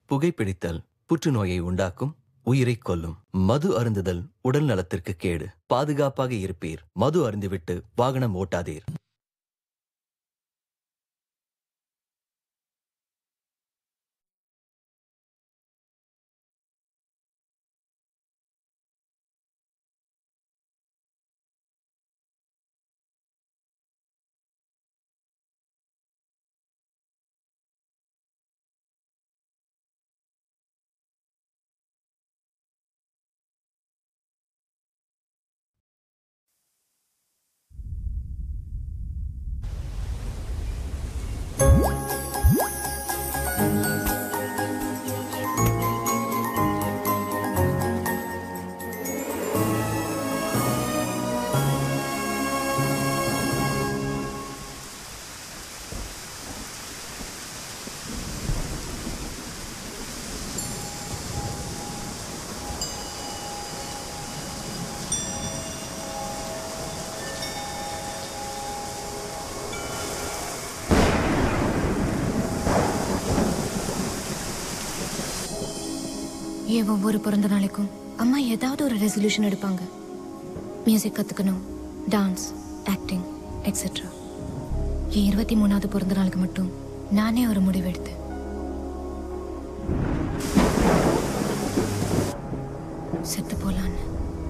புகைப்பிடித்தல் புற்றுநோயை உண்டாக்கும், உயிரை கொல்லும். மது அருந்துதல் உடல் நலத்திற்கு கேடு. பாதுகாப்பாக இருப்பீர். மது அருந்திவிட்டு வாகனம் ஓட்டாதீர். என் ஒவ்வொரு பிறந்த நாளைக்கும் அம்மா ஏதாவது ஒரு ரெசல்யூஷன் எடுப்பாங்க. மியூசிக் கற்றுக்கணும், டான்ஸ், ஆக்டிங் எக்ஸெட்ரா. என் 23வது பிறந்த நாளுக்கு மட்டும் நானே ஒரு முடிவு எடுத்தேன். செத்து போலான்னு.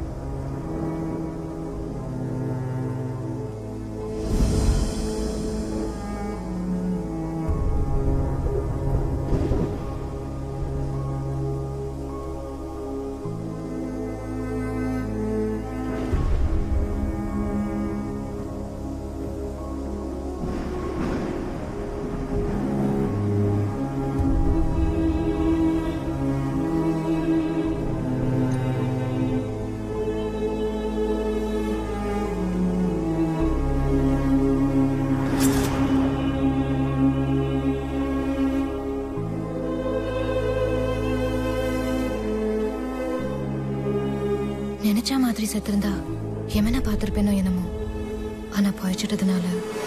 நினைச்ச மாதிரி செத்திருந்தா எமனை பார்த்திருப்பேனோ என்னமோ. ஆனா போயிச்சிட்டதுனால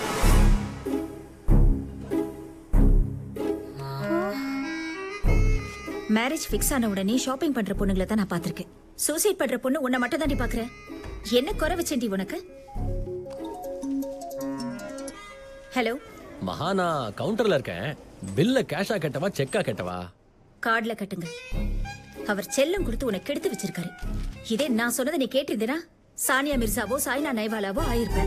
மேரேஜ் ஃபிக்ஸ் ஆன உடனே ஷாப்பிங் பண்ற பொண்ணுங்களை தான் நான் பாத்திருக்கேன். சூசைட் பண்ற பொண்ணு உன்னை மட்டும் தான் பாக்குறேன். என்ன குறை வச்சேன்டி உனக்கு? ஹலோ மகா, நான் கவுண்டர்ல இருக்கேன். பில்ல கேஷா கட்டவா செக்கா கட்டவா? கார்டுல கட்டுங்க. அவர் செல்லம் கொடுத்து உனக்கு கெடுத்து வச்சிருக்காரு. இதே நான் சொன்னதை நீ கேட்டிருந்தேனா சானியா மிர்சாவோ சாய்னா நைவாலாவோ ஆயிருப்பேன்.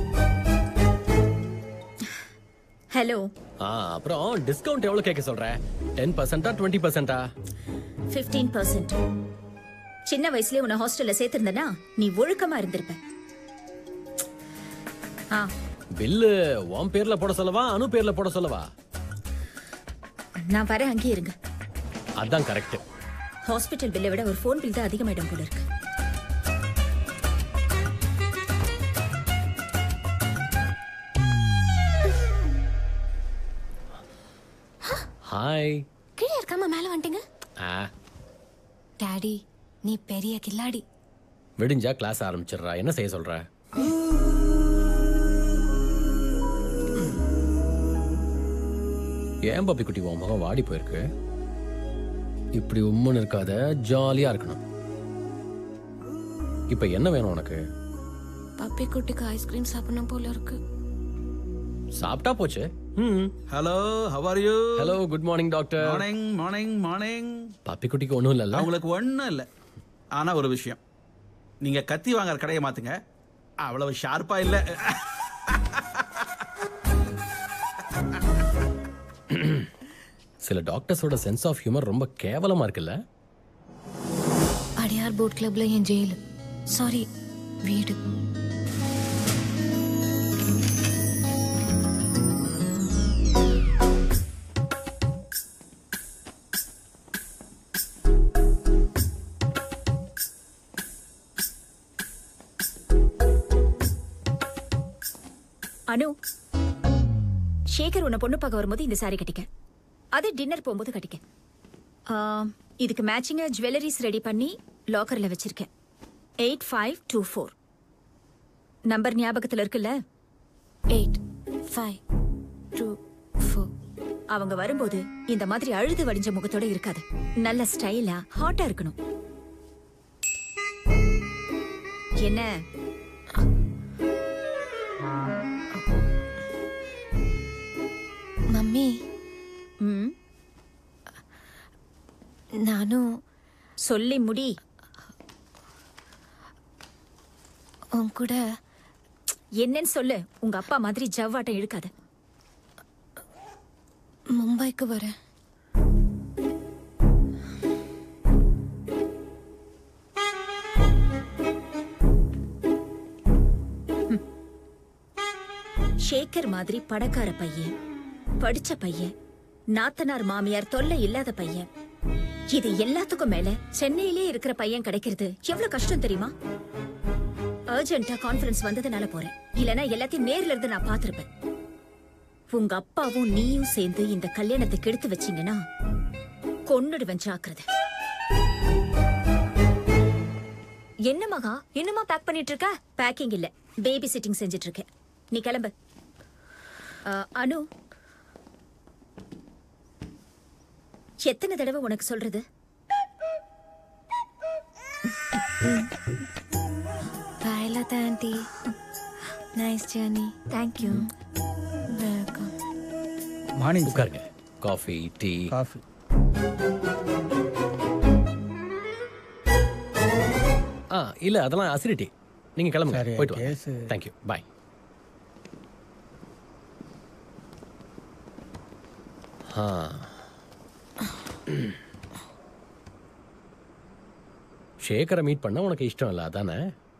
ஹலோ. அப்புறம் டிஸ்கவுண்ட் எவ்வளவு கேட்க சொல்ற? 10%ஆ 20%ஆ? 15%. சின்ன வயசுலயே உன்னை ஹாஸ்டல்ல சேர்த்திருந்தனா நீ ஒழுக்கமா இருந்திருப்ப. பில்லு உன் பேர்ல போட சொல்லவா அனு பேர்ல போட சொல்லவா? நான் வரேன், அங்கேயே இருங்க. அதான் கரெக்ட். ஹாஸ்பிட்டல் பில்லை விட ஒரு ஃபோன் பில் தான் அதிகமாயிடும் போல இருக்கு. ஹாய். கீழே இருக்காம மேல வந்துட்டீங்க. டாடி, நீ பெரிய கில்லாடி. விடிஞ்சா கிளாஸ் ஆரம்பிச்சிடுறா. என்ன செய்ய சொல்ற? ஏன் பாப்பி குட்டி உன் முகம் வாடி போயிருக்கு? இப்படி உம்முன்னு இருக்காத, ஜாலியா இருக்கணும். இப்ப என்ன வேணும் உனக்கு? பப்பி குட்டிக்கு ஐஸ்கிரீம் சாப்பிடணும் போல இருக்கு. சாப்பிட்டா போச்சு. Hello, how are you? Hello, good morning doctor. Morning morning morning. பாப்பி குட்டிக்கு ஒண்ணும் இல்லல்ல? உங்களுக்கு ஒண்ணும் இல்ல. ஆனா ஒரு விஷயம், நீங்க கத்தி வாங்குற கடையை மாத்துங்க. அவ்வளவு ஷார்ப்பா இல்ல. சில டாக்டர்ஸோட சென்ஸ் ஆஃப் ஹியூமர் ரொம்ப கேவலமா இருக்குல்ல? அடியார் போட் கிளப்ல என் ஜெயில், சாரி வீடு. அனு, சேகர் உன்னை பொண்ணு பார்க்க வரும்போது இந்த சாரி கட்டிக்க. அது டின்னர் போகும்போது கட்டிக்க. இதுக்கு மேட்சிங்கா ஜுவல்லரிஸ் ரெடி பண்ணி லாக்கர்ல வச்சிருக்கேன். 8524 நம்பர் ஞாபகத்துல இருக்குல்ல? 8524. அவங்க வரும்போது இந்த மாதிரி அழுது வடிஞ்ச முகத்தோட இருக்காது. நல்ல ஸ்டைலா ஹாட்டா இருக்கணும். என்ன மம்மி, ம் நானும் சொல்லி முடி. உன் கூட என்னன்னு சொல்லு. உங்க அப்பா மாதிரி ஜவ்வாட்டம் இழுக்காத. மும்பைக்கு வரேன். ஷேகர் மாதிரி பணக்கார பையன், படிச்ச பையன், நாத்தனார் மாமியார் தொல்லை இல்லாத பையன், இது எல்லாத்துக்கும் மேல சென்னையிலே இருக்கிற பையன் கிடைக்கிறது எவ்வளவு கஷ்டம் தெரியுமா? அர்ஜென்ட்டா கான்ஃபரன்ஸ் வந்ததுனால போறேன். இல்லனா எல்லாத்தையும் நேர்ல இருந்து நான் பாத்திருப்பேன். உங்க அப்பாவும் நீயும் சேர்ந்து இந்த கல்யாணத்தை கெடுத்து வச்சீங்கன்னா கொன்னுடுவேன், ஜாக்கிரதை. என்ன மகா, இன்னுமா பேக் பண்ணிட்டு இருக்க? பேக்கிங் இல்ல, பேபி சிட்டிங் செஞ்சிட்டு இருக்கேன். நீ கிளம்பு. அனு, எத்தனை தடவை உனக்கு சொல்றது? Bye, Lata aunty. Nice journey. Thank you. Welcome. Morning உட்காருங்க. Coffee, tea. காஃபி. இல்ல அதெல்லாம் அசிடிட்டி. நீங்க கிளம்புங்க. சரி, போயிட்டு வாங்க. கேஸ். தேங்க்யூ. பை. ஷேகரை மீட் பண்ண உனக்கு இஷ்டம் இல்ல அதானே?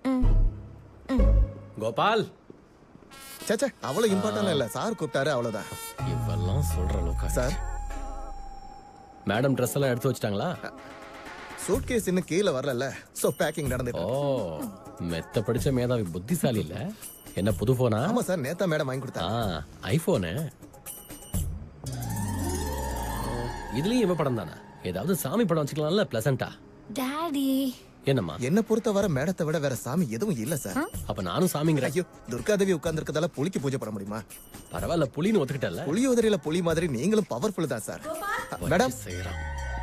கோபால், சேச்சே அவ்வளவு இம்பார்ட்டன்ட் இல்ல, சார் கூப்பிட்டாரு அவ்வளவுதான். இவெல்லாம் சொல்ற அளவுக்கு சார், மேடம் ட்ரெஸ் எல்லாம் எடுத்து வச்சிட்டாங்களா? சூட்கேஸ் இன்னும் கீழே வரல, சோ பேக்கிங் ஓ, நடந்துட்டு. மெத்த படிச்ச மேதாவி, புத்திசாலி இல்ல. என்ன புது போனா? ஆமா சார், நேத்தா மேடம் வாங்கி கொடுத்தாங்க. ஐபோனு. இதுலயும் இவ படம் தானே? ஏதாவது சாமி படம் வச்சுக்கலாம்ல, பிளசண்டா. டாடி, என்னம்மா? என்ன பொறுத்தவரை மேடத்தை விட வேற சாமி எதுவும் இல்ல சார். அப்ப நானும் சாமிங்கிற. ஐயோ, துர்காதேவி உட்கார்ந்து இருக்கதால புலிக்கு பூஜை பண்ண முடியுமா? பரவாயில்ல, புலின்னு ஒத்துக்கிட்டல. புலியோதரையில புலி மாதிரி நீங்களும் பவர்ஃபுல் தான் சார். மேடம், செய்யறான்.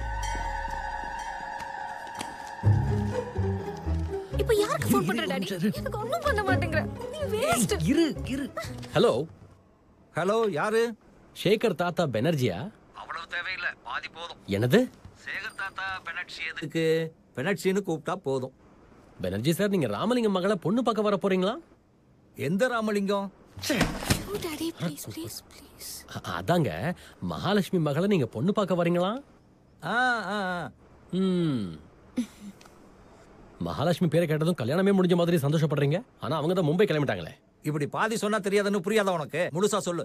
இப்போ யாருக்கு ஃபோன் பண்ற டாடி? எனக்கு ஒண்ணும் பண்ண மாட்டேங்கற. நீ வேஸ்ட். இரு. ஹலோ ஹலோ, யாரு? ஷேகர் தாத்தா பெனர்ஜியா? அவ்வளவு தேவையில்லை, பாதி போதும். என்னது? சேகர் தாத்தா பெனட்சி எதுக்கு? பெனட்சின்னு கூப்பிட்டா போதும். பெனர்ஜி சார், நீங்க ராமலிங்கம் மகளை பொண்ணு பார்க்க வர போறீங்களா? எந்த ராமலிங்கம்? ஓ டாடி, ப்ளீஸ் ப்ளீஸ் ப்ளீஸ். அதாங்க, மகாலட்சுமி மகளை நீங்க பொண்ணு பார்க்க வரீங்களா? ஆ, ஆ, ஆ. மகாலட்சுமி பேரை கேட்டதும் கல்யாணமே முடிஞ்ச மாதிரி சந்தோஷப்படுறீங்க. ஆனா அவங்க தான் மும்பை கிளம்பிட்டாங்களே. இப்படி பாதி சொன்னா தெரியாதுன்னு புரியாத உனக்கு? முழுசா சொல்லு.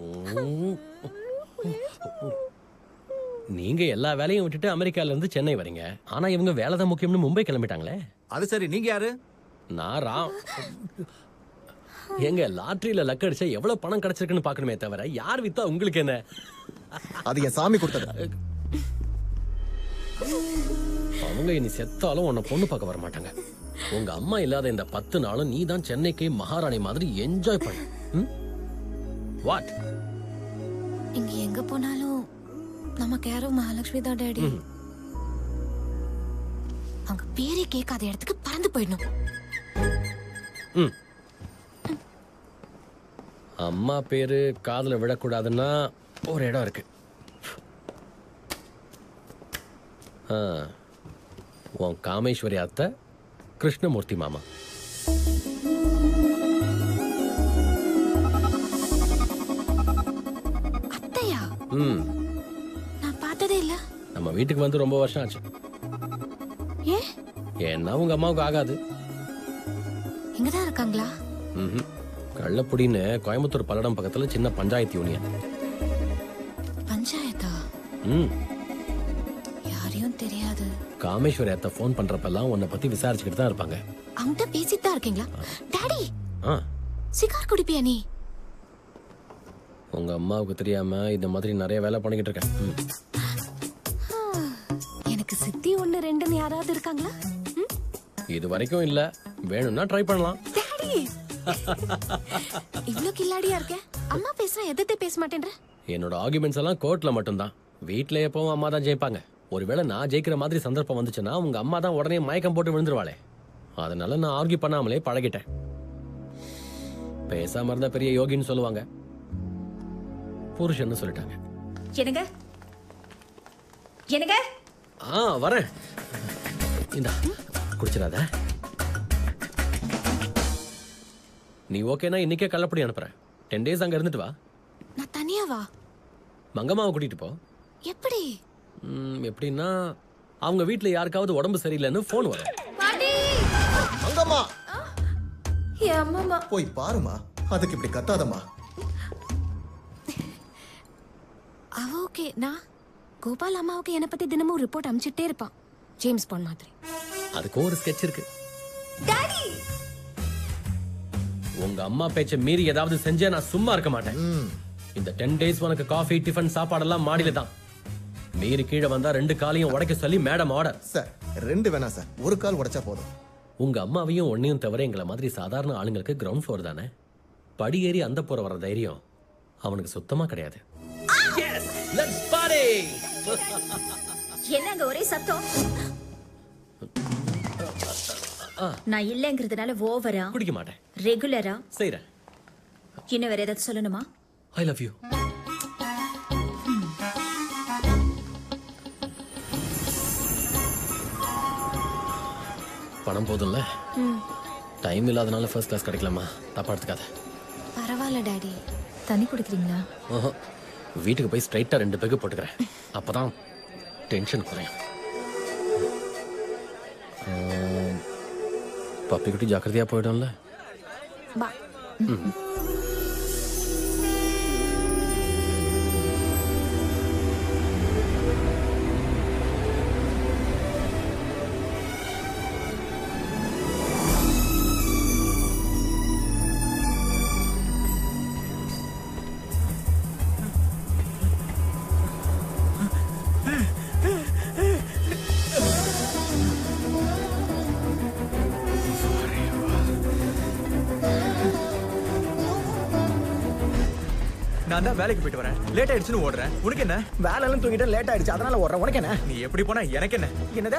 நீங்க எல்லா வேலையும் விட்டுட்டு அமெரிக்கால இருந்து சென்னை வரீங்க. ஆனா இவங்க வேலை தான் முக்கியம்னு மும்பை கிளம்பிட்டாங்களே. அது சரி, நீங்க யாரு? நான் எங்க லாட்டரியில லக் அடிச்சா எவ்வளவு பணம் கிடைச்சிருக்குன்னு பாக்கணுமே தவிர யார் வித்தா உங்களுக்கு என்ன? அது என் சாமி கொடுத்தது. அவங்க இனி செத்தாலும் உன்னை பொண்ணு பார்க்க வர மாட்டாங்க. உங்க அம்மா இல்லாத இந்த 10 நாளும் நீ தான் சென்னைக்கு மகாராணி மாதிரி என்ஜாய் பண்ண. வாட்? இங்க எங்க போனாலும் நமக்கு யாரும் மகாலட்சுமி தான் டாடி. அவங்க பேரே கேட்காத இடத்துக்கு பறந்து போயிடணும். அம்மா பேரு காதுல விடக்கூடாதுன்னா ஒரு இடம் இருக்கு. உன் காமேஸ்வரி அத்தை, கிருஷ்ணமூர்த்தி மாமா. அத்தையா? நான் பார்த்ததே இல்ல. நம்ம வீட்டுக்கு வந்து ரொம்ப வருஷம் ஆச்சு. ஏன்னா உங்க அம்மாவுக்கு ஆகாது. இங்கதான் இருக்காங்களா? கள்ளப்புடின்னு கோயம்புத்தூர் பல்லடம் பக்கத்துல சின்ன பஞ்சாயத்து யூனியன். பஞ்சாயத்தா? யாரையும் தெரியாது. காமேஸ்வரி அத்தை போன் பண்றப்பெல்லாம் உன்னை பத்தி விசாரிச்சுக்கிட்டு தான் இருப்பாங்க. அவன்கிட்ட பேசிட்டு தான் இருக்கீங்களா டாடி? சிகார் குடிப்பியா நீ? உங்க அம்மாவுக்கு தெரியாம இந்த மாதிரி நிறைய வேலை பண்ணிக்கிட்டு இருக்கேன். எனக்கு சித்தி 1 2ன்னு யாராவது இருக்காங்களா? இது வரைக்கும் இல்ல, வேணும்னா ட்ரை பண்ணலாம். டாடி, இவ்ளோ கில்லாடியா இருக்க. அம்மா பேசுனா எதத்தை பேச மாட்டேன்ற? என்னோட ஆர்குமெண்ட்ஸ் எல்லாம் கோர்ட்ல மட்டும்தான். வீட்ல எப்பவும் அம்மா தான் ஜெயிப்பாங்க. ஒருவேளை நான் ஜெயிக்கிற மாதிரி சந்தர்ப்பம் வந்துச்சுன்னா உங்க அம்மா தான் உடனே மயக்கம் போட்டு விழுந்துருவாளே. அதனால நான் ஆர்கியூ பண்ணாமலே பழகிட்டேன். பேசாம இருந்தா பெரிய யோகின்னு சொல்லுவாங்க. புருஷன்னு சொல்லிட்டாங்க. என்னங்க என்னங்க வரேன். இந்தா குடிச்சிடாத. நீ ஓகேனா இன்னைக்கே கள்ளப்படி அனுப்புறேன். 10 days அங்க இருந்துட்டு வா. நான் தனியாவா? மங்கம்மாவை கூட்டிட்டு போ. எப்படி? எப்படின்னா அவங்க வீட்ல யாருக்காவது உடம்பு சரியில்லைன்னு போன் வரும். மங்கம்மா அம்மா போய் பாருமா. அதுக்கு இப்படி கத்தாதம்மா. அவ ஓகே. நான் கோபால் அம்மாவுக்கு என்னை பத்தி தினமும் ரிப்போர்ட் அனுப்பிச்சிட்டே இருப்பான், ஜேம்ஸ் பாண்ட் மாதிரி. அதுக்கு ஒரு ஸ்கெட்ச் இருக்கு. உங்க அம்மா பேச்ச மீறி ஏதாவது செஞ்சா நான் சும்மா இருக்க மாட்டேன். இந்த 10 days உனக்கு காஃபி டிஃபன் சாப்பாடெல்லாம் மாடியில தான். மீறி கீழே வந்தா 2 காலையும் உடைக்க சொல்லி மேடம் ஆர்டர். சார் 2 வேணாம் சார், ஒரு கால் உடைச்சா போதும். உங்க அம்மாவையும் ஒன்னையும் தவிர எங்களை மாதிரி சாதாரண ஆளுங்களுக்கு கிரவுண்ட் ஃப்ளோர் தானே. படி ஏறி அந்த போற வர தைரியம் அவனுக்கு சுத்தமா கிடையாது. என்னங்க ஒரே சத்தம்? நான் இல்லங்கிறதுனால ஓவரா குடிக்க மாட்டேன். ரெகுலரா செய்றேன். இன்னும் வேற ஏதாவது சொல்லணுமா? I love you. பணம் போதும்ல? டைம் இல்லாதனால ஃபர்ஸ்ட் கிளாஸ் கிடைக்கலாமா? தப்பா எடுத்துக்காத. பரவாயில்ல டாடி. தண்ணி குடிக்கிறீங்களா? வீட்டுக்கு போய் ஸ்ட்ரைட்டா 2 பேக்கு போட்டுக்கிறேன். அப்பதான் டென்ஷன் குறையும். பப்பி குட்டி ஜாக்கிரதையா போயிடும்ல. பா. நான் தான் வேலைக்கு போயிட்டு வரேன். லேட் ஆயிடுச்சுன்னு ஓடுறேன். உனக்கு என்ன? வேலையெல்லாம் தூங்கிட்டு லேட் ஆயிடுச்சு, அதனால ஓடுறேன். உனக்கு என்ன? நீ எப்படி போனா எனக்கு என்ன? என்னது?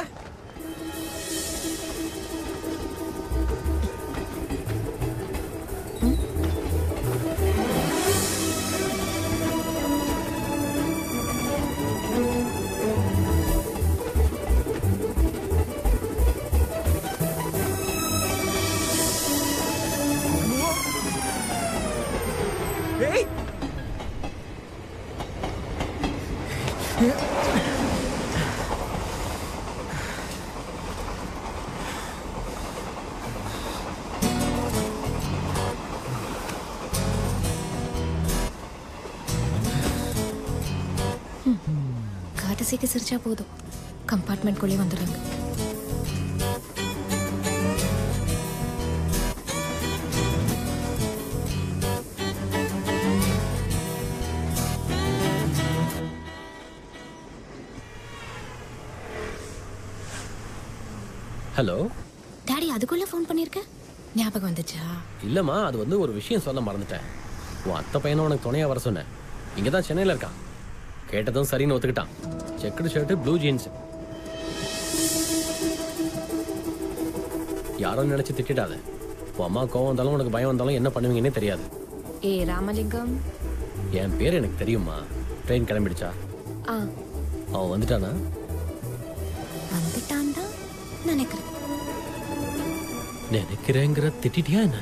காட்டசிக்கு சிரிச்சா போதும், கம்பார்ட்மெண்ட் குள்ளே வந்துடுறாங்க. ஹலோ டாடி, அதுக்குள்ள ஃபோன் பண்ணிருக்க? ஞாபகம் வந்துச்சா? இல்லம்மா, அது வந்து ஒரு விஷயம் சொல்ல மறந்துட்டேன். உன் அத்தை பையனை உனக்கு துணையா வர சொன்னேன். இங்கதான் சென்னையில இருக்கான். கேட்டதும் சரின்னு ஒத்துக்கிட்டான். Checked shirt, blue jeans. யாரும் நினைச்சு திட்டாத. உன் அம்மா கோவம் வந்தாலும் உனக்கு பயம் வந்தாலும் என்ன பண்ணுவீங்கன்னே தெரியாது. ஏ ராமலிங்கம், என் பேர் எனக்கு தெரியுமா. ட்ரெயின் கிளம்பிடுச்சா? அவன் வந்துட்டானா? வந்துட்டான் தான் நினைக்கிறேன். நினைக்கிறேங்கிற திட்டிட்டியா என்ன?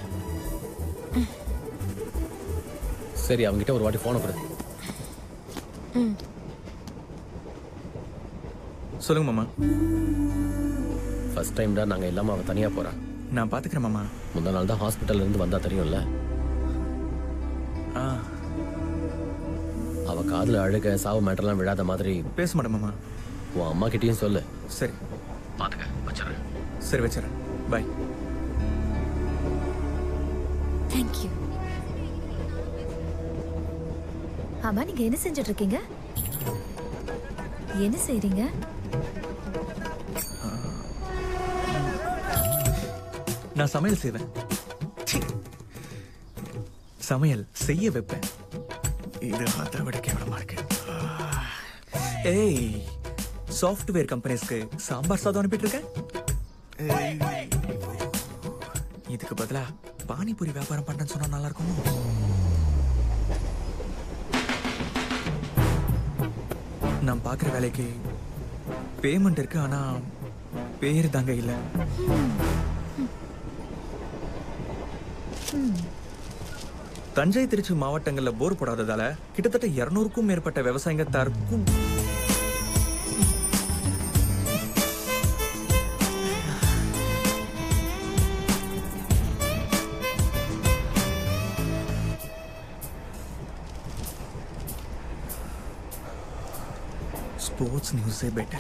சரி, அவங்கிட்ட ஒரு வாட்டி போனை கொடு. சொல்லுங்க மாமா. ஃபர்ஸ்ட் டைம் தான் நாங்க இல்லாம அவ தனியா போறான். நான் பாத்துக்கிறேன் மாமா. முந்தா நாள் தான் ஹாஸ்பிட்டல்ல இருந்து வந்தா, தெரியும்ல. அவ காதுல அழுக சாவு மேட்டர்லாம் விழாத மாதிரி பேச மாட்டேன் மாமா. உன் அம்மா கிட்டயும் சொல்லு. சரி, பாத்துக்க. வச்சிடுறேன். சரி, வச்சிடறேன். பை. தேங்க்யூ. ஆமா, நீங்க என்ன செஞ்சுட்டு இருக்கீங்க? என்ன செய்றீங்க? நான் சமையல் செய்வேன். சமையல் செய்ய வைப்பேன். இது அதை விட கேவலமா இருக்கு. ஏய், சாஃப்ட்வேர் கம்பெனிஸ்க்கு சாம்பார் சாதம் அனுப்பிட்டு இருக்கேன். இதுக்கு பதிலா பானிபூரி வியாபாரம் பண்றேன்னு சொன்னா நல்லா இருக்குமோ? நான் பாக்குற வேலைக்கு பேமெண்ட் இருக்கு, ஆனா பேரு தாங்க இல்ல. தஞ்சை திருச்சி மாவட்டங்கள்ல போர் போடாததால கிட்டத்தட்ட 200க்கும் மேற்பட்ட விவசாயிங்க தற்கும் स्पोर्ट्स न्यूज से बेटर.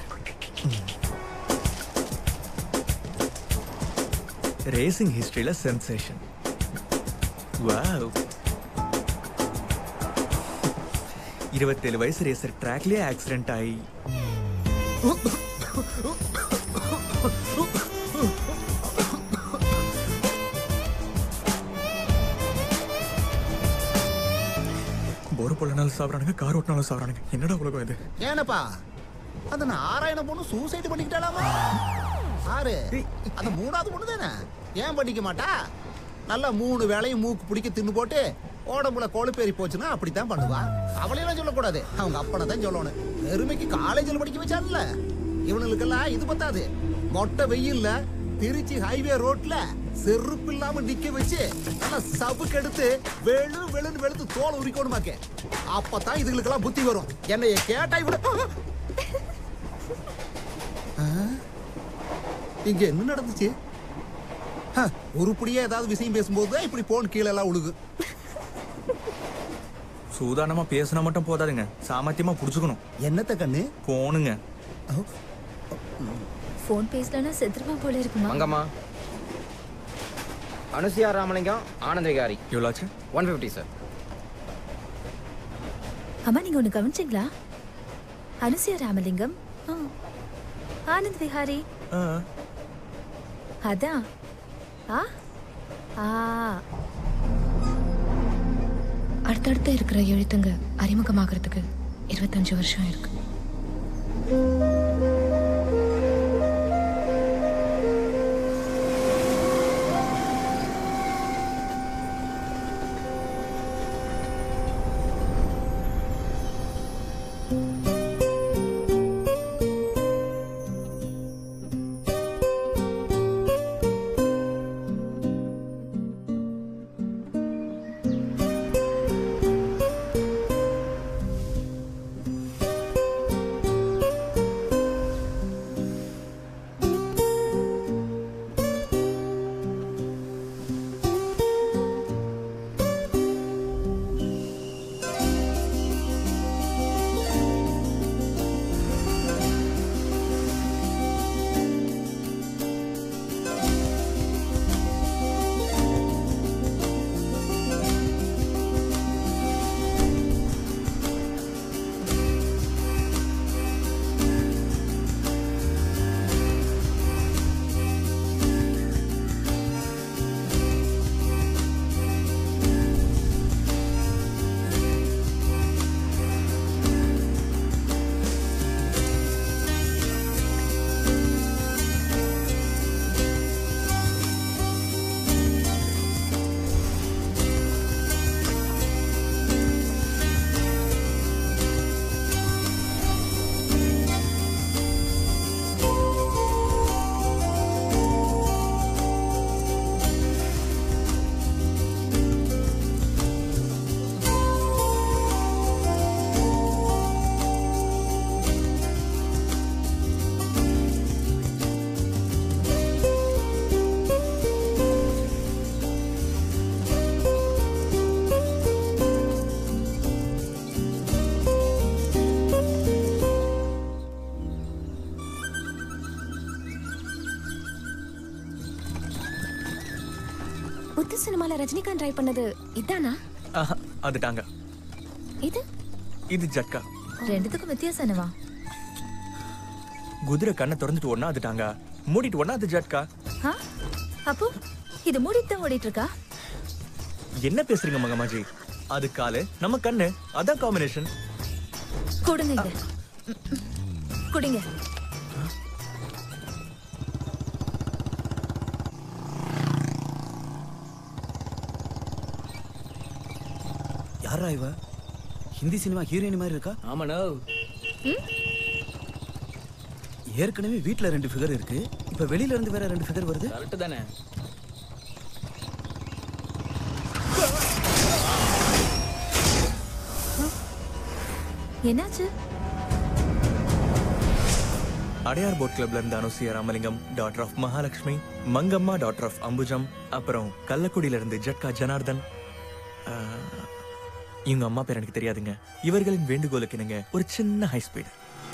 रेसिंग हिस्ट्री ला सेंसेशन. वाव. 27 வயசு ரேசர் ட்ராக்லயே ஆக்சிடென்ட் ஆகி போர் போலனாலும் சாப்பிட்றானுங்க, கார் ஓட்டினாலும் சாப்பிட்றானுங்க. என்னடா உலகம் இது? ஏனப்பா அந்த நாராயண பொண்ணு சூசைட் பண்ணிக்கிட்டாலாமா? ஆறு அந்த 3வது பொண்ணு தானே, ஏன் பண்ணிக்க மாட்டா? நல்லா 3 வேளையும் மூக்கு பிடிக்க தின்னு போட்டு உடம்புல கொழுப்பேறி போச்சுன்னா அப்படித்தான் பண்ணுவா. அவளையெல்லாம் சொல்லக்கூடாது, அவங்க அப்பனை தான் சொல்லணும். பெருமைக்கு காலேஜில் படிக்க வச்சான்ல. இவனுக்கெல்லாம் இது பத்தாது. மொட்டை வெயில்ல திருச்சி ஹைவே ரோட்ல செருப்பு இல்லாம நிக்க வச்சு நல்லா சவுக்கு எடுத்து வெளுன்னு வெளுத்து தோல் உரிக்கணுமாக்கே. அப்பதான் இதுகளுக்கெல்லாம் புத்தி வரும். என்னைய கேட்டா இவட இங்க என்ன நடந்துச்சு? உருப்படியா ஏதாவது விஷயம் பேசும்போது இப்படி போன் கீழே எல்லாம் உழுகு. சூதானமா பேசினா மட்டும் போதாதுங்க, சாமர்த்தியமா புடிச்சுக்கணும். என்னத்த கண்ணு? போனுங்க. ஃபோன் பேசலன்னா செத்துருமா போல இருக்குமா? அங்கம்மா அனுசியா ராமலிங்கம் ஆனந்த் விகாரி. எவ்வளோ ஆச்சு? 150 சார். அம்மா நீங்க ஒண்ணு கவனிச்சிங்களா? அனுசியா ராமலிங்கம், ஆனந்த் விஹாரி. அதான் அடுத்தடுத்து இருக்கிற எழுத்துங்க அறிமுகமாகறதுக்கு 25 வருஷம் இருக்கு. புத்து சினிமால ரஜினிகாந்த் ட்ரை பண்ணது இதானா? அதுட்டாங்க. இது இது ஜட்கா. ரெண்டுத்துக்கும் வித்தியாசம் என்னவா? குதிரை கண்ணை திறந்துட்டு ஒண்ணா அதுட்டாங்க, மூடிட்டு ஒண்ணா அது ஜட்கா. அப்போ இது மூடிட்டு தான் ஓடிட்டு இருக்கா? என்ன பேசுறீங்க மகமாஜி? அது காலு, நம்ம கண்ணு, அதான் காம்பினேஷன். கொடுங்க இத. குடிங்க. யாரா இவ? ஹிந்தி சினிமா ஹீரோயின் மாதிரி இருக்கா? ஆமாண்ணோ. ஏற்கனவே வீட்ல 2 ஃபிகர் இருக்கு, இப்ப வெளியில இருந்து வேற 2 ஃபிகர் வருது. கரெக்ட் தானே? என்னாச்சு? அடையார் போட் கிளப்ல இருந்து Anusiya Ramalingam, doctor of Mahalakshmi, Mangamma doctor of Ambujam, அப்புறம் கள்ளக்குடியில இருந்து ஜட்கா ஜனார்தன். இவங்க அம்மா பேர் எனக்கு தெரியாதுங்க. இவர்களின் வேண்டுகோளுக்கு நீங்க ஒரு சின்ன ஹை ஸ்பீட்.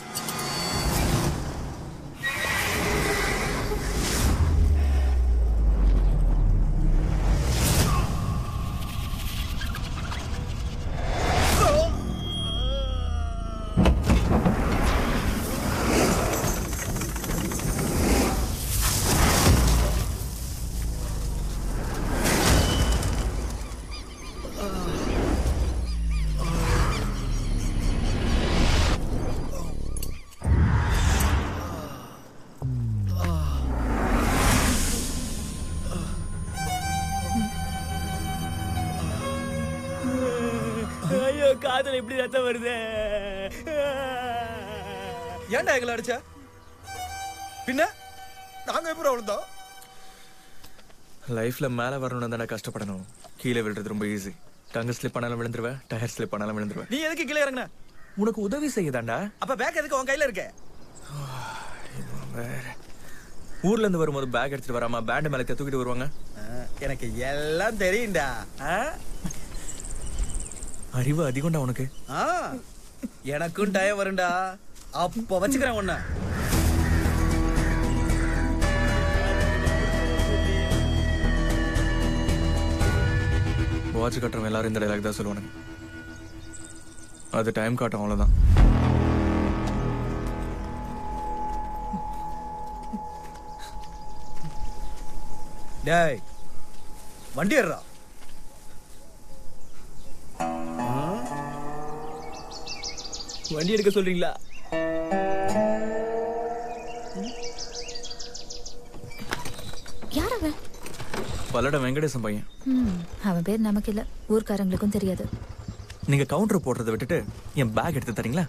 காதல் எப்படி ரத்தம் வருது? ஏன்டா எங்களை அடிச்ச? பின்ன நாங்க எப்படி விழுந்தோம்? லைஃப்ல மேல வரணும்னு தானே கஷ்டப்படணும். கீழே விழுறது ரொம்ப ஈஸி. டங்கு ஸ்லிப் பண்ணாலும் விழுந்துருவேன், டயர் ஸ்லிப் பண்ணாலும் விழுந்துருவேன். நீ எதுக்கு கீழே இறங்குன? உனக்கு உதவி செய்யதாண்டா. அப்ப பேக் எதுக்கு உன் கையில இருக்க? ஊர்ல இருந்து வரும்போது பேக் எடுத்துட்டு வராம பேண்ட் மேல தூக்கிட்டு வருவாங்க. எனக்கு எல்லாம் தெரியும்டா. அறிவு அதிகம்டா உனக்கு. எனக்கும் டயம் வரும்டா. அப்ப வச்சுக்கிறேன் உன்ன. வாட்ச் கட்டுறவங்க எல்லாரும் இந்த டைலாக் தான் சொல்லுவானுங்க. அது டைம் காட்டும், அவ்வளவுதான். டேய் வண்டி ஏறா. வண்டி எடுக்க சொல்றீங்களா? யார் அவன்? பல்லட வெங்கடேசன் பையன். அவன் பேர் நமக்கு இல்ல, ஊர்க்காரங்களுக்கும் தெரியாது. நீங்க கவுண்டர் போடுறதை விட்டுட்டு என் பேக் எடுத்து தரீங்களா?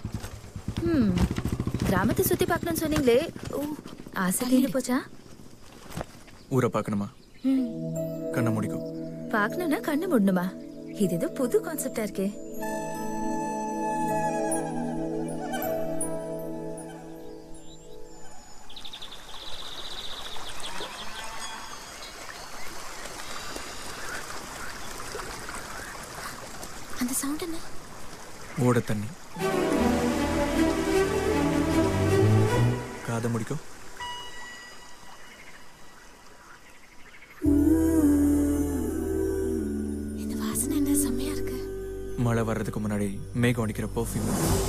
கிராமத்தை சுத்தி பார்க்கணும்னு சொன்னீங்களே, ஆசை தீர்ந்து போச்சா? ஊரை பார்க்கணுமா? கண்ணை முடிக்கும். பார்க்கணும்னா கண்ணு மூடணுமா? இது ஏதோ புது கான்செப்டா இருக்கே. அந்த சவுண்ட் என்ன? ஓட தண்ணி. காதை முடிக்கும். இந்த வாசனை என்ன செம்மையா இருக்கு. மழை வர்றதுக்கு முன்னாடி மேகம் அடிக்கிற பெர்ஃப்யூம்.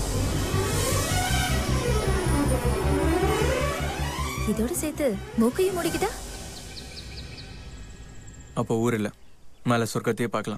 இதோட சேர்த்து மூக்கையும் முடிக்கிட்டா? அப்போ ஊர் இல்ல, மேல சொர்க்கத்தையே பார்க்கலாம்.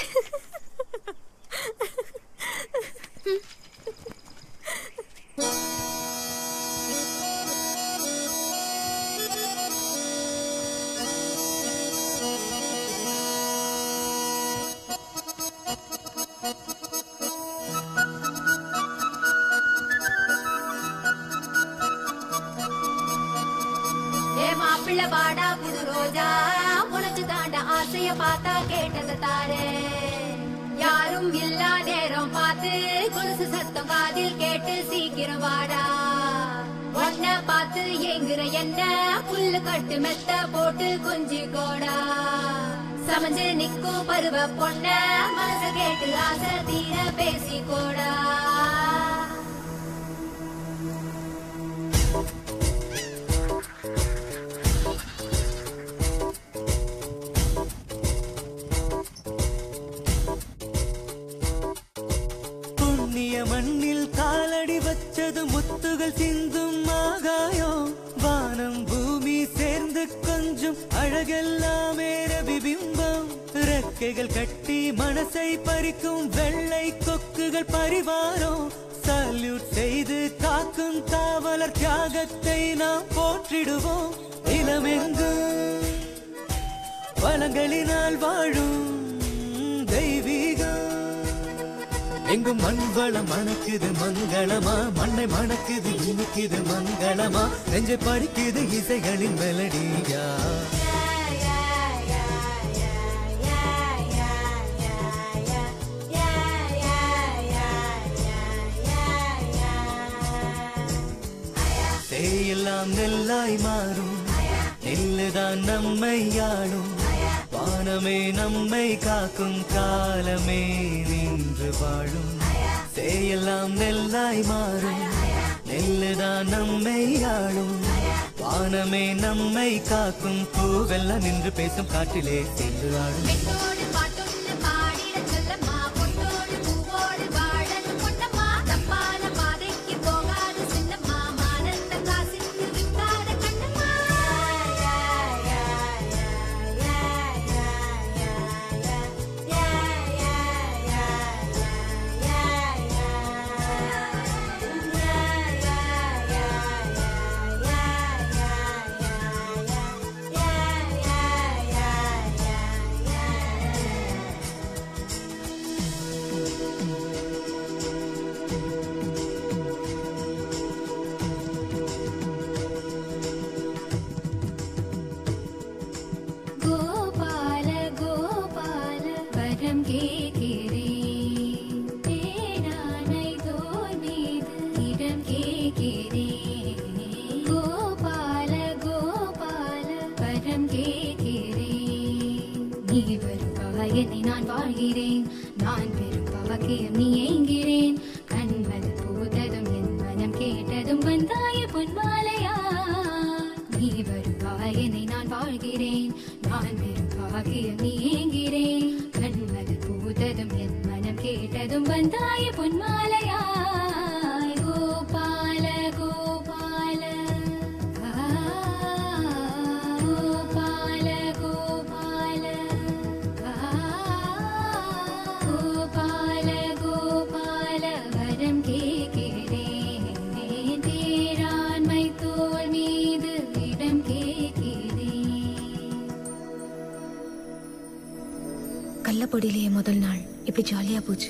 மாப்பிள்ள பாடா புது ரோஜா, உனக்கு தாண்ட ஆசைய பார்த்தா கேட்டது தாரே. யாரும் இல்லா நேரம் பார்த்து கொலுசு சத்தம் காதில் கேட்டு சீக்கிரம் வாடா. ஒன்ன பார்த்து ஏங்குற என்ன புல்லு கட்டு மெத்த போட்டு கொஞ்சி கோடா. சமஞ்சு நிக்கும் பருவ பொண்ண மனச கேட்டு ஆசை தீர பேசி கோடா. மண்ணில் காலடி வச்சது முத்துகள் சிந்தும் ஆகாயம். வானம் பூமி சேர்ந்து கொஞ்சம் அழகெல்லாமே ரவிபிம்பம். ரெக்கைகள் கட்டி மனசை பறிக்கும் வெள்ளை கொக்குகள் பரிவாரம் சல்யூட் செய்து காக்கும் காவலர் தியாகத்தை நாம் போற்றிடுவோம். இளமெங்கும் வளங்களினால் வாழும் தெய்வீகம் எங்கும் மண் வளம் மணக்குது மங்களமா மண்ணை மணக்குது இனிக்குது மங்களமா நெஞ்சை பறிக்குது இசைகளின் மெலடியா. எல்லாம் நெல்லாய் மாறும் நெல்லுதான் நம்மை ஆளும் வானமே நம்மை காக்கும் காலமே நின்று வாழும். சேயெல்லாம் நெல்லாய் மாறும் நெல்லுதான் நம்மை ஆளும் வானமே நம்மை காக்கும் பூவெல்லாம் நின்று பேசும் காற்றிலே சென்று ஆடும். என்னை நான் வாழ்கிறேன் நான் பெரும் பவக்கியம் நீ ஏங்கிறேன் கண்மது பூத்ததும் என் மனம் கேட்டதும் வந்தாய பொன்மாலையா நீ வருவாய் என்னை நான் வாழ்கிறேன் நான் பெரும் பவக்கியம் நீ ஏங்கிறேன் கண்மது பூத்ததும் என் மனம் கேட்டதும் வந்தாய பொன்மாலையா. கோபால கோபால கோபால கோபால கோபால கோபால வரம் கேட்கிறேன் தேராண்மை தோல் மீது இடம் கேட்கிறேன். கள்ளப்பொடியிலேயே முதல் நாள் இப்படி ஜாலியா போச்சு.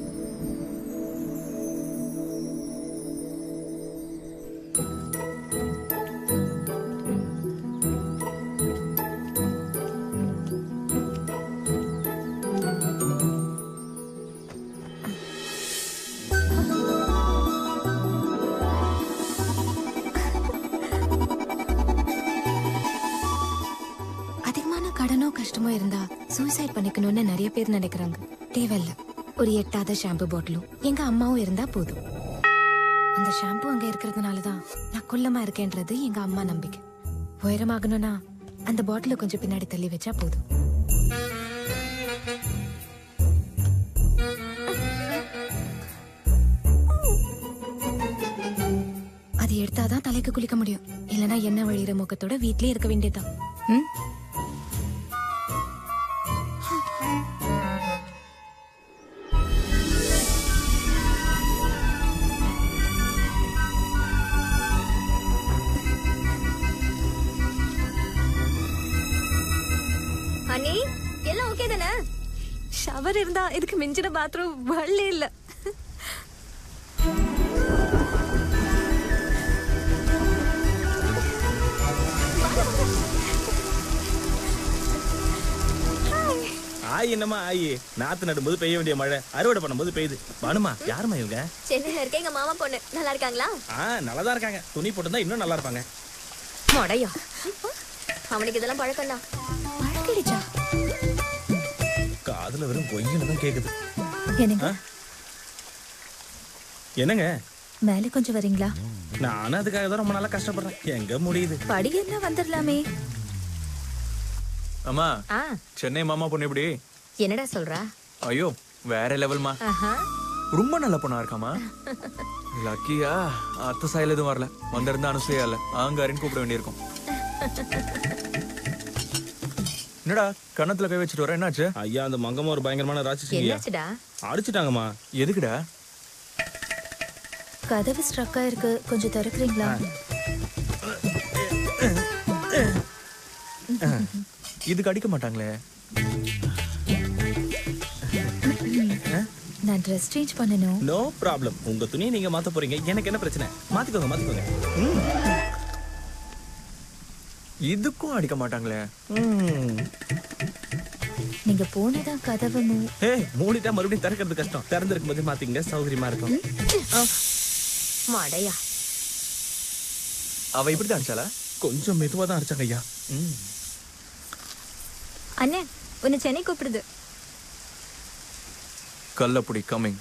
கடனோ கஷ்டமோ இருந்தா சூசைட் பண்ணிக்கணும்னு நிறைய பேர் நினைக்கிறாங்க. தேவையில்ல, ஒரு எட்டாத ஷாம்பு பாட்டிலும் எங்க அம்மாவும் இருந்தா போதும். அந்த ஷாம்பு அங்க இருக்கிறதுனாலதான் நான் குள்ளமா இருக்கேன்றது எங்க அம்மா நம்பிக்கை. உயரமாகணும்னா அந்த பாட்டில கொஞ்சம் பின்னாடி தள்ளி வச்சா போதும். அது எடுத்தாதான் தலைக்கு குளிக்க முடியும். இல்லனா என்ன வழியிற முகத்தோட வீட்லயே இருக்க வேண்டியதான். அண்ணி எல்லாம் ஓகே தானே? ஷவர் இருந்தா இதுக்கு மிஞ்சின பாத்ரூம் வள்ளி இல்ல. ஆய் என்னமா ஆயி நாத்து நடும்போது பெய்ய வேண்டிய மழை அறுவடை பண்ணும்போது பெய்யுது. பானுமா யாருமா இவங்க? சென்னையில இருக்க எங்க மாமா பொண்ணு. நல்லா இருக்காங்களா? நல்லாதான் இருக்காங்க. துணி போட்டுதான் இன்னும் நல்லா இருப்பாங்க. மடையா அவனுக்கு இதெல்லாம் பழக்கம் தான். பழக்கிடுச்சா? காதுல வெறும் பொய்யன்னு தான் கேக்குது. என்னங்க என்னங்க மேல கொஞ்சம் வரீங்களா? நானும் அதுக்காக தான் ரொம்ப நாளா கஷ்டப்படுறேன். எங்க முடியுது? படி என்ன வந்துடலாமே. அம்மா சென்னை மாமா பொண்ணு எப்படி? என்னடா சொல்றா? ஐயோ வேற லெவல்மா. ரொம்ப நல்ல பொண்ணா இருக்காமா. லக்கியா அத்த சாயல் எதுவும் வரல. வந்திருந்தா அனுசையா இல்ல அங்காரின்னு கூப்பிட வேண்டியிருக்கும். என்னடா கண்ணத்துல கை வச்சுட்டு வர, என்னாச்சு? ஐயா அந்த மங்கம்மா ஒரு பயங்கரமான ராட்சசியா. என்னாச்சுடா? அடிச்சிட்டாங்கம்மா. எதுக்குடா? கதவு ஸ்ட்ரக்கா இருக்கு, கொஞ்சம் திறக்கிறீங்களா? இதுக்கு அடிக்க மாட்டாங்களே. நான் ட்ரெஸ் சேஞ்ச் பண்ணணும். No problem. உங்க துணியை நீங்க மாத்த போறீங்க, எனக்கு என்ன பிரச்சனை? மாத்திக்கோங்க மாத்திக்கோங்க. இதுக்கும் அடிக்க மாட்டாங்களே. நீங்க போனதான் கதவு மூடிட்டா மறுபடியும் திறக்கிறது கஷ்டம். திறந்திருக்கும் போது மாத்திங்க, சௌகரியமா இருக்கும். மடையா. அவ இப்படிதான் அடிச்சாளா? கொஞ்சம் மெதுவா தான் அடிச்சாங்க ஐயா. அண்ணே, உன்னை சென்னை கூப்பிடுது. கள்ளப்புடி கமிங்.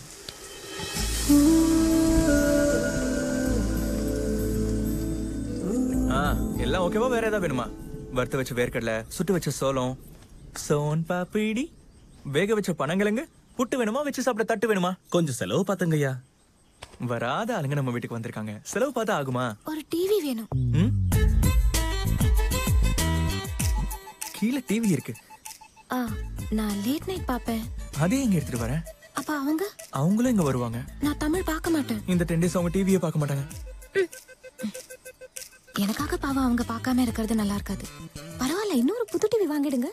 எல்லாம் ஓகேவா? வேற ஏதாவது வேணுமா? வறுத்து வச்ச வேர்க்கடலை, சுட்டு வச்ச சோளம், சோன் பாப்பிடி, வேக வச்ச பனங்கிழங்கு, புட்டு வேணுமா? வச்சு சாப்பிட தட்டு வேணுமா? கொஞ்சம் செலவு பார்த்துங்க ஐயா. வராத ஆளுங்க நம்ம வீட்டுக்கு வந்திருக்காங்க, செலவு பார்த்தா ஆகுமா? ஒரு டிவி வேணும். கீழே டிவி இருக்கு. நான் லேட் நைட் பாப்பேன். அதே இங்க எடுத்துட்டு வரேன். அப்ப அவங்க? அவங்களும் இங்க வருவாங்க. நான் தமிழ் பார்க்க மாட்டேன். இந்த 10 days அவங்க டிவியே பார்க்க மாட்டாங்க. எனக்காக பாவம் அவங்க பார்க்காம இருக்கிறது நல்லா இருக்காது. பரவாயில்ல, இன்னொரு புது டிவி வாங்கிடுங்க.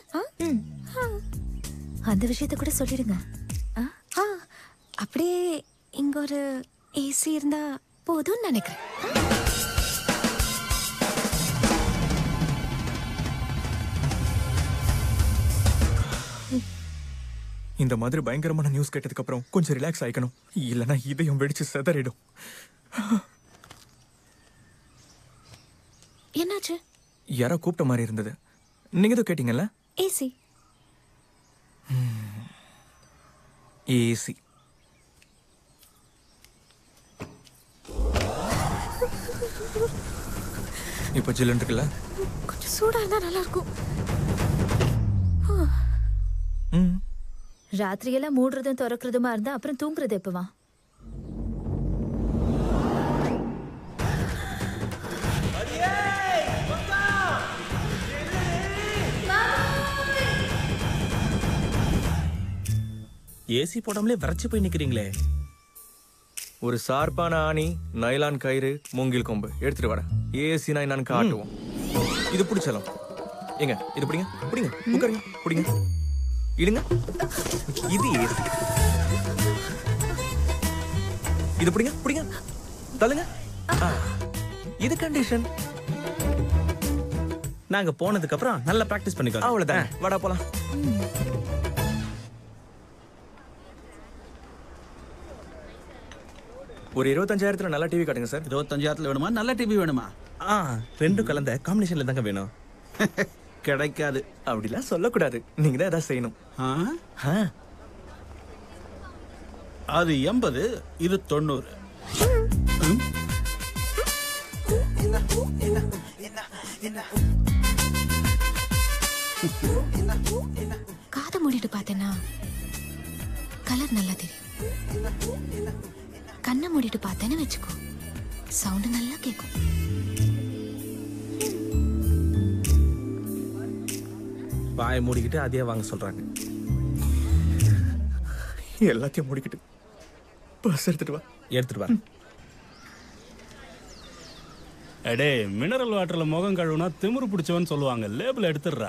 அந்த விஷயத்த கூட சொல்லிடுங்க. அப்படியே இங்க ஒரு ஏசி இருந்தா போதும்னு நினைக்கிறேன். இந்த மாதிரி பயங்கரமான நியூஸ் கேட்டதுக்கு அப்புறம் கொஞ்சம் ரிலாக்ஸ் ஆயிக்கணும், இல்லனா இதயம் வெடிச்சு செதறிடும். என்னாச்சு? யாரோ கூப்பிட்ட மாதிரி இருந்தது. நீங்க ஏதோ கேட்டீங்கல்ல? ஏசி. ஏசி. இப்ப ஜில்லுன்னு இருக்குல்ல? கொஞ்சம் சூடா இருந்தா நல்லா இருக்கும். ராத்திரியெல்லாம் மூடுறதும் திறக்கிறதுமா இருந்தா அப்புறம் தூங்குறது எப்பவா? ஏசி போடாமலே வறட்சி போய் நிக்கிறீங்களே. ஒரு சார்பான ஆணி, நைலான் கயிறு, மூங்கில் கொம்பு எடுத்துட்டு வரேன். ஏசினா என்னன்னு காட்டுவோம். இது பிடிச்சலாம். எங்க இது பிடிங்க, பிடிங்க, உட்காருங்க, பிடிங்க, இடுங்க. இது ஏசி. இது பிடிங்க, பிடிங்க, தள்ளுங்க. இது கண்டிஷன். நாங்க போனதுக்கு அப்புறம் நல்லா பிராக்டிஸ் பண்ணிக்கலாம். அவ்வளவுதான். வாடா போலாம். ஒரு 25,000 நல்ல டிவி காட்டுங்க சார். 25,000 வேணுமா? நல்ல டிவி வேணுமா? ரெண்டும் கலந்த காம்பினேஷன்ல தாங்க வேணும். கிடைக்காது. அப்படிலாம் சொல்லக்கூடாது, நீங்க தான் ஏதாவது செய்யணும். அது 80, இது 90. காதை மூடிட்டு பார்த்தேன்னா கலர் நல்லா தெரியும். கண்ணை மூடிட்டு பார்த்தேன்னு வச்சுக்கோ, சவுண்ட் நல்லா கேட்கும். வாயை மூடிக்கிட்டு அதே வாங்க சொல்றாங்க. எல்லாத்தையும் மூடிக்கிட்டு பஸ் எடுத்துட்டு வா. எடுத்துட்டு வா. அடே, மினரல் வாட்டர்ல முகம் கழுவுனா திமிரு பிடிச்சவன் சொல்லுவாங்க. லேபிள் எடுத்துடுறா.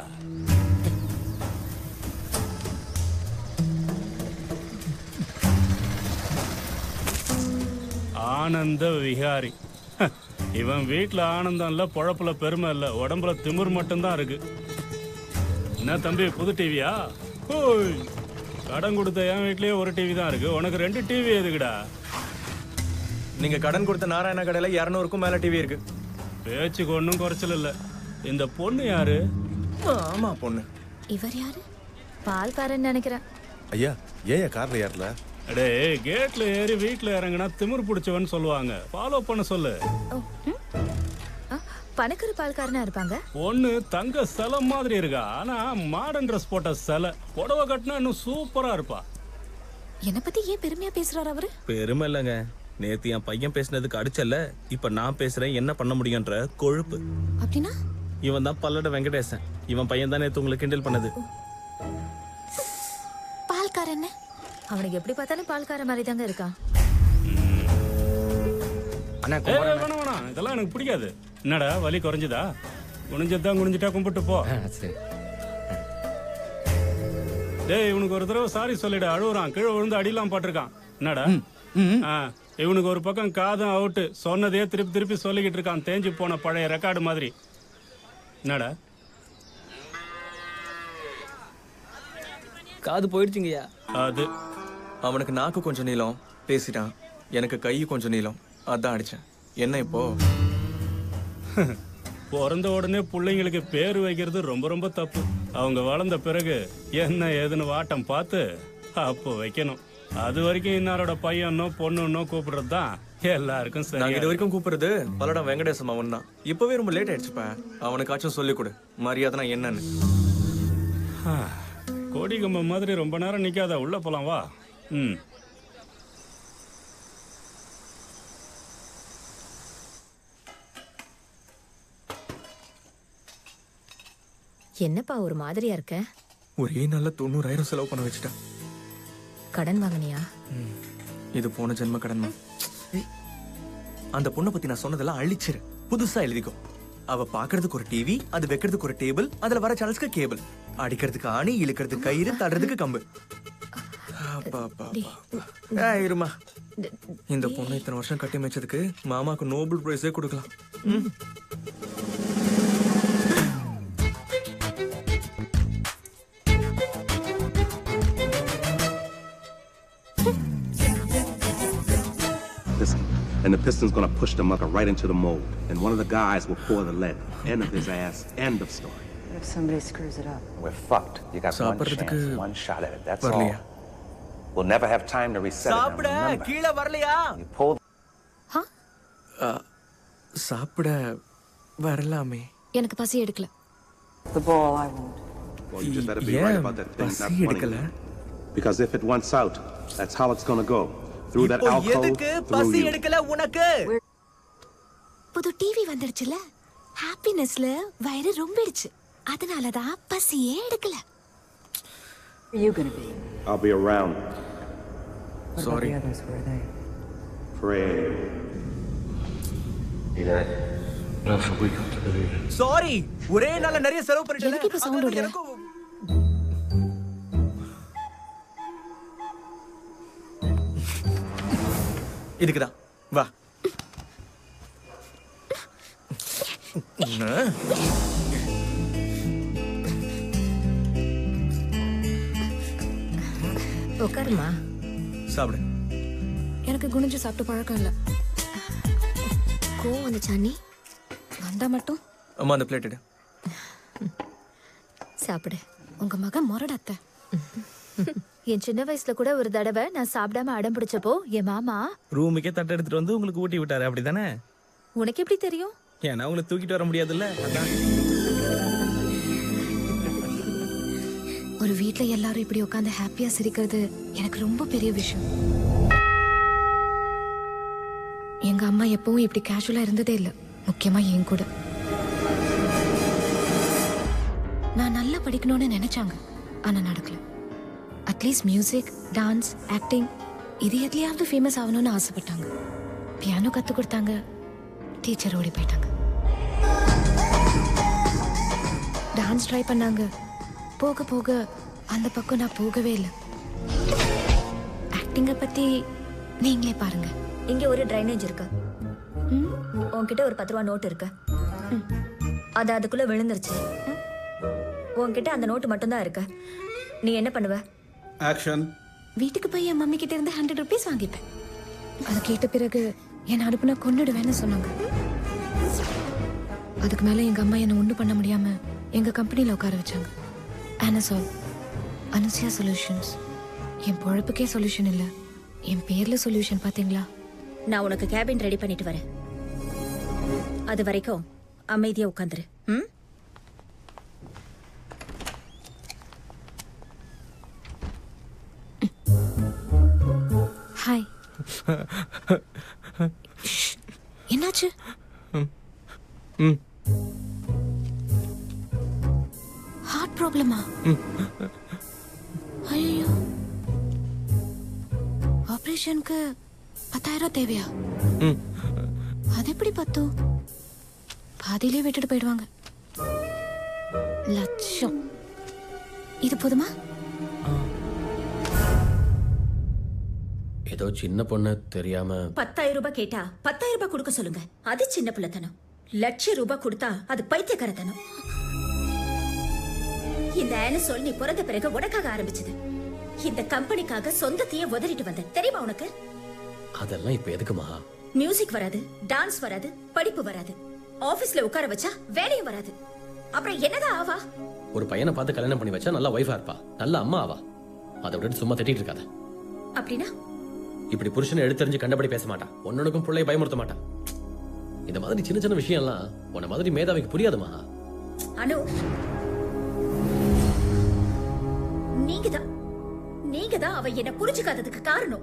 ஆனந்த விகாரி. இவன் வீட்டுல ஆனந்தம் இல்ல, பொழப்புல பெருமை இல்ல, உடம்புல திமிர் மட்டும்தான் இருக்கு. என்ன தம்பி, புது டிவியா? ஓய், கடன் கொடுத்த என் வீட்லயே ஒரு டிவி தான் இருக்கு, உனக்கு 2 டிவி எதுக்குடா? நீங்க கடன் கொடுத்த நாராயண கடையில 200க்கும் மேல டிவி இருக்கு. பேச்சுக்கு ஒன்னும் குறைச்சல் இல்ல. இந்த பொண்ணு யாரு? ஆமா பொண்ணு. இவர் யாரு? பால்காரன் நினைக்கிறேன். ஐயா, ஏன் கார்ல ஏறல? அடே, கேட்ல ஏறி வீட்டுல இறங்கினா திமிரு பிடிச்சவன் சொல்லுவாங்க. ஃபாலோ பண்ண சொல்லு. பணக்கார பால்காரனா இருப்பாங்க. பொண்ணு தங்க சிலை மாதிரி இருக்கா, ஆனா மாடர்ன் ட்ரெஸ் போட்ட சிலை. புடவை கட்டினா இன்னும் சூப்பரா இருப்பா. என்ன பத்தி ஏன் பெருமையா பேசுறாரு அவரு? பெருமை இல்லைங்க, நேத்து என் பையன் பேசினதுக்கு அடிச்சல, இப்ப நான் பேசுறேன் என்ன பண்ண முடியும்ன்ற கொழுப்பு. அப்படின்னா இவன் தான் பல்லட வெங்கடேசன். இவன் பையன் தானே உங்களுக்கு கிண்டல் பண்ணது. பால்காரன் அவனுக்கு எப்படி பார்த்தாலும் பால்கார மாதிரி தாங்க இருக்கான். வேணாம், இதெல்லாம் எனக்கு பிடிக்காது. என்னடா வலி குறைஞ்சதா? குனிஞ்சதான் குனிஞ்சிட்டா கும்பிட்டு போ. டேய் இவனுக்கு ஒரு தடவை சாரி சொல்லிடு. அழுவுறான், கீழே விழுந்து அடியெல்லாம் பாட்டிருக்கான். என்னடா இவனுக்கு ஒரு பக்கம் காதும் அவுட்டு, சொன்னதே திருப்பி திருப்பி சொல்லிக்கிட்டு இருக்கான். தேஞ்சு போன பழைய ரெக்கார்டு மாதிரி. என்னடா காது போயிடுச்சுங்கய்யா. அது அவனுக்கு நாக்கு கொஞ்சம் நீளம், பேசிட்டான். எனக்கு கை கொஞ்சம் நீளம், அதான் அடிச்சேன். என்ன இப்போ? பிறந்த உடனே பிள்ளைங்களுக்கு பேர் வைக்கிறது ரொம்ப ரொம்ப தப்பு. அவங்க வளர்ந்த பிறகு என்ன ஏதுன்னு வாட்டம் பார்த்து அப்போ வைக்கணும். அது வரைக்கும் இன்னாரோட பையனோ பொண்ணுன்னோ கூப்பிடுறது தான் எல்லாருக்கும் சரி. நாங்க இது வரைக்கும் கூப்பிடுறது பல்லடம் வெங்கடேசம் அவன் தான். இப்பவே ரொம்ப லேட் ஆயிடுச்சுப்பா. அவனுக்காச்சும் சொல்லிக் கொடு மரியாதைனா என்னன்னு. கோடி கம்பம் மாதிரி ரொம்ப நேரம் நிக்காத, உள்ள போலாம் வா. என்னப்பா ஒரு மாதிரியா இருக்க? ஒரே நாள்ல 90,000 செலவு பண்ண வச்சுட்டா. கடன் வாங்கினியா? இது போன ஜென்ம கடன் தான். அந்த பொண்ணை பத்தி நான் சொன்னதெல்லாம் அழிச்சிரு, புதுசா எழுதிக்கோ. அவ பாக்குறதுக்கு ஒரு டிவி, அது வைக்கிறதுக்கு ஒரு டேபிள், அதுல வர சேனல்ஸ்க்கு கேபிள், அடிக்கிறதுக்கு ஆணி, இழுக்கிறதுக்கு கயிறு, தடுறதுக்கு கம்பு. இருமா, இந்த பொண்ணை இத்தனை வருஷம் கட்டி மேய்ச்சதுக்கு மாமாக்கு நோபல் பிரைஸே கொடுக்கலாம். And the piston's gonna push the mucker right into the mold. And one of the guys will pour the lead. End of his ass. End of story. If somebody screws it up, we're fucked. You got one chance, one shot at it. That's all. We'll never have time to reset it. சாப்பிட கீழ வரலையா? You pull. சாப்பிட வரலாமே. எனக்கு பசி எடுக்கல. the ball I won't. Well, you just better be right about that thing not wanting. Because if it wants out, that's how it's gonna go. Through that alcove, through you. புது TV வந்துடுச்சுல, ஹாப்பினஸ்ல வயிறு ரொம்பிடுச்சு. அதனால தான் பசியே எடுக்கல. Where are you going to be? I'll be around. What about the others? Where are they? Pray. Sorry, ஒரே நாள்ல நிறைய செலவு பண்ணிட்டேன். எதுக்கு இப்ப சவுண்ட் விடுற? இதுக்குதான் வா. உட்காருமா. சாப்பிடு. எனக்கு குனிஞ்சு சாப்பிட்டு பழக்கம் இல்ல. கோவம் வந்துச்சா நீ? வந்தா மட்டும் அம்மா அந்த பிளேட் எடு. சாப்பிடு. உங்க மகன் முரடத்த. என் சின்ன வயசுல கூட ஒரு தடவை நான் சாப்பிடாம அடம் பிடிச்சப்போ என் மாமா ரூமுக்கே தட்டை எடுத்துட்டு வந்து உங்களுக்கு ஊட்டி விட்டாரு, அப்படிதானே? உனக்கு எப்படி தெரியும்? ஏன்னா உங்களை தூக்கிட்டு வர முடியாதுல்ல. ஒரு வீட்ல எல்லாரும் இப்படி உட்கார்ந்து ஹாப்பியா சிரிக்கிறது எனக்கு ரொம்ப பெரிய விஷயம். எங்க அம்மா எப்பவும் இப்படி கேஷுவலா இருந்ததே இல்ல, முக்கியமா என் கூட. நான் நல்லா படிக்கணும்னு நினைச்சாங்க, ஆனா நடக்கல. அட்லீஸ்ட் மியூசிக், டான்ஸ், ஆக்டிங் இது எதுலயாவது ஃபேமஸ் ஆகணும்னு ஆசைப்பட்டாங்க. பியானோ கத்து கொடுத்தாங்க, டீச்சர் ஓடி போயிட்டாங்க. டான்ஸ் ட்ரை பண்ணாங்க, போக போக அந்த பக்கம் நான் போகவே இல்லை. ஆக்டிங்க பத்தி நீங்களே பாருங்க. இங்க ஒரு ட்ரைனேஜ் இருக்கு, உன்கிட்ட ஒரு 10 ரூபா நோட்டு இருக்கு, அது அதுக்குள்ள விழுந்துருச்சு. உன்கிட்ட அந்த நோட்டு மட்டும்தான் இருக்கு. நீ என்ன பண்ணுவ? ஆக்ஷன். வீட்டுக்கு போய் என் மம்மி கிட்ட இருந்து 100 ரூபீஸ் வாங்கிப்பேன். அதை கேட்ட பிறகு என்ன அனுப்புனா கொன்னுடுவேன்னு சொன்னாங்க. அதுக்கு மேல எங்க அம்மா என்ன ஒண்ணு பண்ண முடியாம எங்க கம்பெனில உட்கார வச்சாங்க. ஆனசால், அனுசியா சொல்யூஷன்ஸ். என் பொழப்புக்கே சொல்யூஷன் இல்ல, என் பேர்ல சொல்யூஷன் பாத்தீங்களா? நான் உனக்கு கேபின் ரெடி பண்ணிட்டு வரேன். அது வரைக்கும் அமைதியா உட்காந்துரு. ஹாய். என்னாச்சு? ரெசல்யூஷனுக்கு 10,000 தேவையா? அது எப்படி 10? பாதியிலே விட்டுட்டு போயிடுவாங்க. லட்சம். இது போதுமா? ஏதோ சின்ன பொண்ணு தெரியாம 10,000 ரூபாய் கேட்டா 10,000 ரூபாய் கொடுக்க சொல்லுங்க. அது சின்ன பிள்ளைத்தனம். ₹1,00,000 கொடுத்தா அது பைத்தியக்காரத்தனம். இந்த ஆனசோல் நீ பிறந்த பிறகு உனக்காக ஆரம்பிச்சது. இந்த கம்பெனிக்காக சொந்தத்தையே உதறிட்டு வந்த தெரியுமா உனக்கு? அதெல்லாம் இப்ப எதுக்குமா? மியூசிக் வராது, டான்ஸ் வராது, படிப்பு வராது. ஆபீஸ்ல உட்கார வச்சா வேலையும் வராது. அப்புறம் என்னதான் ஆவா? ஒரு பையனை பார்த்து கல்யாணம் பண்ணி வச்சா நல்ல வைஃபா இருப்பா, நல்ல அம்மா ஆவா. அதை விட்டு சும்மா திட்டிட்டு இருக்காத. அப்படின்னா இப்படி புருஷனை எடுத்தறிஞ்சு கண்டபடி பேச மாட்டான். ஒன்னொன்னுக்கும் பிள்ளைய பயமுறுத்த மாட்டான். இந்த மாதிரி சின்ன சின்ன விஷயம்லாம் உன்ன மாதிரி மேதாவிக்கு புரியாதுமா. அனு, நீங்க தான் அவ என்ன புரிஞ்சுக்காததுக்கு காரணம்.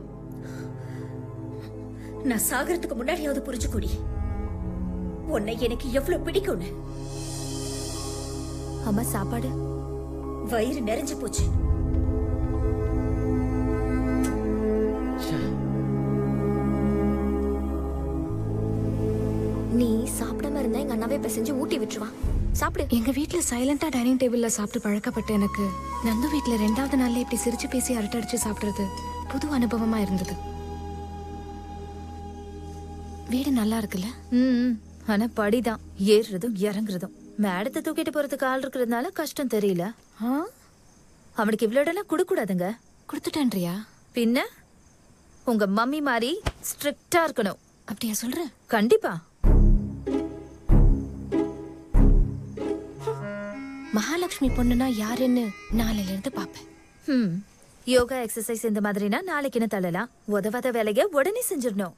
நான் சாகறதுக்கு முன்னாடியாவது புரிஞ்சுக்கூடி உன்னை எனக்கு எவ்வளவு பிடிக்கும்னு. அம்மா சாப்பாடு வயிறு நிறைஞ்சு போச்சு. நீ சாப்பிடாம இருந்தா எங்க அண்ணாவே பிசைஞ்சு ஊட்டி விட்டுருவான். சாப்பிடு. எங்க வீட்ல சைலண்டா டைனிங் டேபிள்ல சாப்பிட்டு பழக்கப்பட்ட எனக்கு நந்து வீட்ல 2வது நாள்ல இப்படி சிரிச்சு பேசி அரட்டை அடிச்சு சாப்பிடுறது புது அனுபவமா இருந்தது. வீடு நல்லா இருக்குல்ல? ஆனா படிதான் ஏறுறதும் இறங்குறதும். மேடத்தை தூக்கிட்டு போறதுக்கு ஆள் இருக்கிறதுனால கஷ்டம் தெரியல. அவனுக்கு இவ்வளவு இடம் கொடுக்கூடாதுங்க. கொடுத்துட்டேன்றியா? பின்ன உங்க மம்மி மாதிரி ஸ்ட்ரிக்டா இருக்கணும். அப்படியா சொல்ற? கண்டிப்பா. மகாலட்சுமி பொண்ணுனா யாருன்னு நாளையில இருந்து பாப்பேன். யோகா எக்ஸசைஸ் இந்த மாதிரினா நாளைக்குன்னு தள்ளலாம். உதவாத வேலைய உடனே செஞ்சிடணும்.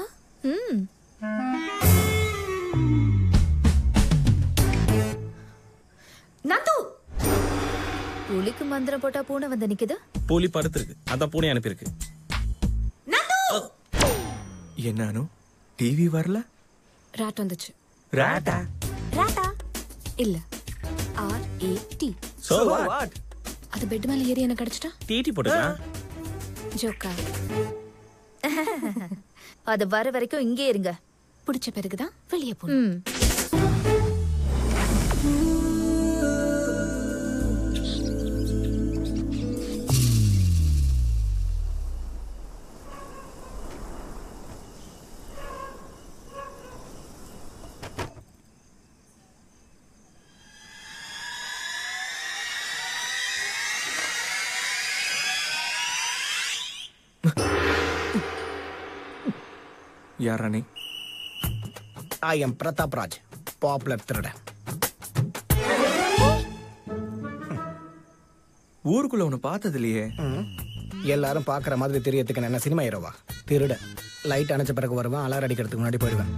நந்து, புலிக்கு மந்திரம் போட்டா பூனை வந்து நிக்குது. புலி படுத்திருக்கு, அதான் பூனை அனுப்பியிருக்கு. என்ன டிவி வரல? ராட் வந்துச்சு. ராட்டா? ராட்டா இல்ல, RAT. So what? அது பெட் மேல ஏறி என்ன கடிச்சிட்டா? டிடி போட்டுக்கலாம். ஜோக்கா. அது வர வரைக்கும் இங்கே இருங்க. பிடிச்ச பிறகுதான் வெளியே போகணும். யாரா நீ? I am Pratap Raj, popular திருடன். ஊருக்குள்ள உன்னை பார்த்தது இல்லையே. எல்லாரும் பாக்குற மாதிரி தெரியறதுக்கு என்ன சினிமா ஹீரோவா? திருடன். லைட் அணைச்ச பிறகு வருவேன், அலாரம் அடிக்கிறதுக்கு முன்னாடி போயிடுவேன்.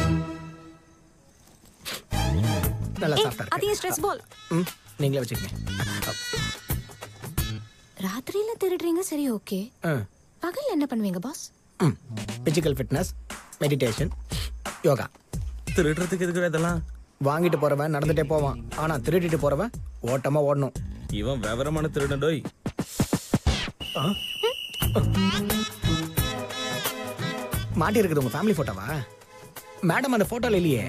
நல்லா சாப்பிட்டா இருக்கு. அது ஸ்ட்ரெஸ் பால். நீங்களே வச்சுக்கங்க. ராத்திரியில திருடுறீங்க, சரி ஓகே. பகல்ல என்ன பண்ணுவீங்க boss? Physical fitness, meditation, yoga. திருடுறதுக்கு இருக்கிற இதெல்லாம் வாங்கிட்டு போறவன் நடந்துட்டே போவான், ஆனா திருடிட்டு போறவன் ஓட்டமா ஓடணும். இவன் விவரமான திருடண்டோய். மாட்டி இருக்குது உங்க ஃபேமிலி போட்டோவா? மேடம் அந்த போட்டோல இல்லையே.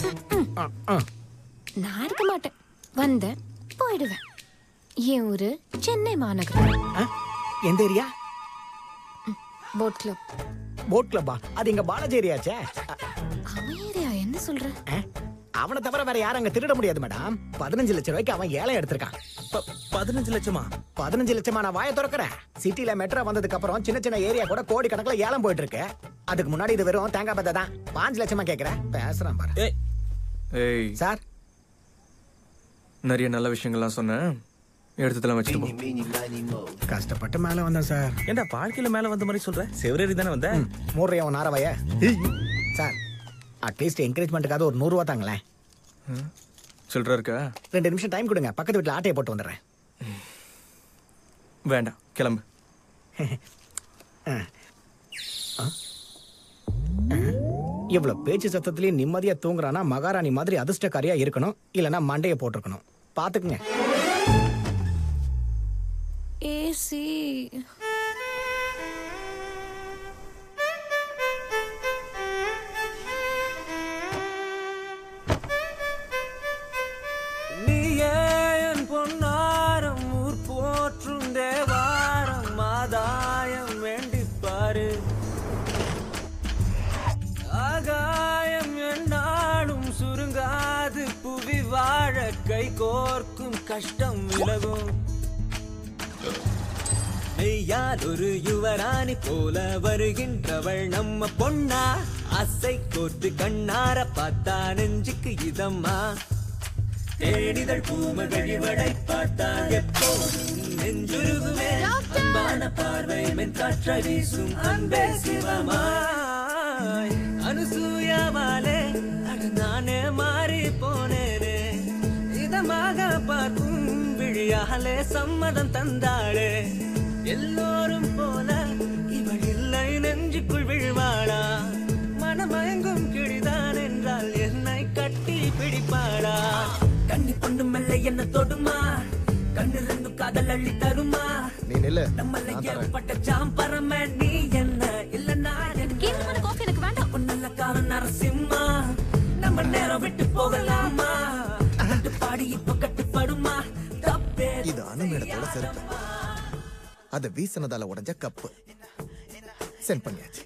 நான் இருக்க மாட்டேன், வந்தேன் போயிடுவேன். என் ஊரு சென்னை மாநகரம். எந்த ஏரியா? Boat club. போட் கிளப்பா? அது எங்க பாலாஜி ஏரியாச்சே. அவன் ஏரியா என்ன சொல்ற? அவனை தவிர வேற யாரும் அங்க திருட முடியாது மேடம். 15 லட்சம் ரூபாய்க்கு அவன் ஏழை எடுத்திருக்கான். 15 லட்சமா? 15 லட்சமா? நான் வாயை திறக்கிறேன். சிட்டில மெட்ரோ வந்ததுக்கு அப்புறம் சின்ன சின்ன ஏரியா கூட கோடி கணக்குல ஏலம் போயிட்டு இருக்கு. அதுக்கு முன்னாடி இது வெறும் தேங்காய் பத்தை தான். 5 லட்சமா கேக்குறேன். பேசுறான் பாரு. ஏய் சார், நிறைய நல்ல விஷயங்கள்லாம் சொன்னேன், எடுத்துலாம் வச்சுட்டு போ. கஷ்டப்பட்டு மேல வந்தேன் சார். ஏண்டா வாழ்க்கையில மேல வந்த மாதிரி சொல்ற? செவரேறி தானே வந்த? மூறையா உன் நாரவைய. சார், அட்லீஸ்ட் என்கரேஜ்மெண்ட்டுக்காக ஒரு 100 ரூபா தாங்களேன். சில்லற இருக்கா? 2 நிமிஷம் டைம் கொடுங்க, பக்கத்து வீட்டுல ஆட்டையை போட்டு வந்துடுறேன். வேண்டாம், கிளம்பு. இவ்வளவு பேச்சு சத்தத்திலேயே நிம்மதியா தூங்குறானா மகாராணி மாதிரி அதிர்ஷ்டக்காரியா இருக்கணும், இல்லைன்னா மண்டையை போட்டிருக்கணும். பாத்துக்குங்க. ஏசி கஷ்டம் விலகும் மெய்யால் ஒரு யுவராணி போல வருகின்றவள் நம்ம பொண்ணா ஆசை கோர்த்து கண்ணார பார்த்தா நெஞ்சுக்கு இதம்மா தேடிதழ் பூமகள் இவளை பார்த்தா எப்போதும் நெஞ்சுருகுமே அன்பான பார்வை மென்காற்றை வீசும் அன்பே சிவமாய் அனுசூயாவாலே அடு நானே மாறி போனேனே இதமாக பார்க்கும் விழியாலே சம்மதம் தந்தாளே எல்லோரும் போல இவள் இல்லை நெஞ்சுக்குள் விழுவாளா மனமயங்கும் கிழிதான் என்றால் என்னை கட்டி பிடிப்பாளா கண்ணி பொண்ணு மெல்ல என்ன தொடுமா கண்ணிலிருந்து காதல் அள்ளி தருமா நீ நில்லு நம்மள ஏற்பட்ட சாம்பரமே நீ என்ன இல்லன்னா எனக்கு வேண்டாம் உன்னல்ல காரன் நரசிம்மா நம்ம நேரம் விட்டு போகலாமா பாடி இப்ப கட்டுப்படுமா தப்பே இது அனுமேடத்தோட செருப்பு அத வீசினதால உடைஞ்ச கப்பு சென்ட் பண்ணியாச்சு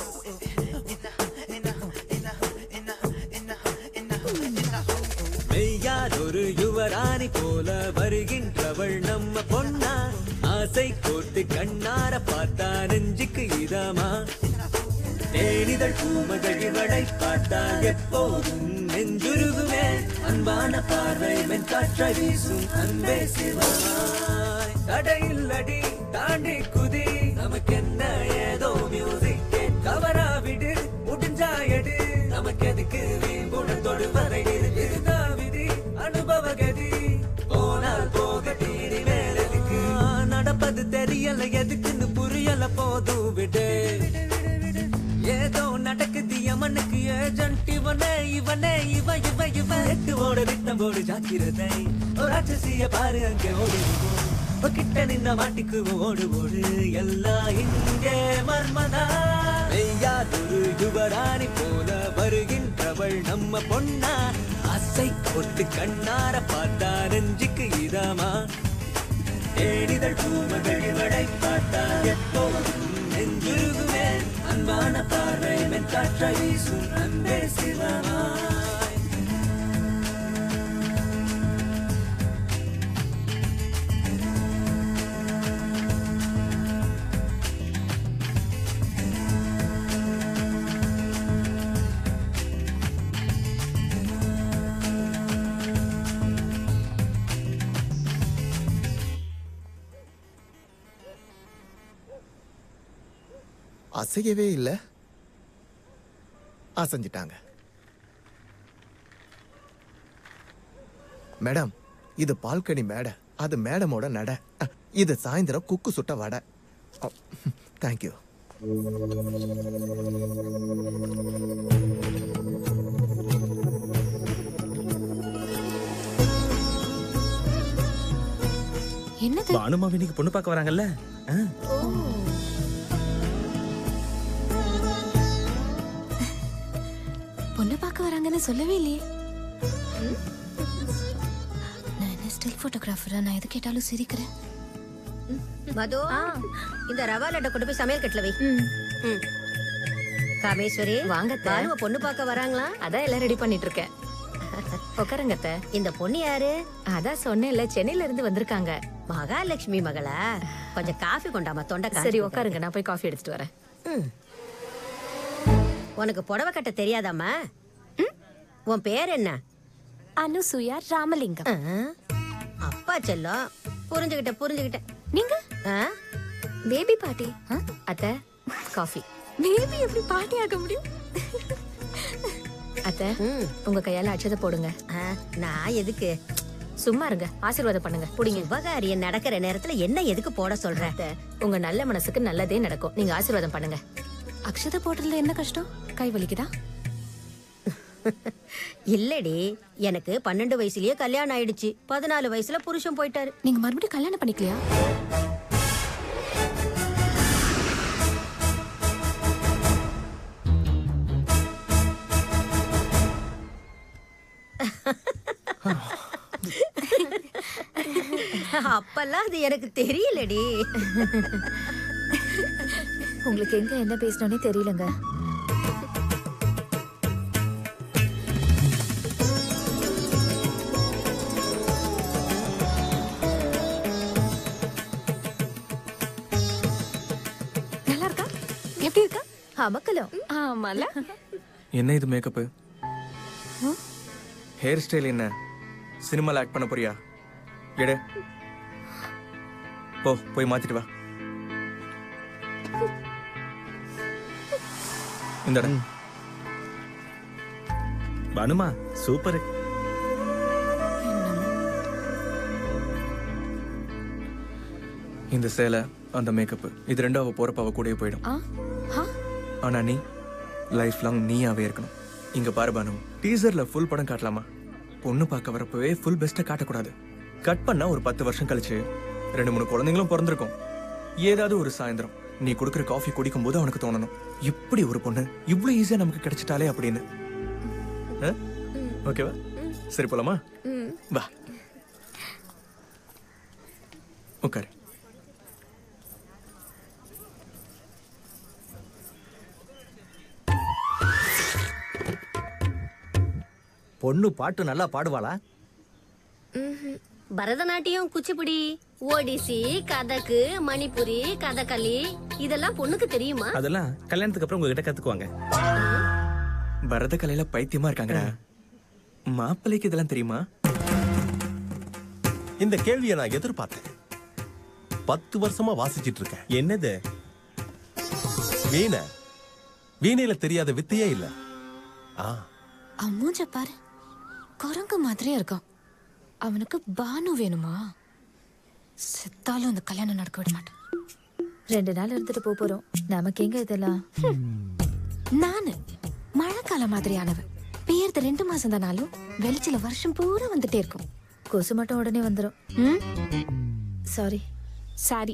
மெய்யாதொரு யுவராணி போல வருகின்றவள் நம்ம பொண்ணா ஆசை கோர்த்து கண்ணார பார்த்தா நெஞ்சுக்கு இதமா தேனிதழ் பூமகள் இவளை பார்த்தா எப்போதும் நெஞ்சுருகுமே அன்பான பார்வை மென்காற்றை வீசும் அன்பே சிவமாய் தடையில்லடி தாண்டி குதி நமக்கு என்ன ஏதோ மியூசிக் கவரா விடு முடிஞ்சாயடு நமக்கு எதுக்கு வீம்புடத்தோடு வரை இதுதான் விதி அனுபவ கதி போனால் போகட்டி மேல எதுக்கு நடப்பது தெரியல எதுக்குன்னு புரியல போதும் விடு ஏதோ நடக்குது யமனுக்கு ஏஜென்ட் இவனே இவனே இவ இவ இவ எட்டுவோட விட்டம்போடு ஜாக்கிரதை ஒரு ராட்சசிய பாரு அங்கே ஓடுவோம் கிட்ட நின்ன மாட்டிக்கு ஓடு ஓடு எல்லாம் இங்கே மர்மதா மெய்யாதொரு யுவராணி போல வருகின்றவள் நம்ம பொண்ணா ஆசை கொட்டு கண்ணார பார்த்தா நெஞ்சுக்கு இதமா தேடிதழ் பூமகள் இவளை பார்த்தா எப்போதும் நெஞ்சுருகுமே அன்பான பார்வை மென்காற்றை வீசும் அன்பே சிவமாய் அசையவே இல்ல அசைஞ்சிட்டாங்க மேடம் இது பால்கனி மேடை அது மேடமோட நட இது சாயந்தரம் குக்கு சுட்ட வடை தேங்க்யூ என்னது பானுமா இன்னைக்கு பொண்ணு பார்க்க வராங்கல்ல பொண்ணு பார்க்க வராங்கன்னு சொல்லவே இல்லையே நான் என்ன ஸ்டில் போட்டோகிராஃபரா நான் எது கேட்டாலும் சிரிக்கிறேன் மது இந்த ரவா லட்டை கொண்டு போய் சமையல் கட்டல வை காமேஸ்வரி வாங்க பானுவ பொண்ணு பார்க்க வராங்களா அதான் எல்லாம் ரெடி பண்ணிட்டு இருக்கேன் உட்காருங்க அத்தை. இந்த பொண்ணு யாரு அதான் சொன்னேன்ல சென்னையில இருந்து வந்திருக்காங்க மகாலட்சுமி மகளா கொஞ்சம் காஃபி கொண்டாமா தொண்டை சரி உட்காருங்க நான் போய் காஃபி எடுத்துட்டு வரேன் உனக்கு புடவை கட்ட தெரியாதாமா உன் பேர் என்ன அனுசூயா ராமலிங்கம் அப்பா செல்லம் புரிஞ்சுக்கிட்டேன் நீங்க பேபி பாட்டி அத்தை காஃபி பேபி எப்படி பாட்டி ஆக முடியும் அத்தை உங்க கையால அட்சதை போடுங்க நான் எதுக்கு சும்மா இருங்க ஆசீர்வாதம் பண்ணுங்க புடிங்க உபகாரியம் நடக்கிற நேரத்துல என்ன எதுக்கு போட சொல்ற உங்க நல்ல மனசுக்கு நல்லதே நடக்கும் நீங்க ஆசீர்வாதம் பண்ணுங்க அக்ஷதை போடுறதுல என்ன கஷ்டம் கை வலிக்குதா இல்லடி எனக்கு 12 வயசுலயே கல்யாணம் ஆயிடுச்சு 14 வயசுல புருஷன் போயிட்டாரு நீங்க மறுபடியும் கல்யாணம் பண்ணிக்கலையா அப்பெல்லாம் அது எனக்கு தெரியலடி உங்களுக்கு எங்க என்ன பேசணும்னே தெரியலங்க எப்படி இருக்கா? அமக்கலம். ஆமால. என்ன இது மேக்கப்? ஹேர் ஸ்டைல் என்ன? சினிமால ஆக்ட் பண்ண போறியா? எடு. போய் மாத்திட்டு வா. இந்தடா. பானுமா சூப்பர். இந்த சேலை அந்த மேக்கப் இது ரெண்டும் அவ போறப்ப அவ கூடயே போயிடும். ஆனா நீ லைஃப் லாங் நீயாவே இருக்கணும். இங்க பாரு பானு, டீசர்ல ஃபுல் படம் காட்டலாமா? பொண்ணு பார்க்க வரப்பவே ஃபுல் பெஸ்ட்டை காட்டக்கூடாது. கட் பண்ணா ஒரு 10 வருஷம் கழிச்சு 2-3 குழந்தைங்களும் பிறந்திருக்கும். ஏதாவது ஒரு சாயந்தரம் நீ கொடுக்குற காஃபி குடிக்கும் போது அவனுக்கு தோணணும், இப்படி ஒரு பொண்ணு இவ்வளவு ஈஸியா நமக்கு கிடைச்சிட்டாலே அப்படின்னு. ஓகேவா? சரி போலாமா? வா உட்காரு. பொண்ணு பாட்டு நல்லா பாடுவாளா? பரதநாட்டியம், குச்சிப்புடி, ஓடிசி, கதக்கு, மணிப்புரி, கதகளி இதெல்லாம் பொண்ணுக்கு தெரியுமா? அதெல்லாம் கல்யாணத்துக்கு அப்புறம் உங்ககிட்ட கத்துக்குவாங்க. பரத கலையில பைத்தியமா இருக்காங்கடா. மாப்பிள்ளைக்கு இதெல்லாம் தெரியுமா? இந்த கேள்வியை நான் எதிர்பார்த்தேன். 10 வருஷமா வாசிச்சிட்டு இருக்கேன். என்னது? வீணை. வீணையில தெரியாத வித்தையே இல்ல. அம்மூஞ்ச பாரு, குரங்கு மாதிரியே இருக்கான். அவனுக்கு பானு வேணுமா? செத்தாலும் அந்த கல்யாணம் நடக்க விட மாட்டேன். 2 நாள் இருந்துட்டு போறோம். நமக்கு எங்க இதெல்லாம்? நானு மழைக்காலம் மாதிரியானவ. பெயர்த்து 2 மாசம் தானாலும் வெளிச்சில வருஷம் பூரா வந்துட்டே இருக்கும். கொசு மட்டும் உடனே வந்துடும். சாரி. சாரி.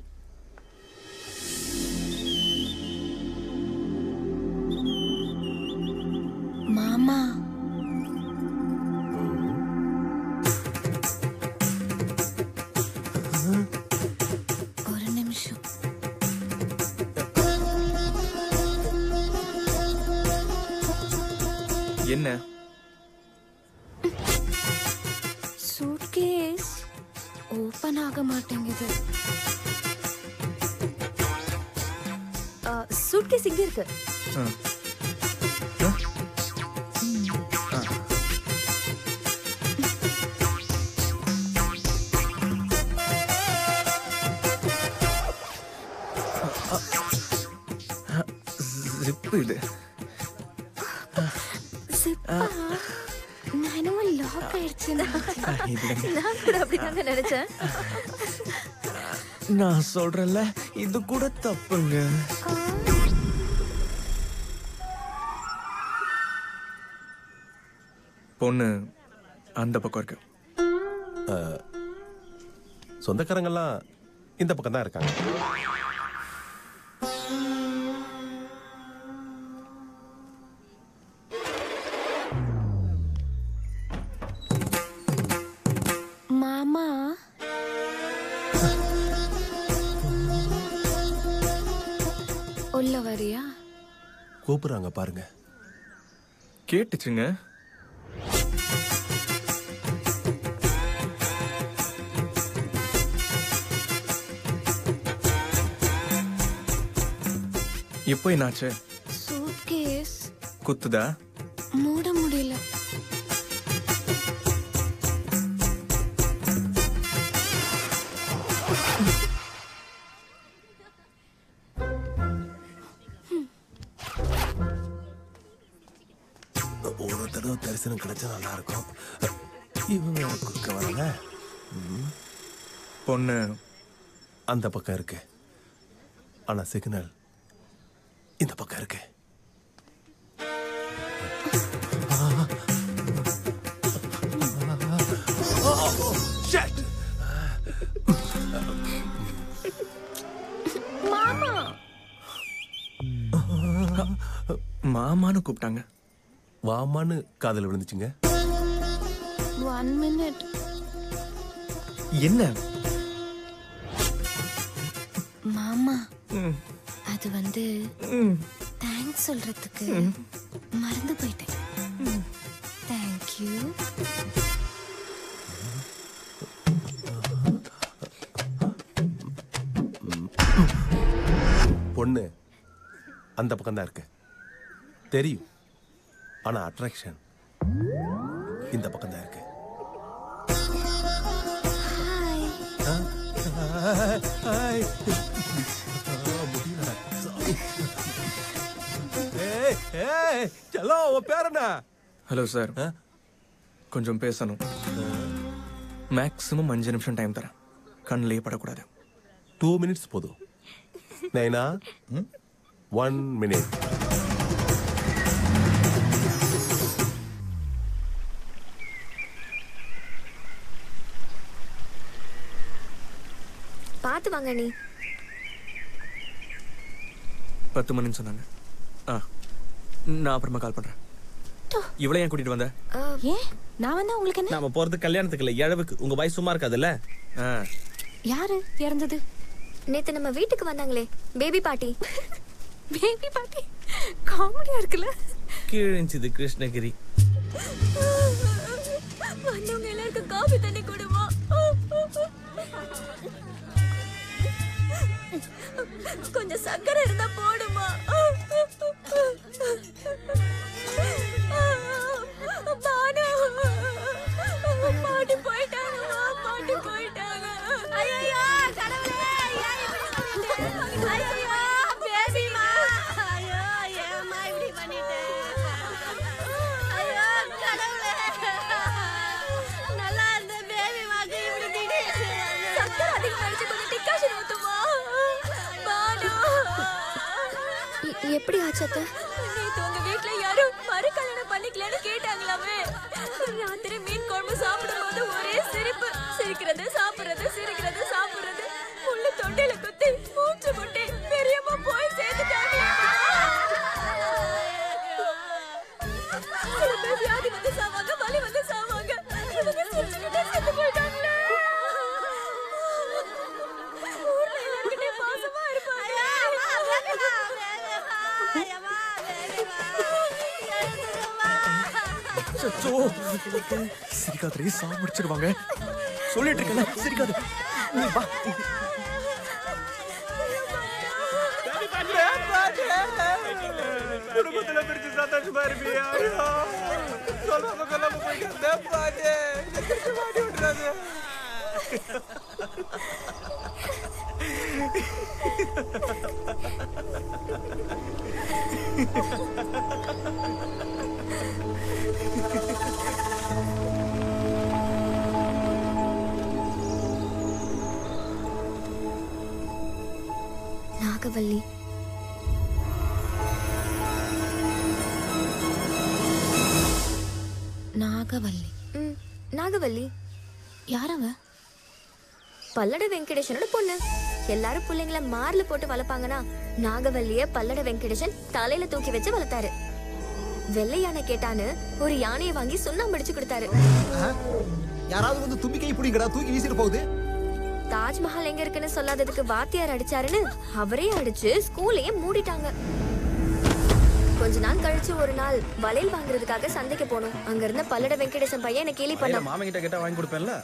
மாமா, ஒரு நிமிஷம். என்ன? சூட்கேஸ் ஓபன் ஆக மாட்டேங்குது. சூட்கேஸ் இங்க இருக்கு. ஜிப்பு இது. நான் என்னமோ லாக் ஆயிடுச்சு. நான் கூட அப்படிதாங்க நினைச்சேன். நான் சொல்றேன்ல, இது கூட தப்புங்க. பொண்ணு அந்த பக்கம் இருக்கு. சொந்தக்காரங்கெல்லாம் இந்த பக்கம் தான் இருக்காங்க. மாமா, உள்ள வரியா? கூப்பிடுறாங்க பாருங்க. கேட்டுச்சுங்க. இப்போ என்னாச்சு? சூட்கேஸ் குத்துதா? மூட முடியல. ஒரு தடவை தரிசனம் கிடைச்சா நல்லா இருக்கும். இவங்க குறுக்க வராங்க. பொண்ணு அந்த பக்கம் இருக்கு. ஆனா சிக்னல் இந்த பக்கம் இருக்கு. மாமா, மாமான்னு கூப்பிட்டாங்க. வாமான்னு காதல் விழுந்துச்சுங்க. 1 minute. என்ன? மாமா, அது வந்து தேங்க்ஸ் சொல்றதுக்கு மறந்து போயிட்டேன். தேங்க்யூ. பொண்ணு அந்த பக்கம் தான் இருக்கு. தெரியும், ஆனா அட்ராக்ஷன் இந்த பக்கம் தான் இருக்கு. ஹலோ, உன் பேர் என்ன? ஹலோ சார், கொஞ்சம் பேசணும். மேக்ஸிமம் 5 நிமிஷம் டைம் தரேன். கண்ணிலேயே படக்கூடாது. 2 minutes போதும். நைனா 1 minute. பார்த்து வாங்க நீ. 10 மணின்னு சொன்னாங்க. நான் அப்புறமா கால் பண்றேன். இவ்வளவு ஏன் கூட்டிட்டு வந்த? ஏன் நான் வந்தா உங்களுக்கு என்ன? நாம போறது கல்யாணத்துக்கு இல்ல, இழவுக்கு. உங்க வாய் சும்மா இருக்காதுல்ல? யாரு இறந்தது? நேத்து நம்ம வீட்டுக்கு வந்தாங்களே, பேபி பார்ட்டி. பேபி பார்ட்டி காமெடியா இருக்குல்ல? கீழிஞ்சுது கிருஷ்ணகிரி. வந்தவங்க எல்லாருக்கும் காபி தண்ணி கொடுமா? கொஞ்சம் சக்கரை இருந்தா போடுமா? பாட்டி போயிட்டாங்க, பாட்டி போயிட்டாங்க. ஐயோ கடவுளே, ஐயோ பேபிமா, ஐயோ ஏமா இப்படி பண்ணிட்டேன்? ஐயோ கடவுளே, நல்லா இருந்த பேபிமாக்கு இப்படி திடீர்னு சக்கரை அதிகமாயிடுச்சு, கொஞ்சம் டிகாஷன் ஊத்துமா? எப்படி ஆச்சத்த? நேத்து உங்க வீட்ல யாரும் மறு கல்யாணம் பண்ணிக்கலன்னு கேட்டாங்களாமே. ராத்திரி மீன் குழம்பு சாப்பிடும் போது ஒரே சிரிப்பு. சிரிக்கிறது சாப்பிடுறது, சிரிக்கிறது சாப்பிடுறது. உள்ள தொண்டையில குத்தி மூச்சு முட்டி பெரியம்மா போய் சேர்த்துட்டாங்க. சில பேர் வியாதி வந்து சாவாங்க, வலி வந்து சாவாங்க. இவங்க சிரிச்சுக்கிட்டே செத்து போயிட்டாங்களே. ஊர்ல எல்லார்கிட்டே பாசமா இருப்பாங்க. சிரிக்காதே, சாப்பிடுச்சிருவாங்க. சொல்லிட்டு இருக்கல, சிரிக்காத. நீ வா. குடும்பத்துல பிரிச்சு சந்தோஷமா இருப்பியா? சொல்லாம கொல்லாம போயிட்டு பாட்டு மாட்டி விட்டுறாங்க. நாகவல்லி. நாகவல்லி. நாகவல்லி யாரவ? பல்லட வெங்கடேசனோட பொண்ணு. எல்லாரும் பிள்ளைங்கள மார்ல போட்டு வளர்ப்பாங்கன்னா, நாகவல்லிய பல்லட வெங்கடேசன் தலையில தூக்கி வச்சு வளர்த்தாரு. வெள்ளை யானை கேட்டான்னு ஒரு யானையை வாங்கி சுண்ணாம்பு அடிச்சு கொடுத்தாரு. யாராவது வந்து தும்பிக்கை பிடிங்கடா, தூக்கி வீசிட்டு போகுது. தாஜ்மஹால் எங்க இருக்குன்னு சொல்லாததுக்கு வாத்தியார் அடிச்சாருன்னு அவரே அடிச்சு ஸ்கூலையே மூடிட்டாங்க. கொஞ்ச நாள் கழிச்சு ஒரு நாள் வளையல் வாங்குறதுக்காக சந்தைக்கு போனோம். அங்க இருந்த பல்லட வெங்கடேசன் பையன் என்ன கேலி பண்ணான். மாமா கிட்ட கேட்டா வாங்கி கொடுப்பேன்ல.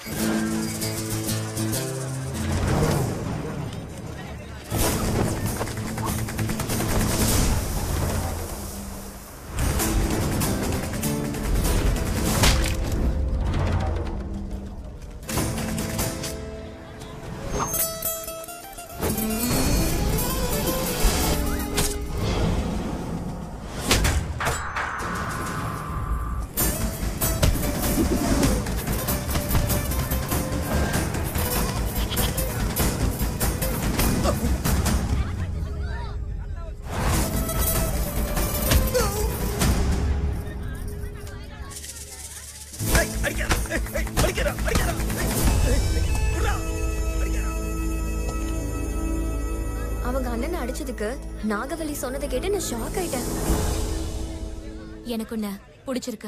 அவங்க அண்ணனை அடிச்சதுக்கு நாகவல்லி சொன்னதை கேட்டு நான் ஷாக் ஆயிட்டேன். எனக்கு உன்னை பிடிச்சிருக்கு.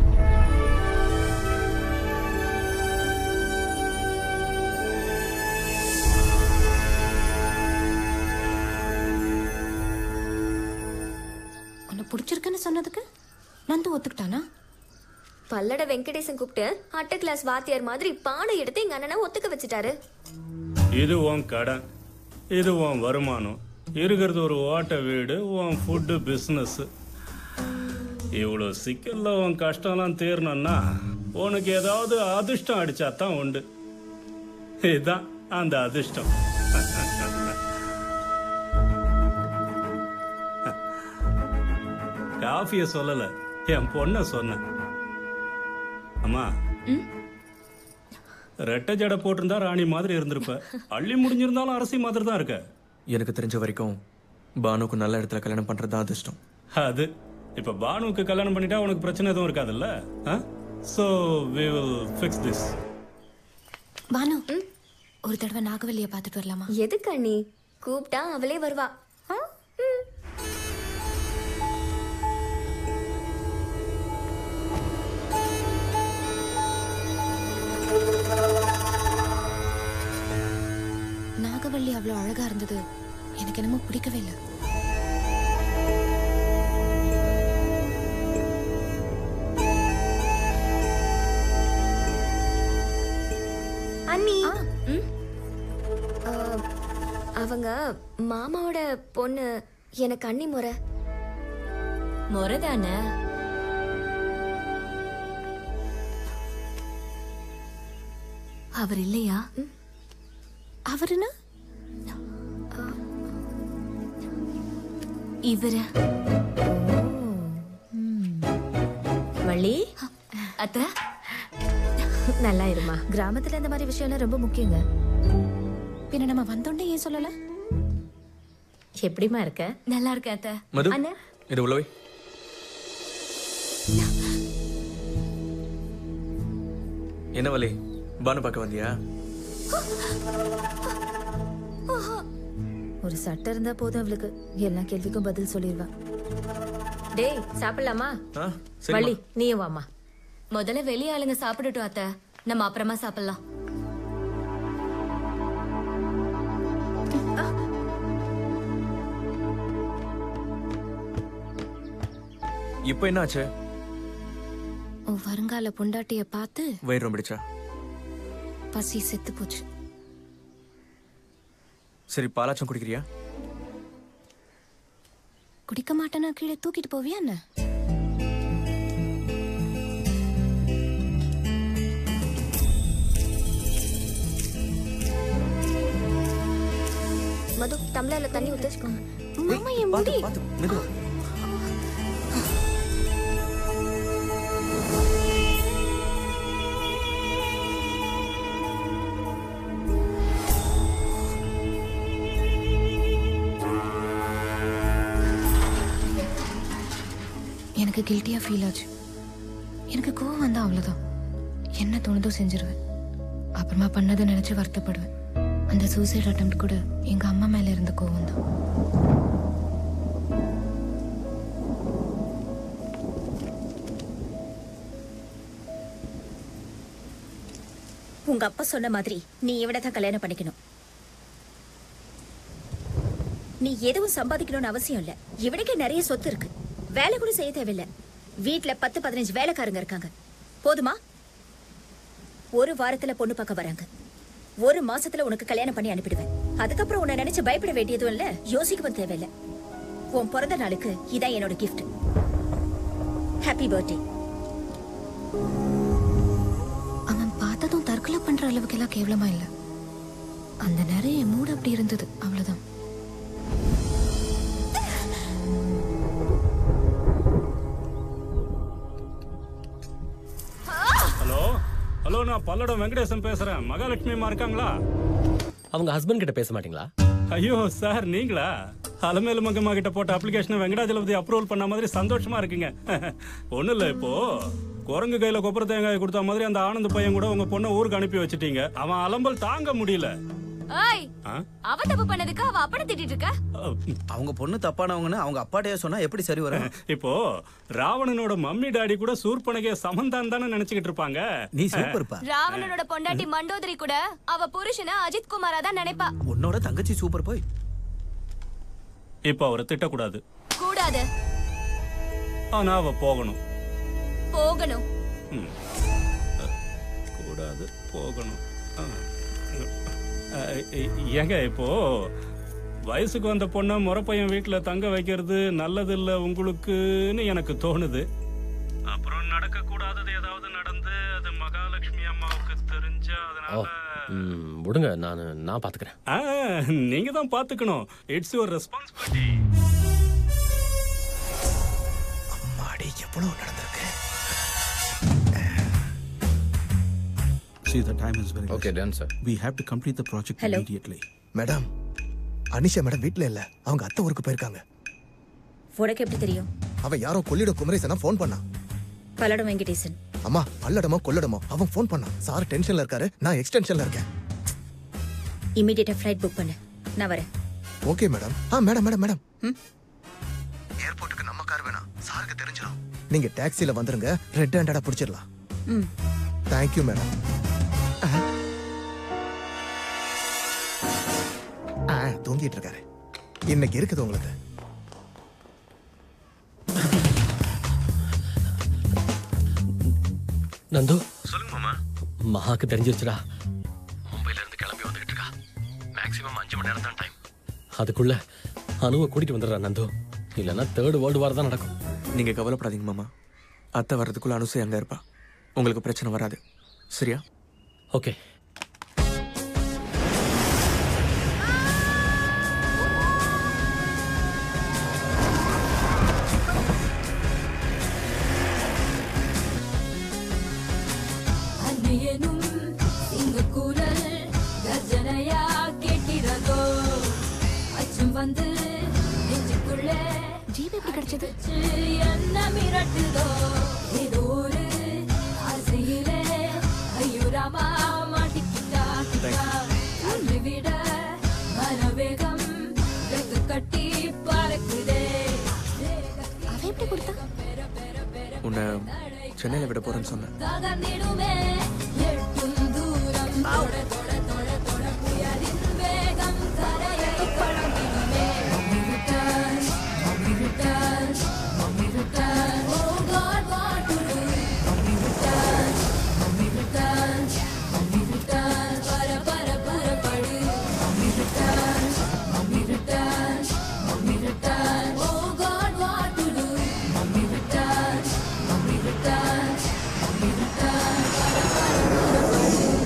உன்னை பிடிச்சிருக்குன்னு சொன்னதுக்கு நந்து ஒத்துக்கிட்டானா? பல்லட வெங்கடேசன் கூப்பிட்டு அட்டை கிளாஸ் வாத்தியார் மாதிரி பானை எடுத்து எங்க அண்ணனை ஒத்துக்க வச்சுட்டாரு. இது உன் கடன், இது உன் வருமானம். இருக்கிறது ஒரு ஓட்ட வீடு, உன் ஃபுட்டு பிஸ்னஸ். இவ்வளோ சிக்கல்ல உன் கஷ்டம்லாம் தீரணும்னா உனக்கு ஏதாவது அதிர்ஷ்டம் அடிச்சாதான் உண்டு. இதுதான் அந்த அதிர்ஷ்டம். காஃபிய சொல்லல, என் பொண்ண சொன்ன. அம்மா, ரெட்டை ஜடை போட்டிருந்தா ராணி மாதிரி இருந்திருப்ப. அள்ளி முடிஞ்சிருந்தாலும் அரசி மாதிரி தான் இருக்க. எனக்கு தெரிஞ்ச வரைக்கும் பானுக்கு நல்ல இடத்துல கல்யாணம் பண்றது தான் அதிர்ஷ்டம். அது இப்ப பானுக்கு கல்யாணம் பண்ணிட்டா உனக்கு பிரச்சனை எதுவும் இருக்காதுல்ல? So we will fix this. Banu, ஒரு தடவை நாகவல்லியை பார்த்துட்டு வரலாமா? எதுக்கு அண்ணி? கூப்பிட்டா அவளே வருவா. நாகவல்லி அவ்வளோ அழகா இருந்தது, எனக்கு என்னமோ பிடிக்கவே இல்லை. அண்ணி, அவங்க மாமாவோட பொண்ணு. எனக்கு அண்ணி முறை. முறைதானே? அவர் இல்லையா? அவருன்னா இவரு. வள்ளி, அத்தை நல்லா இருமா. கிராமத்துல இந்த மாதிரி விஷயம்லாம் ரொம்ப முக்கியங்க. பின்ன நம்ம வந்தோண்டே ஏன் சொல்லல? எப்படிமா இருக்க? நல்லா இருக்க அத்தை. மது, இது உள்ளவை. என்ன வலி, பானு பார்க்க வந்தியா? ஒரு சட்டை இருந்தா போதும், அவளுக்கு எல்லா கேள்விக்கும் பதில் சொல்லிடுவா. டேய், சாப்பிடலாமா? வள்ளி, நீயும் வாமா. முதல்ல வெளிய ஆளுங்க சாப்பிடட்டும் அத்தை, நம்ம அப்புறமா சாப்பிடலாம். இப்போ என்ன ஆச்சு? உன் வருங்கால பொண்டாட்டிய பார்த்து வயிறு ரொம்பிடுச்சா? பசி செத்து போச்சு. சரி, பாலாச்சம் குடிக்கிறியா? குடிக்க மாட்டேன்னா கீழே தூக்கிட்டு போவியா என்ன? மது, டம்ளர்ல தண்ணி ஊத்திச்சுக்கோங்க. மாமா, என் முடி. எனக்கு கில்ட்டியா ஃபீல் ஆச்சு. எனக்கு கோவம் வந்தா அவ்வளவுதான். என்ன தோணுதோ செஞ்சிருவேன். அப்புறமா பண்ணதை நினைச்சு வருத்தப்படுவேன். அந்த சூசைட் அட்டெம்ப்ட் கூட எங்க அம்மா மேல இருந்த கோவம் தான். உங்க அப்பா சொன்ன மாதிரி நீ இவனை தான் கல்யாணம் பண்ணிக்கணும். நீ எதுவும் சம்பாதிக்கணும்னு அவசியம் இல்ல. இவனுக்கே நிறைய சொத்து இருக்கு. வேலை கூட செய்ய தேவையில்லை. வீட்டுல 10-15 வேலைக்காரங்க இருக்காங்க. போதுமா? ஒரு வாரத்துல பொண்ணு பார்க்க வராங்க. ஒரு மாசத்துல உனக்கு கல்யாணம் பண்ணி அனுப்பிடுவேன். அதுக்கப்புறம் உன்னை நினைச்சு பயப்பட வேண்டியதும் இல்ல, யோசிக்கவும் தேவையில்லை. உன் பிறந்த நாளுக்கு இதான் என்னோட கிஃப்ட். Happy birthday. அவன் பார்த்ததும் தற்கொலை பண்ற அளவுக்கு எல்லாம் கேவலமா இல்ல. அந்த நிறைய மூடு அப்படி இருந்தது, அவ்வளவுதான். ஹலோ, நான் பல்லடம் வெங்கடேசன் பேசுறேன். மகாலட்சுமிமா இருக்காங்களா? அவங்க ஹஸ்பண்ட் கிட்ட பேச மாட்டீங்களா? ஐயோ சார், நீங்களா? அலமேலு மங்கம்மா கிட்ட போட்ட அப்ளிகேஷனை வெங்கடாஜலபதி அப்ரூவல் பண்ண மாதிரி சந்தோஷமா இருக்குங்க. ஒண்ணு இல்ல, இப்போ குரங்கு கையில கொப்பரை தேங்காய் கொடுத்த மாதிரி அந்த ஆனந்த் பையன் கூட உங்க பொண்ணை ஊருக்கு அனுப்பி வச்சிட்டீங்க. அவன் அலம்பல் தாங்க முடியல. ஏய், அவ தப்பு பண்ணதுக்கு அவ அப்பனை திட்டிட்டு இருக்க? அவங்க பொண்ணு தப்பானவங்கன்னு அவங்க அப்பாட்டே சொன்னா எப்படி சரி வரும்? இப்போ ராவணனோட மம்மி டாடி கூட சூர்பனகைய சமந்தான் தானே நினைச்சுக்கிட்டு இருப்பாங்க. நீ சூப்பர்ப்பா. ராவணனோட பொண்டாட்டி மண்டோதரி கூட அவ புருஷனை அஜித் குமாரா தான் நினைப்பா. உன்னோட தங்கச்சி சூப்பர் போய். இப்போ அவரை திட்டக்கூடாது. கூடாது. ஆனா அவ போகணும். போகணும். கூடாது, போகணும். ஏங்க, இப்போ வயசுக்கு வந்த பொண்ணை முறப்பையன் வீட்டுல தங்க வைக்கிறது நல்லது இல்ல உங்களுக்குன்னு எனக்கு தோணுது. அப்புறம் நடக்க கூடாதது ஏதாவது நடந்து அது மகாலட்சுமி அம்மாவுக்கு தெரிஞ்சா அதனால விடுங்க, நான் பாத்துக்கிறேன். நீங்க தான் பாத்துக்கணும். It's your responsibility. அம்மாடி எவ்வளவு நடந்திருக்கு. See, the time is very less. Okay, done, sir. We have to complete the project Hello. immediately. Madam, Anisha madam வீட்ல இல்ல. அவங்க அத்தை ஊருக்கு போயிருக்காங்க. உனக்கு எப்படி தெரியும்? அவ யாரோ கொள்ளிட குமரேசனா ஃபோன் பண்ணா. பல்லடம் வெங்கடேசன். அம்மா, பல்லடமோ கொள்ளடமோ அவன் ஃபோன் பண்ணா. சார் டென்ஷன்ல இருக்காரு, நான் எக்ஸ்டென்ஷன்ல இருக்கேன். இமிடியேட்டா ஃளைட் புக் பண்ணு, நான் வரேன். Okay madam. மேடம் ஏர்போர்ட்டுக்கு நம்ம கார் வேணாம், சாருக்கு தெரிஞ்சிடும். நீங்க டாக்ஸில வந்துருங்க, ரெட் ஹேண்டடா பிடிச்சிடலாம். Thank you madam. தூங்கிட்டு இருக்காரு. இன்னைக்கு இருக்குது உங்களுக்கு. நந்து, சொல்லுங்க மாமா. மகாக்கு தெரிஞ்சிருச்சுடா. மும்பைல இருந்து கிளம்பி வந்துகிட்டு இருக்கா. மேக்ஸிமம் 5 மணி நேரம் தான் டைம். அதுக்குள்ள அனுவை கூட்டிட்டு வந்துடுறா நந்து. இல்லைன்னா தேர்ட் வேர்ல்டு வார் தான் நடக்கும். நீங்க கவலைப்படாதீங்க மாமா. அத்தை வர்றதுக்குள்ள அனுசை அங்க இருப்பா. உங்களுக்கு பிரச்சனை வராது. சரியா? ஓகே. அன்னையனும் சிங்கக்குரல் கர்ஜனையா கேட்கிறதோ, அச்சம் வந்து நெஞ்சுக்குள்ள ஜீப் எப்படி கிடைச்சது? என்ன மிரட்டுதோ, ஏதோ ஒரு ஆசையிலே ஐயோ ராமா மாட்டிக்கிட்டா. அன்று விட மனவேகம் ரெக்க கட்டி பறக்குதே. அவ எப்படி கொடுத்தா? உன்னை சென்னையில விட போறேன்னு சொன்னேன். தகர்ந்திடுமே எட்டும் தூரம், தொட தொட தொட தொட புயலின் வேகம் கரையை கடந்திடுமே. Mummy return, mummy return, mummy return. Oh God, what to do? Mummy return, mummy return, mummy return. பரபரப்படு. Mummy return, mummy return, mummy return. Oh God, what to do? Mummy return, mummy return, mummy return. பரபரப்படு.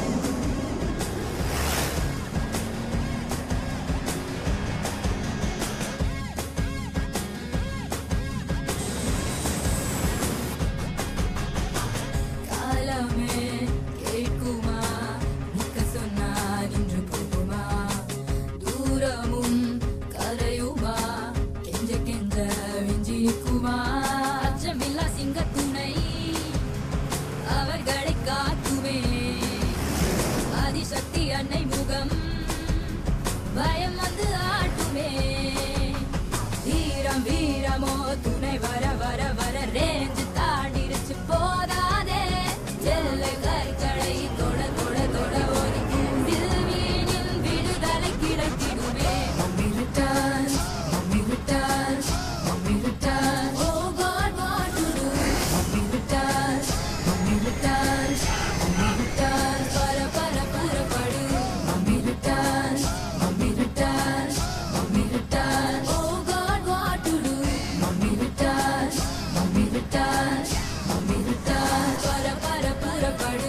காலமே கேட்குமா, நிற்க சொன்னால் நின்று போகுமா, தூரமும் கரையுமா, கெஞ்ச கெஞ்ச விஞ்சி நிற்குமா. அச்சமில்லா சிங்கத்துணை அவர்களை காக்குமே, ஆதிசக்தி அன்னை முகம் பயம் வந்து ஆட்டுமே. வீரம் வீரமோ துணை வர வர வர ரேஞ்சு தாண்டிருச்சு போதாதே. எல்லை கற்களை தொட தொட தொட ஒரு கூண்டில் மீனில் விடுதலை கிடைத்திடுமே. Mummy return, mummy return, mummy return. Oh God, what to do? Mummy return, mummy return, mummy return. பரபரப்படு. Mummy return, mummy return, mummy return. Oh God, what to do? Mummy return, mummy return, mummy return. பரபரப்படு.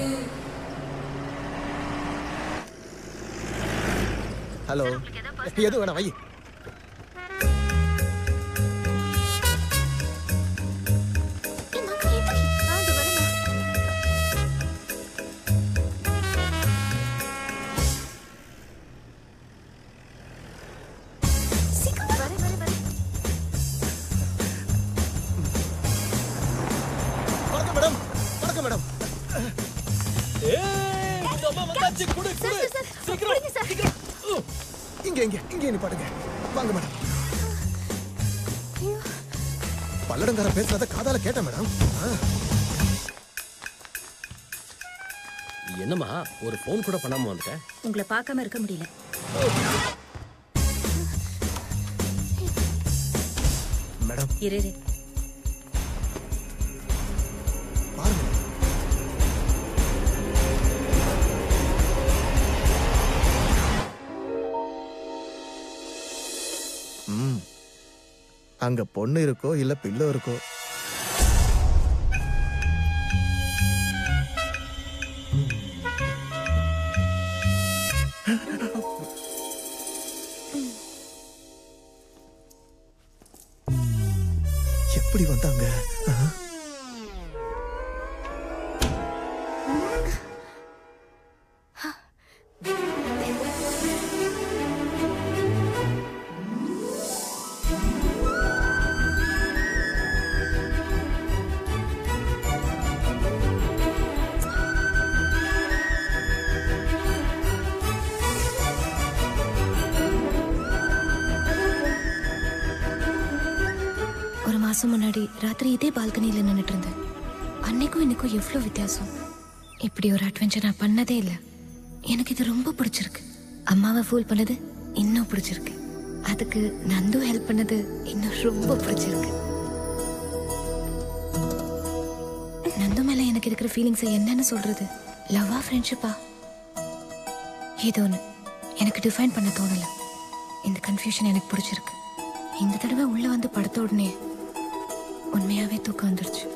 Hello, எது வேணாம் வை. வணக்கம் madam. வணக்கம் madam. இங்க நிப்பாட்டுங்க. வாங்க madam. பல்லடங்கார பேசுறத காதால கேட்டேன் மேடம். என்னம்மா ஒரு போன் கூட பண்ணாம வந்துட்டேன்? உங்களை பார்க்காம இருக்க முடியல. மேடம் இரு. அங்க பொண்ணு இருக்கோ இல்ல பிள்ளை இருக்கோ. எப்படி வந்தாங்க? ஒரு மாசம் முன்னாடி ராத்திரி இதே பால்கனியில நின்னுட்டு இருந்தேன். அன்னைக்கும் இன்னைக்கும் எவ்வளவு வித்தியாசம். இப்படி ஒரு அட்வென்ச்சர் நான் பண்ணதே இல்லை. எனக்கு இது ரொம்ப பிடிச்சிருக்கு. அம்மாவை ஃபூல் பண்ணது இன்னும் பிடிச்சிருக்கு. அதுக்கு நந்து ஹெல்ப் பண்ணது இன்னும் ரொம்ப பிடிச்சிருக்கு. நந்து மேல எனக்கு இருக்கிற ஃபீலிங்ஸ் என்னன்னு சொல்றது? லவ்வா, ஃப்ரெண்ட்ஷிப்பா? ஏதோ ஒன்று எனக்கு டிஃபைன் பண்ண தோணல. இந்த கன்ஃபியூஷன் எனக்கு பிடிச்சிருக்கு. இந்த தடவை உள்ள வந்து படுத்த உடனே உண்மையாவே தூக்கம் வந்துருச்சு.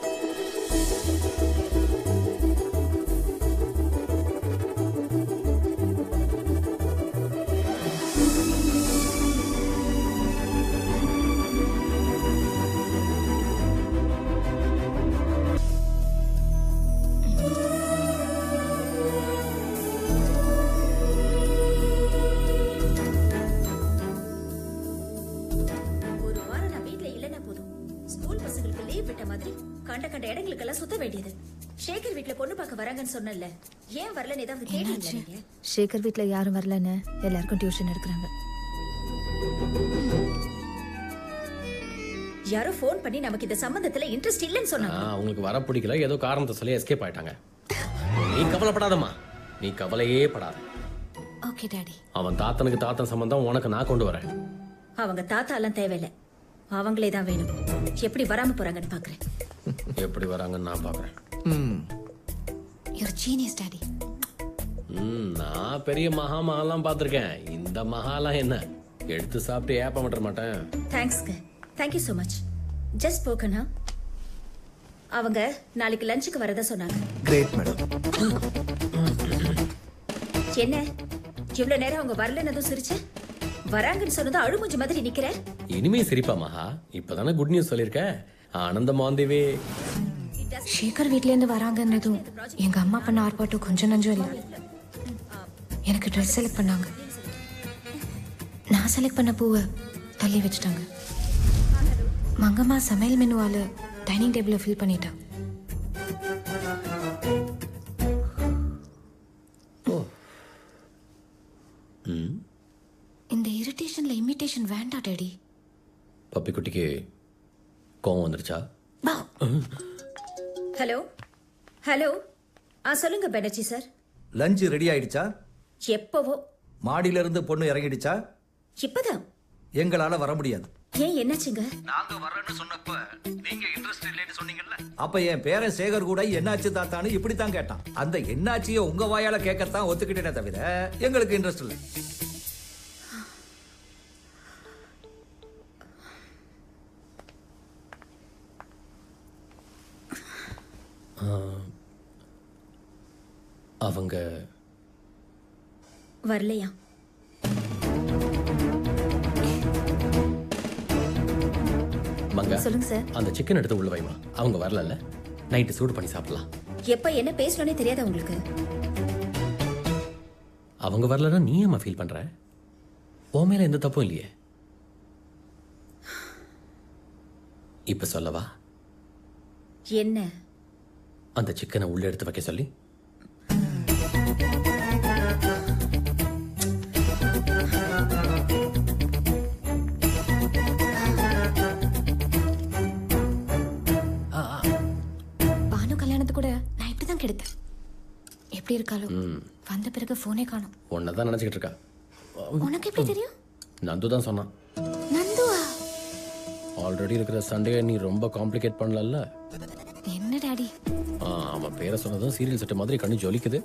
சேகர் வீட்ல பொண்ணு பார்க்க வராங்கன்னு சொன்னல, ஏன் வரலன்னு ஏதாவது கேட்டீங்களா? சேகர் வீட்ல யாரும் வரலன்னு எல்லாருக்கும் டியூஷன் எடுக்கறாங்க. யாரோ ஃபோன் பண்ணி நமக்கு இந்த சம்பந்தத்துல இன்ட்ரெஸ்ட் இல்லன்னு சொன்னாங்க. உங்களுக்கு வர பிடிக்கல, ஏதோ காரணத்தை சொல்லி எஸ்கேப் ஆயிட்டாங்க. நீ கவலைப்படாதம்மா, நீ கவலையே படாத. Okay daddy. அவன் தாத்தனுக்கு தாத்தன் சம்பந்தம் உனக்கு நான் கொண்டு வரேன். அவங்க தாத்தா எல்லாம் தேவையில்லை, அவங்களே தான் வேணும். எப்படி வராம போறாங்கன்னு பாக்குறேன். எப்படி வராங்கன்னு நான் பாக்குறேன். You're genius, Daddy. நான் பெரிய மகாலாம் பார்த்திருக்கேன். இந்த மகாலாம் என்ன எடுத்து சாப்பிட்டு ஏப்ப மாட்ட மாட்டேன். தேங்க்ஸ்ங்க, thank you so much. Just spoken. அவங்க நாளைக்கு லஞ்சுக்கு வரதா சொன்னாங்க. Great madam. என்ன இவ்வளவு நேரம் அவங்க வரலன்னு சிரிச்ச? வராங்கன்னு சொன்னதும் அழுமுஞ்சி மாதிரி நிக்கிற. இனிமே சிரிப்பா மகா? இப்பதானே குட் நியூஸ் சொல்லிருக்க. ஆனந்தம் ஆன் தி வே. சேகர் வீட்ல இருந்து வராங்கன்னதும் எங்க அம்மா பண்ண ஆர்ப்பாட்டம் கொஞ்சம் நஞ்சம் இல்லை. எனக்கு ட்ரெஸ் செலக்ட் பண்ணாங்க. நான் செலக்ட் பண்ண பூவை தள்ளி வச்சுட்டாங்க. மங்கம்மா சமையல் மெனுவால டைனிங் டேபிள ஃபில் பண்ணிட்டா. இந்த இரிட்டேஷன்ல இமிட்டேஷன் வேண்டாம் டாடி. பப்பி குட்டிக்கு கோவம் வந்துருச்சா? ஹலோ ஹலோ, சொல்லுங்க பெனர்ஜி சார். லஞ்ச் ரெடி ஆயிடுச்சா? எப்பவோ. மாடியில இருந்து பொண்ணு இறங்கிடுச்சா? இப்பதான். எங்களால வர முடியாது. ஏன், என்னாச்சுங்க? நாங்க வரேன்னு சொன்னப்ப நீங்க இன்ட்ரெஸ்ட் இல்லைன்னு சொன்னீங்கல்ல. அப்ப என் பேரன் சேகர் கூட என்னாச்சு தாத்தான்னு இப்படித்தான் கேட்டான். அந்த என்னாச்சிய உங்க வாயால கேட்கத்தான் ஒத்துக்கிட்டேனே தவிர எங்களுக்கு இன்ட்ரெஸ்ட் இல்லை. அவங்க வரலையா? மங்க, சொல்லுங்க சார். அந்த சிக்கன் எடுத்து உள்ள வைமா. அவங்க வரல, நைட்டு சூடு பண்ணி சாப்பிடலாம். எப்ப என்ன பேசணும்னே தெரியாதா உங்களுக்கு? அவங்க வரலன்னா நீ ஏமா ஃபீல் பண்ற? உன் மேல எந்த தப்பும் இல்லையே. இப்ப சொல்லவா? என்ன? அந்த சிக்கனை உள்ள எடுத்து வைக்க சொல்லி. பானு கல்யாணத்து கூட நான் இப்படிதான் கெடுத்தேன். எப்படி இருக்காளோ? வந்த பிறகு போனே காணோம். உன்னதான் நினைச்சுக்கிட்டு இருக்கா. உனக்கு எப்படி தெரியும்? நந்து தான் சொன்னான். நந்துவா? ஆல்ரெடி இருக்கிற சண்டையை நீ ரொம்ப காம்ப்ளிகேட் பண்ணல. என்ன டாடி? அவன் பேரை சொன்னதும் சீரியல் செட் மாதிரி கண்ணு ஜொலிக்குது.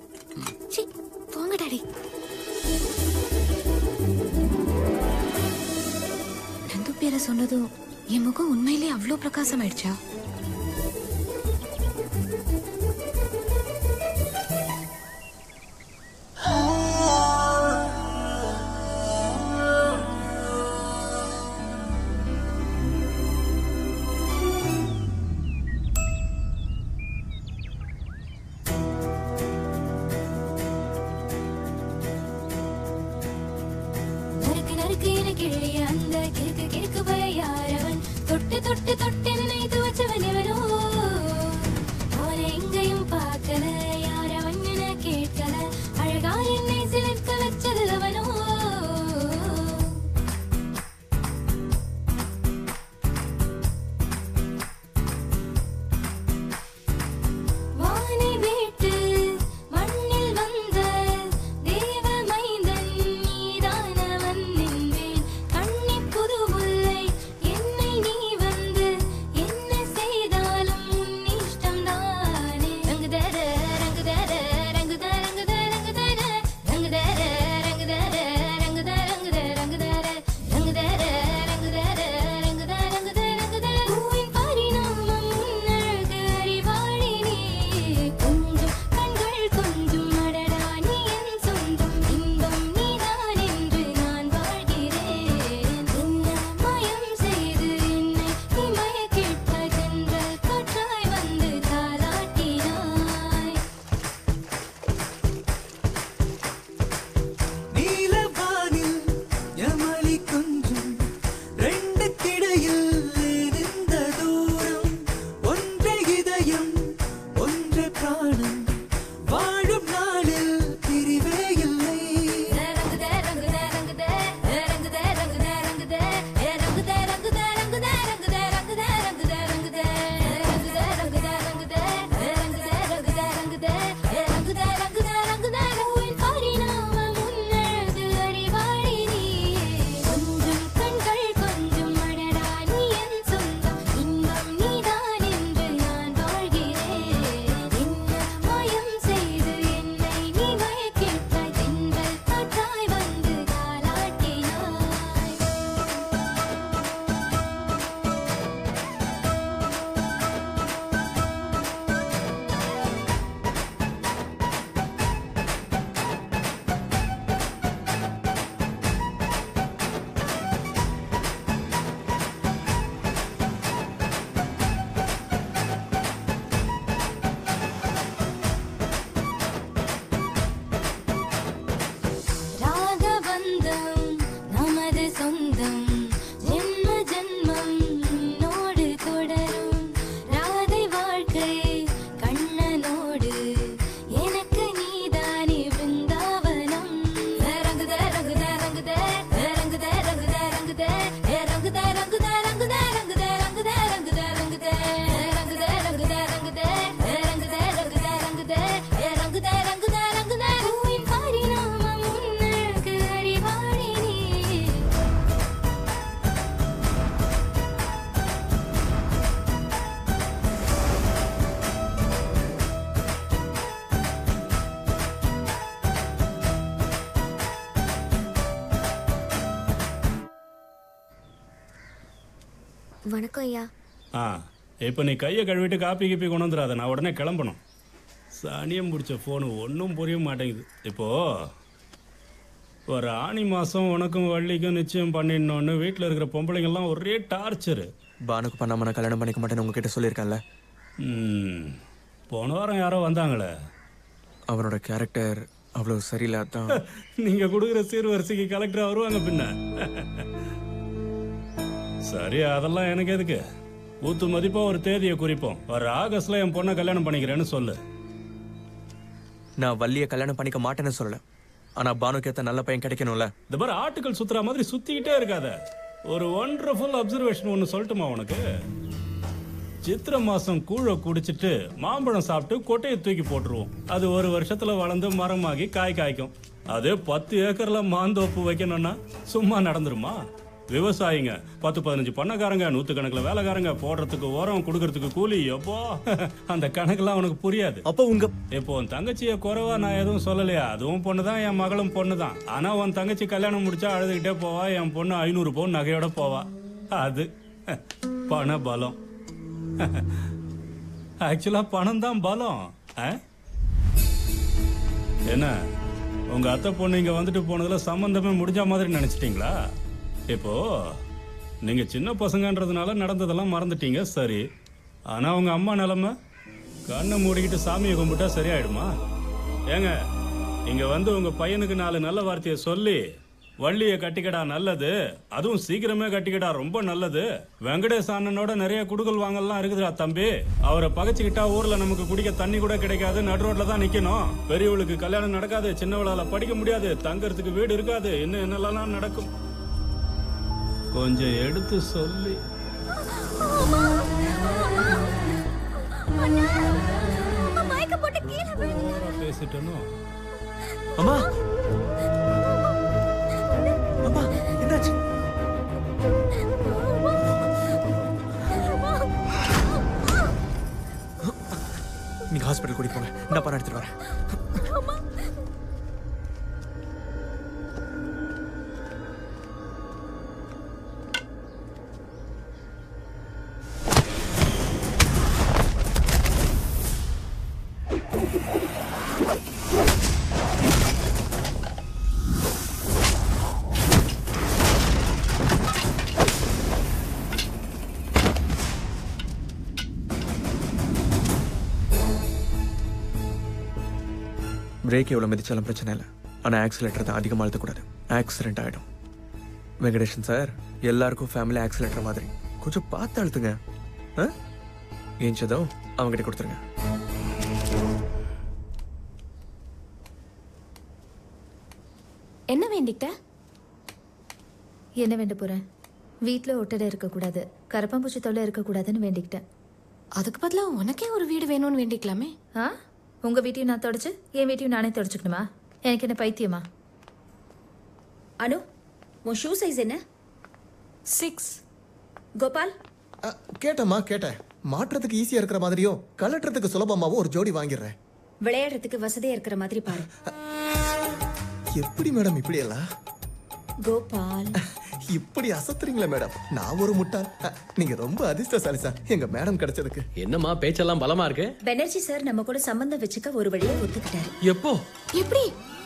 போங்க டாடி. பேரை சொன்னதும் என் முகம் உண்மையிலேயே அவ்வளோ பிரகாசம் ஆயிடுச்சா? வணக்கம் ஐயா. இப்போ நீ கையை கழுவிட்டு காப்பி கீப்பி கொண்டு வந்துடாத, நான் உடனே கிளம்பணும். சாணியம் பிடிச்ச ஃபோனு ஒன்றும் புரிய மாட்டேங்குது. இப்போ ஒரு ஆணி மாதம் உனக்கும் வள்ளிக்கும் நிச்சயம் பண்ணிடணும்னு வீட்டில் இருக்கிற பொம்பளைங்கள்லாம் ஒரே டார்ச்சரு. பானுக்கு பண்ணாம நான் கல்யாணம் பண்ணிக்க மாட்டேன்னு உங்ககிட்ட சொல்லியிருக்கேன்ல. போன வாரம் யாரோ வந்தாங்களே, அவனோட கேரக்டர் அவ்வளோ சரியில்லாதான். நீங்கள் கொடுக்குற சீர்வரிசைக்கு கலெக்டர் வருவாங்க பின்ன. சரி, அதெல்லாம் எனக்கு எதுக்கு? ஊத்து மதிப்பா ஒரு தேதியை குறிப்போம். ஒரு ஆகஸ்ட்ல என் பொண்ணை கல்யாணம் பண்ணிக்கிறேன்னு சொல்லு. நான் வள்ளியை கல்யாணம் பண்ணிக்க மாட்டேன்னு சொல்லல, ஆனா பானுக்கு ஏத்த நல்ல பையன் கிடைக்கணும்ல. இந்த மாதிரி ஆர்டிகல் சுத்துற மாதிரி சுத்திக்கிட்டே இருக்காத. ஒரு ஒண்டர்ஃபுல் அப்சர்வேஷன் ஒன்று சொல்லட்டுமா உனக்கு? சித்திர மாசம் கூழ குடிச்சிட்டு மாம்பழம் சாப்பிட்டு கொட்டையை தூக்கி போட்டுருவோம். அது ஒரு வருஷத்துல வளர்ந்து மரமாகி காய் காய்க்கும். அதே 10 ஏக்கர்ல மாந்தோப்பு வைக்கணும்னா சும்மா நடந்துருமா? விவசாயிங்க 10-15 பண்ணக்காரங்க, 100 கணக்குல வேலைக்காரங்க, போடுறதுக்கு உரம், கொடுக்கறதுக்கு கூலி. எப்போ அந்த கணக்கெல்லாம் உனக்கு புரியாது. அப்போ இப்போ உன் தங்கச்சிய குறைவா நான் எதுவும் சொல்லலையா? அதுவும் பொண்ணுதான், என் மகளும் பொண்ணுதான். ஆனா உன் தங்கச்சி கல்யாணம் முடிச்சா அழுதுகிட்டே போவா. என் பொண்ணு 500 பவுன் நகையோட போவா. அது பண பலம். ஆக்சுவலா பணம் தான் பலம். என்ன உங்க அத்தை பொண்ணு இங்க வந்துட்டு போனதுல சம்பந்தமே முடிஞ்ச மாதிரி நினைச்சிட்டீங்களா? இப்போ நீங்க சின்ன பசங்கன்றதுனால நடந்ததெல்லாம் மறந்துட்டீங்க, சரி. ஆனா உங்க அம்மா நிலைமை, கண்ணை மூடிக்கிட்டு சாமியை கும்பிட்டா சரியாயிடுமா? ஏங்க, இங்க வந்து உங்க பையனுக்கு 4 நல்ல வார்த்தையை சொல்லி வள்ளிய கட்டிக்கடா நல்லது, அதுவும் சீக்கிரமே கட்டிக்கடா ரொம்ப நல்லது, வெங்கடேஷ் அண்ணனோட நிறைய குடுக்கல் வாங்கலாம் இருக்குதுடா தம்பி, அவரை பகைச்சுக்கிட்டா ஊர்ல நமக்கு குடிக்க தண்ணி கூட கிடைக்காது, நடு ரோட்ல தான் நிக்கணும், பெரியவளுக்கு கல்யாணம் நடக்காது, சின்னவளால படிக்க முடியாது, தங்கறதுக்கு வீடு இருக்காது, இன்னும் என்னெல்லாம் நடக்கும் கொஞ்சம் எடுத்து சொல்லி பேசிட்டனோ. அம்மா அம்மா என்னாச்சு? நீங்க ஹாஸ்பிட்டல் கூட்டி போங்க, நான் பணம் எடுத்துட்டு வரேன். பிரேக் எவ்வளோ மிதிச்சாலும் பிரச்சனை இல்லை, ஆனால் ஆக்சிலேட்டர் தான் அதிகமாக அழுத்தக்கூடாது, ஆக்சிடென்ட் ஆகிடும். வெங்கடேஷன் சார், எல்லாருக்கும் ஃபேமிலி ஆக்சிலேட்டர் மாதிரி கொஞ்சம் பார்த்து அழுத்துங்க. ஏஞ்சதும் அவங்ககிட்ட கொடுத்துருங்க. என்ன வேண்டிக்கிட்ட? என்ன வேண்ட போறேன்? வீட்டில் ஒட்டடை இருக்கக்கூடாது, கரப்பாம்பூச்சி தொல்லை இருக்கக்கூடாதுன்னு வேண்டிக்கிட்டேன். அதுக்கு பதிலாக உனக்கே ஒரு வீடு வேணும்னு வேண்டிக்கலாமே. உங்க வீட்டையும் நான் தொடச்சு என் வீட்டையும் நானே தொடச்சுக்கணுமா? எனக்கு என்ன பைத்தியமா? அனு, உன் ஷூ சைஸ் என்ன? 6. கோபால்? கேட்டம்மா கேட்டேன். மாற்றத்துக்கு ஈஸியா இருக்கிற மாதிரியும் கலட்டுறதுக்கு சுலபமாவும் ஒரு ஜோடி வாங்கிடுறேன். விளையாடுறதுக்கு வசதியா இருக்கிற மாதிரி பாரு. எப்படி மேடம் இப்படி எல்லாம்? கோபால், இப்படி அசத்துறீங்களா மேடம்? நான் ஒரு முட்டாள், நீங்க ரொம்ப அதிர்ஷ்டசாலி சார் எங்க மேடம் கிடைச்சதுக்கு. என்னம்மா பேச்செல்லாம் பலமா இருக்கு? பெனர்ஜி சார் நம்ம கூட சம்பந்தம் வச்சுக்க ஒரு வழியை ஒத்துக்கிட்டாரு. எப்போ? எப்படி?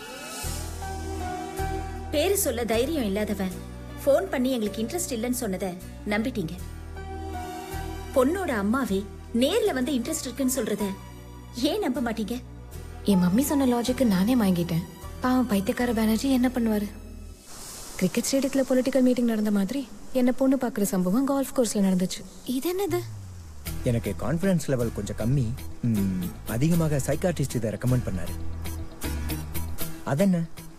பேரு சொல்ல தைரியம் இல்லாதவன் போன் பண்ணி எங்களுக்கு இன்ட்ரெஸ்ட் இல்லைன்னு சொன்னதை நம்பிட்டீங்க. பொண்ணோட அம்மாவே நேர்ல வந்து இன்ட்ரெஸ்ட் இருக்குன்னு சொல்றத ஏன் நம்ப மாட்டீங்க? என் மம்மி சொன்ன லாஜிக்கு நானே வாங்கிட்டேன். பாவம் பைத்தியக்கார பானர்ஜி என்ன பண்ணுவாரு? கிரிக்கெட் ஸ்டேடியத்தில் பொலிட்டிக்கல் மீட்டிங் நடந்த மாதிரி என்ன பொண்ணு பார்க்குற சம்பவம் கால்ஃப் கோர்ஸ்ல நடந்துச்சு. இது என்னது? எனக்கு கான்ஃபிடன்ஸ் லெவல் கொஞ்சம் கம்மி, அதிகமாக சைக்காட்ரிஸ்ட் இதை ரெக்கமெண்ட் பண்ணாரு. அதென்ன?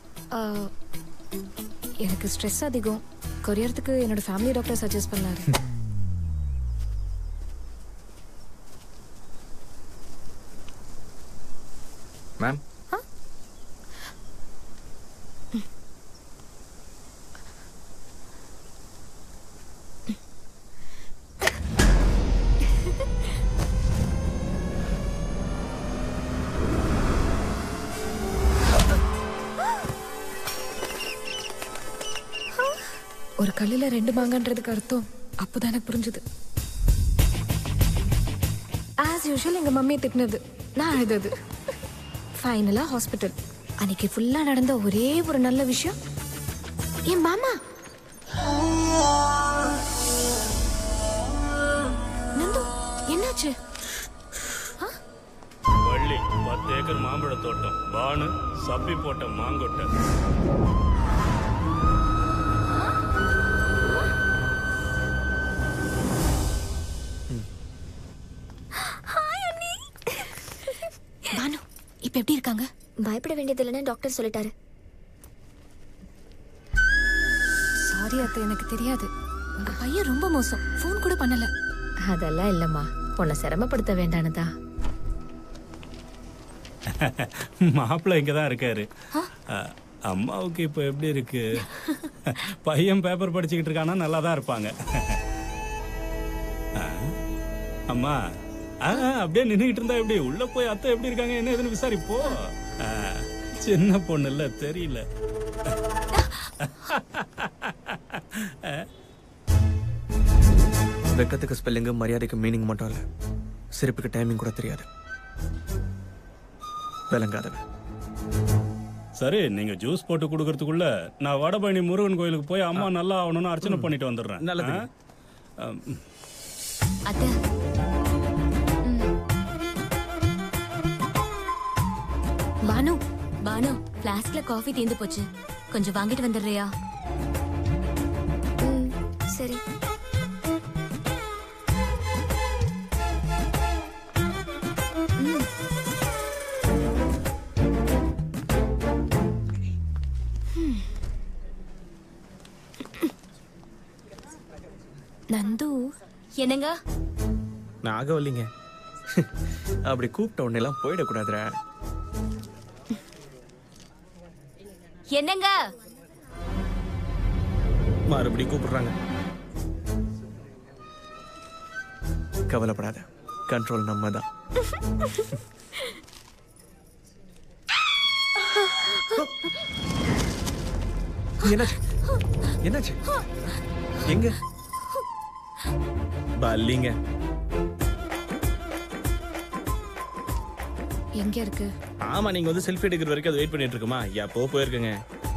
எனக்கு ஸ்ட்ரெஸ் அதிகம், குறையறதுக்கு என்னோட ஃபேமிலி டாக்டர் சஜஸ்ட் பண்ணாரு. மேம், ஒரு கல்லில் 2 மாங்கன்றதுக்கு அர்த்தம் அப்போதான் எனக்கு புரிஞ்சுது. ஆஸ் யூஷுவல் எங்க மம்மியை திட்டினது, நான் அழுதது. ஃபைனலா ஹாஸ்பிட்டல். அன்னைக்கு ஃபுல்லா நடந்த ஒரே ஒரு நல்ல விஷயம் என் மாமா. நந்து, என்னாச்சு? வள்ளி 10 ஏக்கர் மாம்பழ தோட்டம், பானு சப்பி போட்ட மாங்கொட்டை. பானு இப்ப எப்படி இருக்காங்க? பயப்பட வேண்டியது இல்லைன்னு டாக்டர் சொல்லிட்டாரு. சாரி அத்தை, எனக்கு தெரியாது. உங்க பையன் ரொம்ப மோசம், ஃபோன் கூட பண்ணல. அதெல்லாம் இல்லம்மா, உன்னை சிரமப்படுத்த வேண்டானதா. மாப்பிள்ளை இங்கதான் இருக்காரு. அம்மாவுக்கு இப்ப எப்படி இருக்கு? பையன் பேப்பர் படிச்சுக்கிட்டு இருக்கானா? நல்லா தான் இருப்பாங்க. அம்மா அப்படியே நின்றுகிட்டு இருந்தா எப்படி? உள்ள போய் அத்தை எப்படி இருக்காங்க என்ன ஏதுன்னு விசாரிப்போ. சின்ன பொண்ணு இல்ல, தெரியல. வெக்கத்துக்கு ஸ்பெல்லிங்கு மரியாதைக்கு மீனிங் மட்டும் இல்ல, சிரிப்புக்கு டைமிங் கூட தெரியாது. விளங்காதவன். சரி, நீங்க ஜூஸ் போட்டு கொடுக்கறதுக்குள்ள நான் வடபழனி முருகன் கோயிலுக்கு போய் அம்மா நல்லா ஆகணும்னு அர்ச்சனை பண்ணிட்டு வந்துடுறேன். நல்லது. அத்தை பானு பானு ஃப்ளாஸ்க்ல காஃபி தீந்து போச்சு, கொஞ்சம் வாங்கிட்டு வந்துடுறியா? சரி. நந்து என்னங்க? நாகவல்லிங்க. அப்படி கூப்பிட்ட உடனே எல்லாம் போயிடக்கூடாதுரா. என்னங்க? மறுபடியும் கூப்பிடுறாங்க. கவலைப்படாத, கண்ட்ரோல் நம்ம தான். என்னாச்சு? என்னாச்சு? எங்க? பல்லிங்க. எங்க இருக்கு? ஆமா, நீங்க வந்து செல்ஃபி எடுக்கிற வரைக்கும் அது வெயிட் பண்ணிட்டு இருக்குமா? எப்போ போயிருக்கேங்க.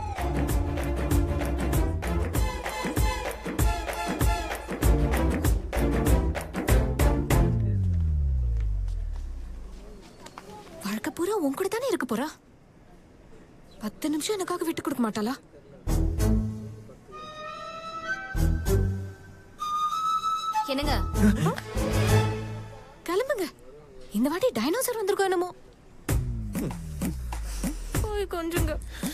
வாழ்க்கை பூரா உன் கூட தானே இருக்க போறா. 10 நிமிஷம் எனக்காக விட்டு கொடுக்க மாட்டாளா? என்னங்க? கிளம்புங்க. இந்த வாட்டி டைனோசர் வந்திருக்கோம் என்னமோ. போய் கொஞ்சங்க.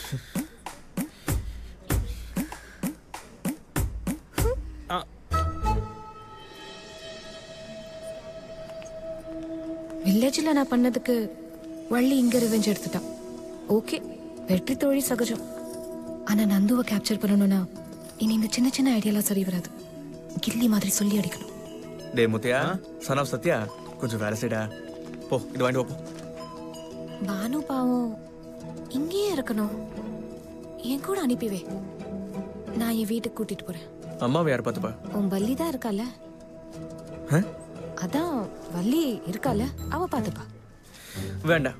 வில்லேஜ்ல நான் பண்ணதுக்கு வள்ளி இங்க ரிவெஞ்ச் எடுத்துட்டான். ஓகே, வெற்றி தோழி சகஜம். ஆனா நந்துவை கேப்சர் பண்ணணும்னா இனி இந்த சின்ன சின்ன ஐடியாலாம் சரி வராது. கில்லி மாதிரி சொல்லி அடிக்கணும். டே முத்தியா, சன் ஆஃப் சத்யா, கொஞ்சம் வேலை செய்டா. போ, இது வாங்கிட்டு போ. பானு பாவம் இங்கேயே இருக்கணும். என் கூட அனுப்பிவே, நான் என் வீட்டுக்கு கூட்டிட்டு போறேன். அம்மாவை யார் பார்த்துப்பா? உன் வள்ளி தான் இருக்கால. அதான் வள்ளி இருக்கால, அவ பாத்துப்பா. வேண்டாம்.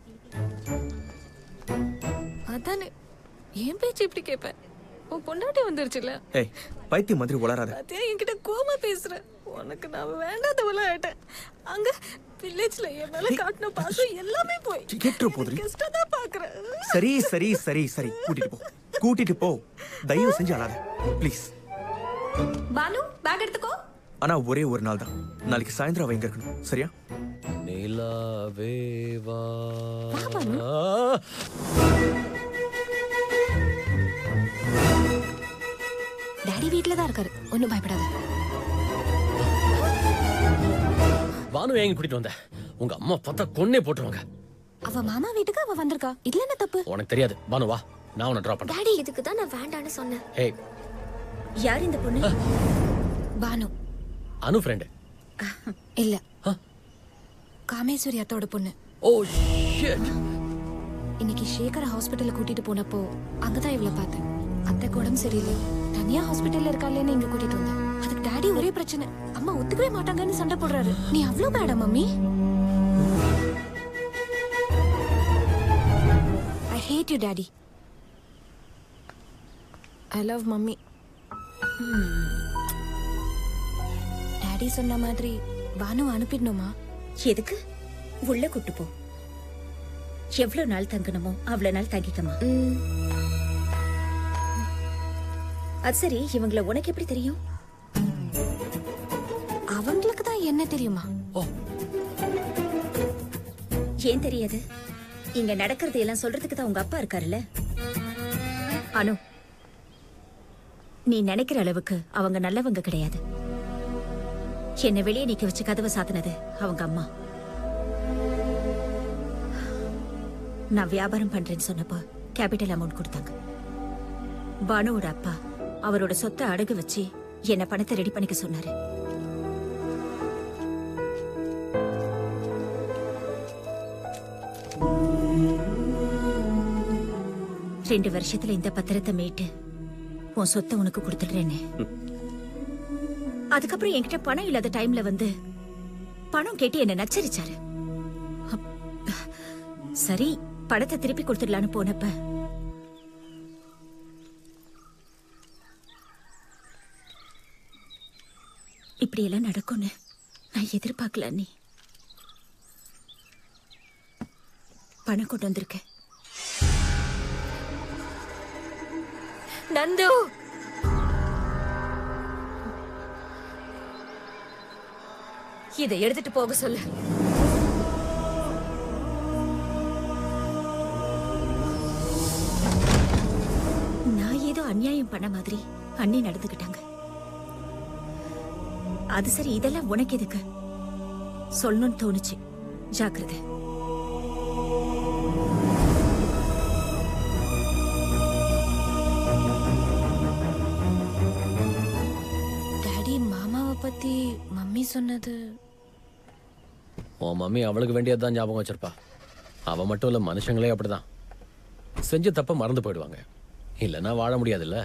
அதானே ஏன் பேச்சு இப்படி கேட்பேன்? உன் பொண்டாட்டி வந்துருச்சுல. ஏய், பைத்தியம் மாதிரி உளராத. அதே என்கிட்ட கோமா பேசுற. உனக்கு நான் வேண்டாதவள ஆயிட்டேன். அங்க வில்லேஜ்ல என் மேல காட்டின பாசம் எல்லாமே போய் கேட்டு போதுரி. கஷ்டம் தான் பாக்குறேன். சரி சரி சரி சரி, கூட்டிட்டு போ, கூட்டிட்டு போ. தயவு செஞ்சு அழாத ப்ளீஸ். பானு, பேக் எடுத்துக்கோ. ஆனா ஒரே ஒரு நாள் தான். நாளைக்கு சாயந்தரம் அவ எங்க இருக்கணும், சரியா? நிலாவே வா. டாடி வீட்ல தான் இருக்காரு, ஒண்ணும் பயப்படாத. பானு எங்க கூட்டிட்டு வந்த? உங்க அம்மா பார்த்தா கொன்னே போட்டுருவாங்க. அவ மாமா வீட்டுக்கு அவ வந்திருக்கா. இதுல என்ன தப்பு? உனக்கு தெரியாது. பானு வா, நான் உன்னை டிராப் பண்றேன். டாடி, இதுக்கு தான் நான் வேண்டான்னு சொன்னேன். ஹே, யார் இந்த பொண்ணு? பானு. அனு ஃப்ரெண்ட். இல்ல, காமேஸ்வரி அத்தோட பொண்ணு. Oh shit. இன்னைக்கு சேகர் ஹாஸ்பிடல்ல கூட்டிட்டு போனப்போ அங்கதான் இவள பார்த்தேன். அத்தைக்கு உடம்பு சரியில்லை, தனியா ஹாஸ்பிடல்ல இருக்காளேன்னு இங்க கூட்டிட்டு வந்தேன். அதுக்கு டாடி ஒரே பிரச்சனை, அம்மா ஒத்துக்கவே மாட்டாங்கன்னு சண்டை போடுறாரு. நீ அவ்வளவு பேடா mummy? I hate you daddy. I love mummy. Daddy சொன்ன மாதிரி பானு அனுப்பிடணுமா? எதுக்கு? உள்ள கூட்டு போ. எவ்வளவு நாள் தங்கணுமோ அவ்வளவு நாள் தங்கிக்கமா. அது சரி, இவங்கள உனக்கு எப்படி தெரியும்? அவங்களுக்கு தான் என்ன தெரியுமா? ஏன் தெரியாது? இங்க நடக்கிறது எல்லாம் சொல்றதுக்கு தான் உங்க அப்பா இருக்காருல்ல. அனு, நீ நினைக்கிற அளவுக்கு அவங்க நல்லவங்க கிடையாது. என்னை வெளியே நிக்க வச்சு கதவை சாத்தினது அவங்க அம்மா. நான் வியாபாரம் பண்றேன்னு சொன்னப்போ கேபிட்டல் அமௌண்ட் கொடுத்தாங்க. பானுவோட அப்பா அவரோட சொத்தை அடகு வச்சு என்ன பணத்தை ரெடி பண்ணிக்க சொன்னாரு. ரெண்டு வருஷத்துல இந்த பத்திரத்தை மீட்டு உன் சொத்தை உனக்கு கொடுத்துடுறேன்னு. அதுக்கப்புறம் என்கிட்ட பணம் இல்லாத டைம்ல வந்து பணம் கேட்டு என்ன நச்சரிச்சாரு. சரி படத்தை திருப்பி கொடுத்துடலான்னு போனப்ப இப்படி எல்லாம் நடக்கும்னு நான் எதிர்பார்க்கல. நீ பணம் கொண்டு வந்திருக்க. நந்து, இதை எடுத்துட்டு போக சொல்லு. நான் ஏதோ அநியாயம் பண்ண மாதிரி அண்ணி நடந்துக்கிட்டாங்க. அது சரி, இதெல்லாம் உனக்கு எதுக்கு சொல்லணும்னு தோணுச்சு. ஜாக்கிரதை. டாடி, மாமாவை பத்தி மம்மி சொன்னது. உன் மம்மி அவளுக்கு வேண்டியதுதான் ஞாபகம் வச்சிருப்பா. அவ மட்டும் இல்ல, மனுஷங்களே அப்படிதான். செஞ்ச தப்ப மறந்து போயிடுவாங்க, இல்லைன்னா வாழ முடியாதுல்ல.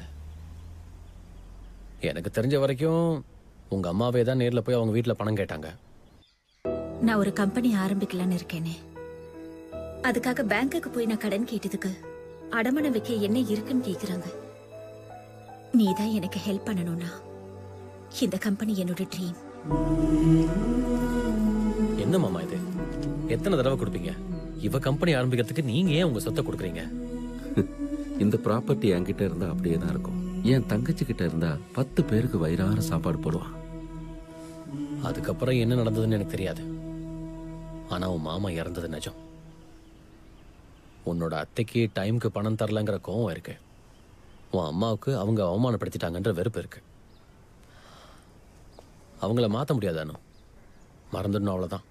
எனக்கு தெரிஞ்ச வரைக்கும் உங்க அம்மாவே தான் நேர்ல போய் அவங்க வீட்டுல பணம் கேட்டாங்க. நான் ஒரு கம்பெனி ஆரம்பிக்கலான்னு இருக்கேனே, அதுக்காக பேங்க்குக்கு போய் நான் கடன் கேட்டதுக்கு அடமானம் வைக்க என்ன இருக்குன்னு கேக்குறாங்க. நீதான் எனக்கு ஹெல்ப் பண்ணணும்னா இந்த கம்பெனி என்னோட ட்ரீம். என்ன மாமா இது? எத்தனை தடவை கொடுப்பீங்க? இவ கம்பெனி ஆரம்பிக்கிறதுக்கு நீங்க ஏன் உங்க சொத்தை கொடுக்குறீங்க? இந்த ப்ராப்பர்ட்டி என்கிட்ட இருந்தா அப்படியே தான் இருக்கும். என் தங்கச்சி கிட்ட இருந்தா 10 பேருக்கு வயிறார சாப்பாடு போடுவான். அதுக்கப்புறம் என்ன நடந்ததுன்னு எனக்கு தெரியாது. ஆனா உன் மாமா இறந்தது நிஜம். உன்னோட அத்தைக்கு டைமுக்கு பணம் தரலங்கிற கோவம் இருக்கு. உன் அம்மாவுக்கு அவங்க அவமானப்படுத்திட்டாங்கன்ற வெறுப்பு இருக்கு. அவங்கள மாத்த முடியாதானோ? மறந்துடணும், அவ்வளவுதான்.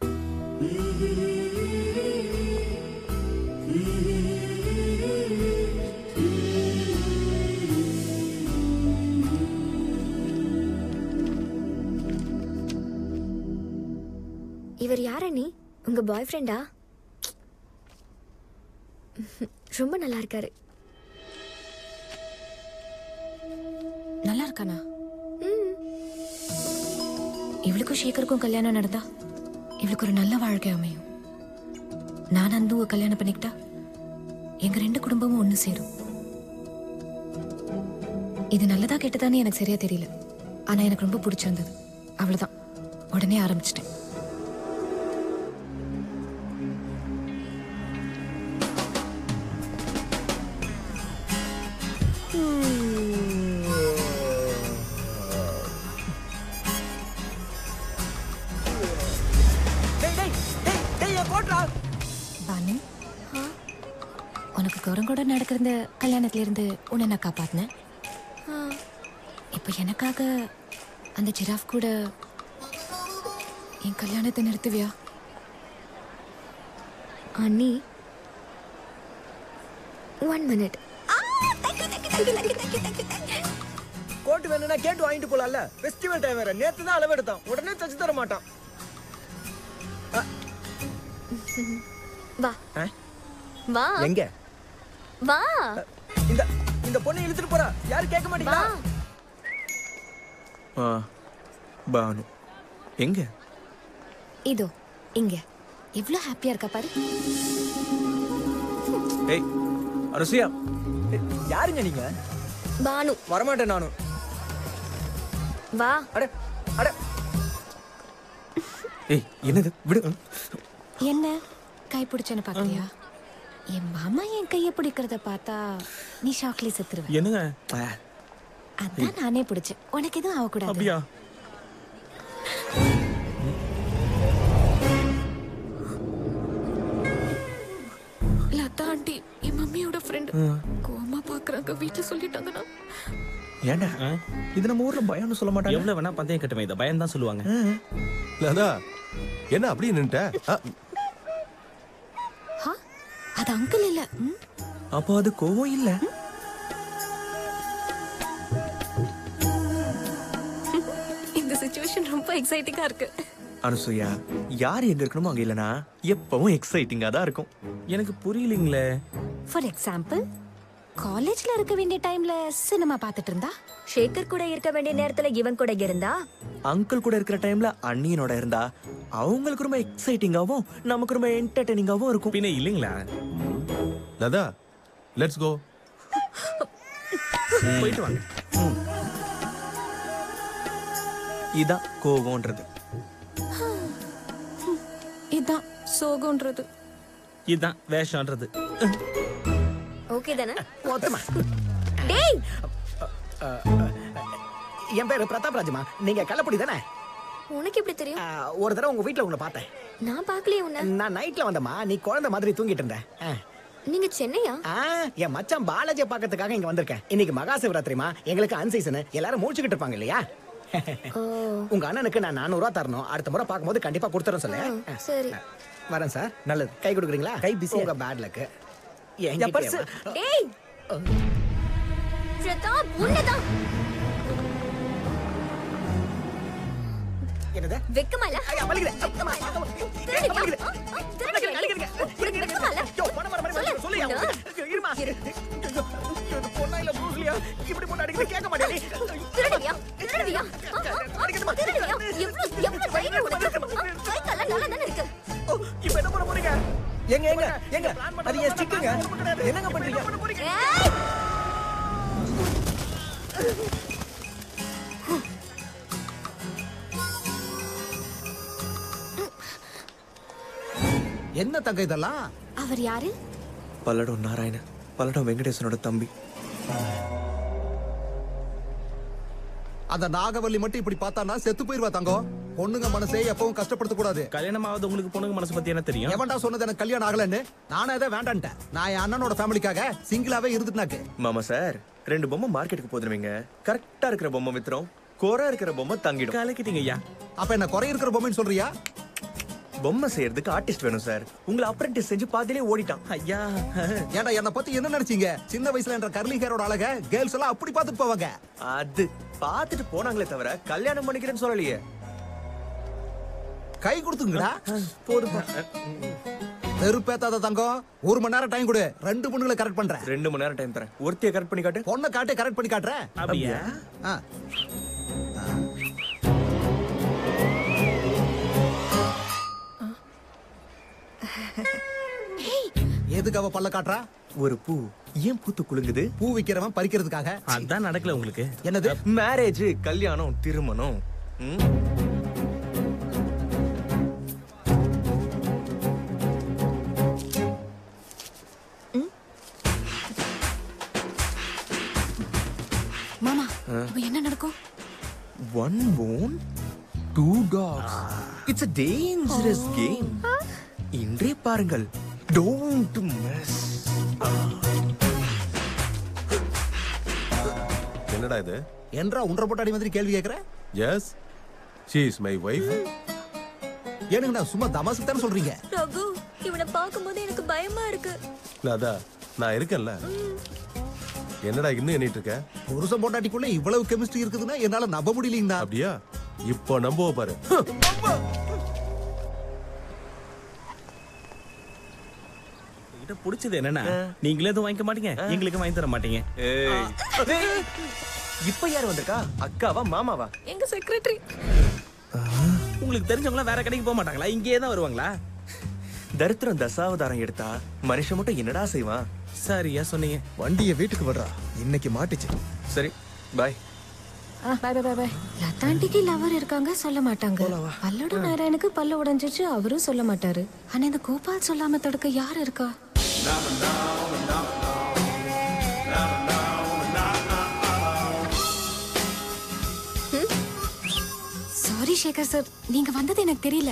இவர் யார? நீ உங்க பாய் ஃப்ரெண்டா? ரொம்ப நல்லா இருக்காரு. நல்லா இருக்கானா? இவளுக்கும் சேகருக்கும் கல்யாணம் நடந்தா இவளுக்கு ஒரு நல்ல வாழ்க்கை அமையும். நான் நந்துவை கல்யாணம் பண்ணிக்கிட்டா எங்க 2 குடும்பமும் ஒண்ணு சேரும். இது நல்லதா கெட்டதான்னு எனக்கு சரியா தெரியல. ஆனா எனக்கு ரொம்ப பிடிச்சிருந்தது. அவ்வளவுதான், உடனே ஆரம்பிச்சிட்டேன். பானு, உனக்கு குரங்கோட நடக்கிற இந்த கல்யாணத்துல இருந்து உன்னை நான் காப்பாத்தினேன். இப்ப எனக்காக அந்த ஜிராஃப் கூட என் கல்யாணத்தை நிறுத்துவியா? அண்ணி, 1 மினிட். கோட் வேணும்னா கேட்டு வாங்கிட்டு போலாம்ல. ஃபெஸ்டிவல் டைம் வேற. நேத்து தான் அளவு எடுத்தான், உடனே தச்சு தர மாட்டான். வா வா. எங்க? வா. இந்த பொண்ணு இழுத்துட்டு போறா. யாரும் கேட்க மாட்டீங்களா? பானு எங்க? இதோ இங்க. எவ்வளவு ஹாப்பியா இருக்கா பாரு. ஏய் அனுசியா, யாருங்க நீங்க? பானு. வரமாட்டேன் நானும். வா. அட அட. ஏய் என்னது? விடு. என்ன கை பிடிச்சேன்னு பாக்கறியா? என் மாமா என் கையை பிடிக்கிறத பார்த்தா நீ ஷாக்லி செத்துருவ. என்னங்க? அதான் நானே பிடிச்சேன். உனக்கு எதுவும் ஆகக்கூடாது. அப்படியா? லதா ஆண்டி என் மம்மியோட ஃப்ரெண்ட். கோமா பாக்குறாங்க, வீட்டுல சொல்லிட்டாங்கன்னா. ஏண்டா இது நம்ம ஊர்ல பயம்னு சொல்ல மாட்டாங்க. எவ்வளவு வேணா பந்தயம் கட்டுமே, இதை பயம் தான் சொல்லுவாங்க. லதா, என்ன அப்படியே நின்னுட்ட? அது அங்கிள் இல்ல. அப்போ அது கோவம் இல்ல. இந்த சிச்சுவேஷன் ரொம்ப எக்ஸைட்டிங்கா இருக்கு. அனுசூயா, யார் எங்க இருக்கணுமோ அங்க இல்லனா எப்பவும் எக்ஸைட்டிங்கா தான் இருக்கும். எனக்கு புரியலீங்களே. ஃபார் எக்ஸாம்பிள், காலேஜ்ல இருக்க வேண்டிய டைம்ல சினிமா பார்த்துட்டு இருந்தா, ஷேகர் கூட இருக்க வேண்டிய நேரத்துல இவன் கூட இருந்தா, அங்கிள் கூட இருக்கிற டைம்ல அண்ணியனோட இருந்தா அவங்களுக்கு ரொம்ப எக்ஸைட்டிங்காவும் நமக்கு ரொம்ப என்டர்டெய்னிங்காவும் இருக்கும். பின்ன இல்லைங்களா? Latha, let's go. போயிட்டு வாங்க. இதான் கோவம்ன்றது. இதான் சோகம்ன்றது. இதான் வேஷம்ன்றது. ஓகே தானே? ஓத்துமா. டேய், என் பேரு பிரதாப் ராஜமா. நீங்க கள்ளப்படி தானே? உனக்கு எப்படி தெரியும்? ஒரு தடவை உங்க வீட்ல உங்களை பார்த்தேன். நான் பார்க்கலையே உன்னை. நான் நைட்ல வந்தமா, நீ குழந்தை மாதிரி தூங்கிட்டு இருந்த. நீங்க சென்னையா? என் மச்சான் பாலாஜியை பார்க்கறதுக்காக இங்க வந்திருக்கேன். இன்னைக்கு மகா சிவராத்திரிமா, எங்களுக்கு அன்சீசன், எல்லாரும் மூச்சுக்கிட்டு இருப்பாங்க இல்லையா? உங்க அண்ணனுக்கு நான் 400 ரூபா தரணும். அடுத்த முறை பார்க்கும்போது கண்டிப்பா கொடுத்துறேன் சொல்லு. சரி வரேன் சார். நல்லது. கை கொடுக்குறீங்களா? கை பிஸி. உங்க பேட் லக். என் பர்ஸ். டேய் பிரதாப், உன்னதான். என்னது? வெக்கமா இல்ல? ஐயா வலிக்குது. இப்படி போட்டு அடிக்கிற கேட்க மாட்டேன். இப்ப என்ன பண்ண போறீங்க? எங்க அது என் ஸ்டிக்குங்க. என்னங்க பண்றீங்க? என்ன தங்க இதெல்லாம்? அவர் யாரு? பல்லடம் நாராயண, பல்லடம் வெங்கடேசனோட தம்பி. அந்த நாகவல்லி மட்டும் இப்படி பார்த்தானா செத்து போயிருவா தங்கம். பொண்ணுங்க மனசே எப்பவும் கஷ்டப்படுத்த கூடாது. கல்யாணம் ஆகாத உங்களுக்கு பொண்ணுங்க மனசு பத்தி என்ன தெரியும்? எவன்டா சொன்னது எனக்கு கல்யாணம் ஆகலன்னு? நானே அதை வேண்டான்ட்டேன். நான் என் அண்ணனோட ஃபேமிலிக்காக சிங்கிளாவே இருந்துட்டாக்கு. மாமா சார், 2 பொம்மை மார்க்கெட்டுக்கு போதுருவீங்க. கரெக்டா இருக்கிற பொம்மை வித்துரும், குறை இருக்கிற பொம்மை தங்கிடும். கலக்கிட்டீங்க ஐயா. அப்ப என்ன குறை இருக்கிற பொம்மைன்னு சொல்றியா? பொம்மை செய்யறதுக்கு ஆர்டிஸ்ட் வேணும் சார். உங்களை அப்ரெண்டிஸ் செஞ்சு பாதியிலே ஓடிட்டான். ஐயா, ஏன்டா என்ன பத்தி என்ன நினைச்சீங்க? சின்ன வயசுல என்ற கர்லி ஹேரோட அழக கேர்ள்ஸ் எல்லாம் அப்படி பார்த்துட்டு போவாங்க. அது பார்த்துட்டு போனாங்களே தவிர கல்யாணம் பண்ணிக்கிறேன்னு சொல்லலையே. கை கொடுத்துங்கடா. போதும். வெறுப்பேத்தாத தங்கம். 1 மணி நேரம் டைம் கொடு. 2 பொண்ணுகளை கரெக்ட் பண்றேன். 2 மணி நேரம் டைம் தரேன். ஒருத்திய கரெக்ட் பண்ணி காட்டு. பொண்ணை காட்டு, கரெக்ட் பண்ணி காட்டுறேன். அப்படியா? எதுக்கு அவ பல்ல காட்டுறா? ஒரு பூ ஏன் பூத்து குலுங்குது? பூ விக்கிறவன் பறிக்கிறதுக்காக. அதான் நடக்கல உங்களுக்கு. என்னது? மேரேஜ், கல்யாணம், திருமணம். மாமா, இப்போ என்ன நடக்கும்? 1 bone, 2 dogs. It's a dangerous game. இன்றே பாருங்கள். Don't miss. என்னடா இது? என்றா உன்ற போட்டாடி மாதிரி கேள்வி கேக்குற? Yes, she is my wife. ஏனுங்க நான் சும்மா தமாசுக்கு தானே சொல்றீங்க? ரகு, இவனை பார்க்கும்போது எனக்கு பயமா இருக்கு. லதா, நான் இருக்கேன்ல. என்னடா இன்னும் எண்ணிட்டு இருக்க? புருஷன் போட்டாட்டிக்குள்ள இவ்வளவு கெமிஸ்ட்ரி இருக்குதுன்னா என்னால நம்ப முடியலீங்கண்ணா. அப்படியா? இப்போ நம்புவ பாரு. கிட்ட பிடிச்சது என்னன்னா, நீங்களே எதுவும் வாங்கிக்க மாட்டீங்க, எங்களுக்கு வாங்கி தர மாட்டீங்க. இப்ப யார் வந்திருக்கா? அக்காவா மாமாவா? எங்க செக்ரட்டரி. உங்களுக்கு தெரிஞ்சவங்கள வேற கடைக்கு போக மாட்டாங்களா? இங்கேயே தான் வருவாங்களா? தரித்திரம் தசாவதாரம் எடுத்தா மனுஷன் மட்டும் என்னடா செய்வான்? சரியா சொன்னீங்க. வண்டியை வீட்டுக்கு வர்றா, இன்னைக்கு மாட்டுச்சு. சரி, பாய். Bye bye bye. லதாண்டிக்கு லவர் இருக்காங்க, சொல்ல மாட்டாங்க. பல்லோட நாராயணுக்கு பல்ல உடைஞ்சிச்சு, அவரும் சொல்ல மாட்டாரு. ஆனா இந்த கோபால் சொல்லாம தடுக்க யார் இருக்கா? சாரி சேகர் சார், நீங்க வந்தது எனக்கு தெரியல.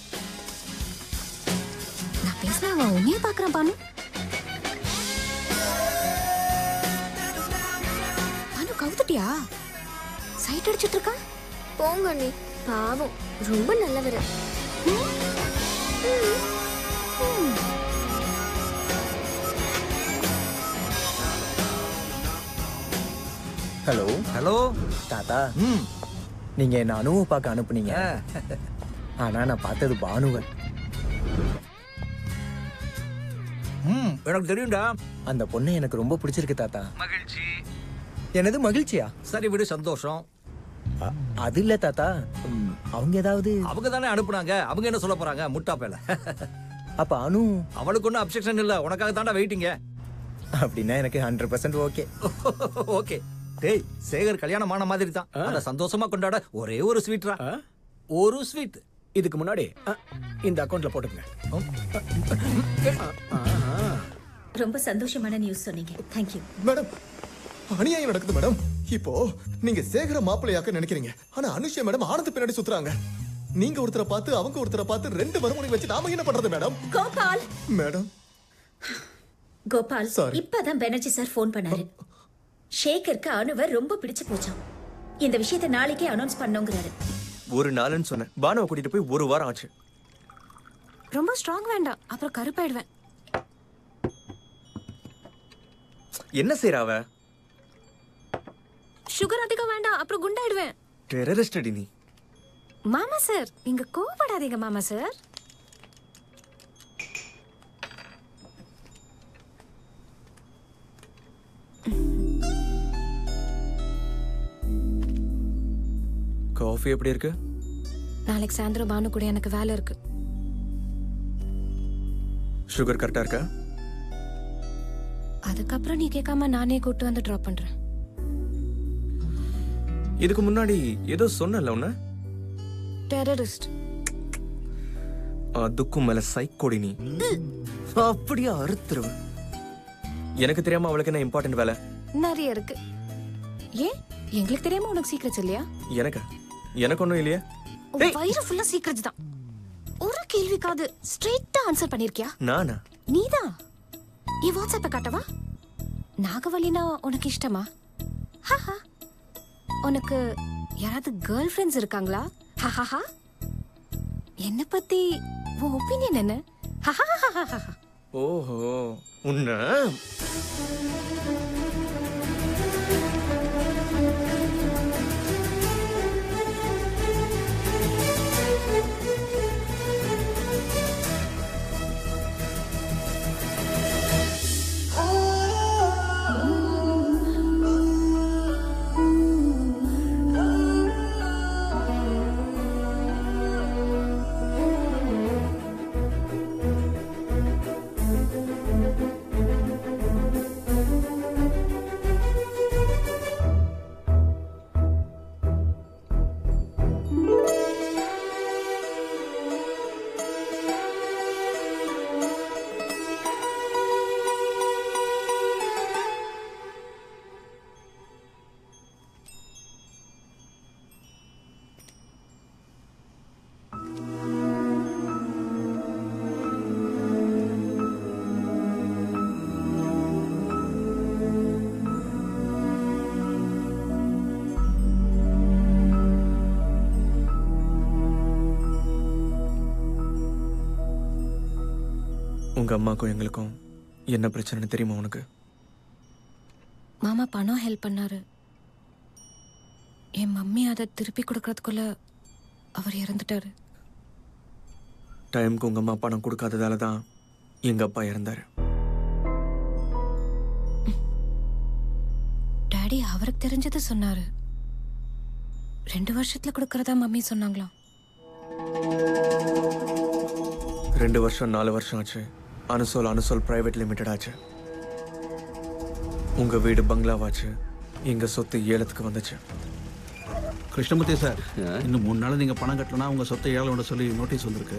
நான் பேசினா அவன் உன்னையே பாக்குறான் பானு. பானு கவுத்துட்டியா? சைட் அடிச்சிட்டு இருக்கா? போங்க நீ, பாவம், ரொம்ப நல்லவர். ஹலோ ஹலோ தாத்தா. நீங்க என்ன அனுவை பார்க்க அனுப்புனீங்க, ஆனா நான் பார்த்தது பானுவை. எனக்கு தெரியும்டா. அந்த பொண்ணு எனக்கு ரொம்ப பிடிச்சிருக்கு தாத்தா. மகிழ்ச்சி. என்னது மகிழ்ச்சியா? சரி விடு, சந்தோஷம். அது இல்ல தாத்தா, அவங்க ஏதாவது அவங்க தானே அனுப்புனாங்க, அவங்க என்ன சொல்ல போறாங்க முட்டா பேல. அப்ப அனு அவளுக்கு ஒன்றும் அப்செக்ஷன் இல்ல, உனக்காக தாண்டா வெயிட்டிங்க. அப்படின்னா எனக்கு 100% ஓகே. ஓகே. டேய், சேகர் கல்யாணம் ஆன மாதிரி தான். அத சந்தோஷமா கொண்டாட ஒரே ஒரு ஸ்வீட்ரா. ஒரு ஸ்வீட். இதுக்கு முன்னாடி இந்த அக்கவுண்ட்ல போட்டுங்க. ரொம்ப சந்தோஷமான நியூஸ் சொன்னீங்க. Thank you. மேடம், அநியாயம் நடக்குது மேடம். இப்போ நீங்க சேகர மாப்பிள்ளையாக்க நினைக்கிறீங்க, ஆனா அனுஷா மேடம் ஆனந்த் பின்னாடி சுத்துறாங்க. நீங்க ஒருத்தரை பார்த்து அவங்க ஒருத்தரை பார்த்து 2 மறுமொழி வச்சு நாம என்ன பண்றது மேடம்? கோபால் மேடம். கோபால், இப்பதான் பெனர்ஜி சார் ஃபோன் பண்ணாரு. ஷேகருக்கு அனுவை ரொம்ப பிடிச்சு போச்சாம். இந்த விஷயத்தை நாளைக்கே அனௌன்ஸ் பண்ணோங்கிறாரு. ஒரு நாள்னு சொன்னேன், பானுவை கூட்டிட்டு போய் 1 வாரம் ஆச்சு. ரொம்ப ஸ்ட்ராங் வேண்டாம், அப்புறம் கருப்பாயிடுவேன். என்ன செய்யறாவ? சுகர் அதிகம் வேண்டாம், அப்புறம் குண்டாயிடுவேன். டெரரிஸ்ட் அடி நீ. மாமா சார், நீங்க கோவப்படாதீங்க மாமா சார். காஃபி எப்படி இருக்கு? நாளைக்கு சாயந்தரம் பானு கூட எனக்கு வேலை இருக்கு. சுகர் கரெக்டா இருக்கா? அதுக்கப்புறம் நீ கேட்காம நானே கூட்டு வந்து டிராப் பண்றேன். இதுக்கு முன்னாடி ஏதோ சொன்னல உன்ன? டெரரிஸ்ட். அதுக்கும் மேல சைக்கோடி நீ. அப்படியே அறுத்துருவ. எனக்கு தெரியாம அவளுக்கு என்ன இம்பார்ட்டன்ட் வேலை? நிறைய இருக்கு. ஏன் எங்களுக்கு தெரியாம உனக்கு சீக்ரெட்ஸ் இல்லையா? எனக்கு ஒண்ணும் இல்லையா? வயிறு ஃபுல்லா சீக்ரெட்ஸ் தான். ஒரு கேள்விக்காவது ஸ்ட்ரைட்டா ஆன்சர் பண்ணிருக்கியா? நானா? நீதான். ಈ ವಾಟ್ಸ್ಆಪ್ காட்டவா? நாகவல்லினா உனக்கு இஷ்டமா? ஹஹா. உனக்கு யாராவது கேர்ள் ஃப்ரெண்ட்ஸ் இருக்காங்களா? ஹஹா. என்ன பத்தி உன் ஒப்பீனியன் என்ன? ஹஹா. ஓஹோ, உன்ன உங்க அம்மாக்கும் எங்களுக்கும் என்ன பிரச்சனைன்னு தெரியுமா உனக்கு? மாமா பணம் ஹெல்ப் பண்ணாரு. என் மம்மி அதை திருப்பி கொடுக்கறதுக்குள்ள அவர் இறந்துட்டாரு. டைமுக்கு உங்க அம்மா பணம் கொடுக்காததால தான் எங்க அப்பா இறந்தாரு. டாடி அவருக்கு தெரிஞ்சது சொன்னாரு. 2 வருஷத்துல கொடுக்கறதா மம்மி சொன்னாங்களாம். 2 வருஷம் 4 வருஷம் ஆச்சு. அனுசோல் பிரைவேட் லிமிடெட் ஆச்சு. உங்க வீடு பங்களாவாச்சு. எங்க சொத்து ஏலத்துக்கு வந்துச்சு. கிருஷ்ணமூர்த்தி சார், இன்னும் 3 நாள் நீங்க பணம் கட்டலனா உங்க சொத்தை ஏலம் விட சொல்லி நோட்டீஸ் வந்திருக்கு.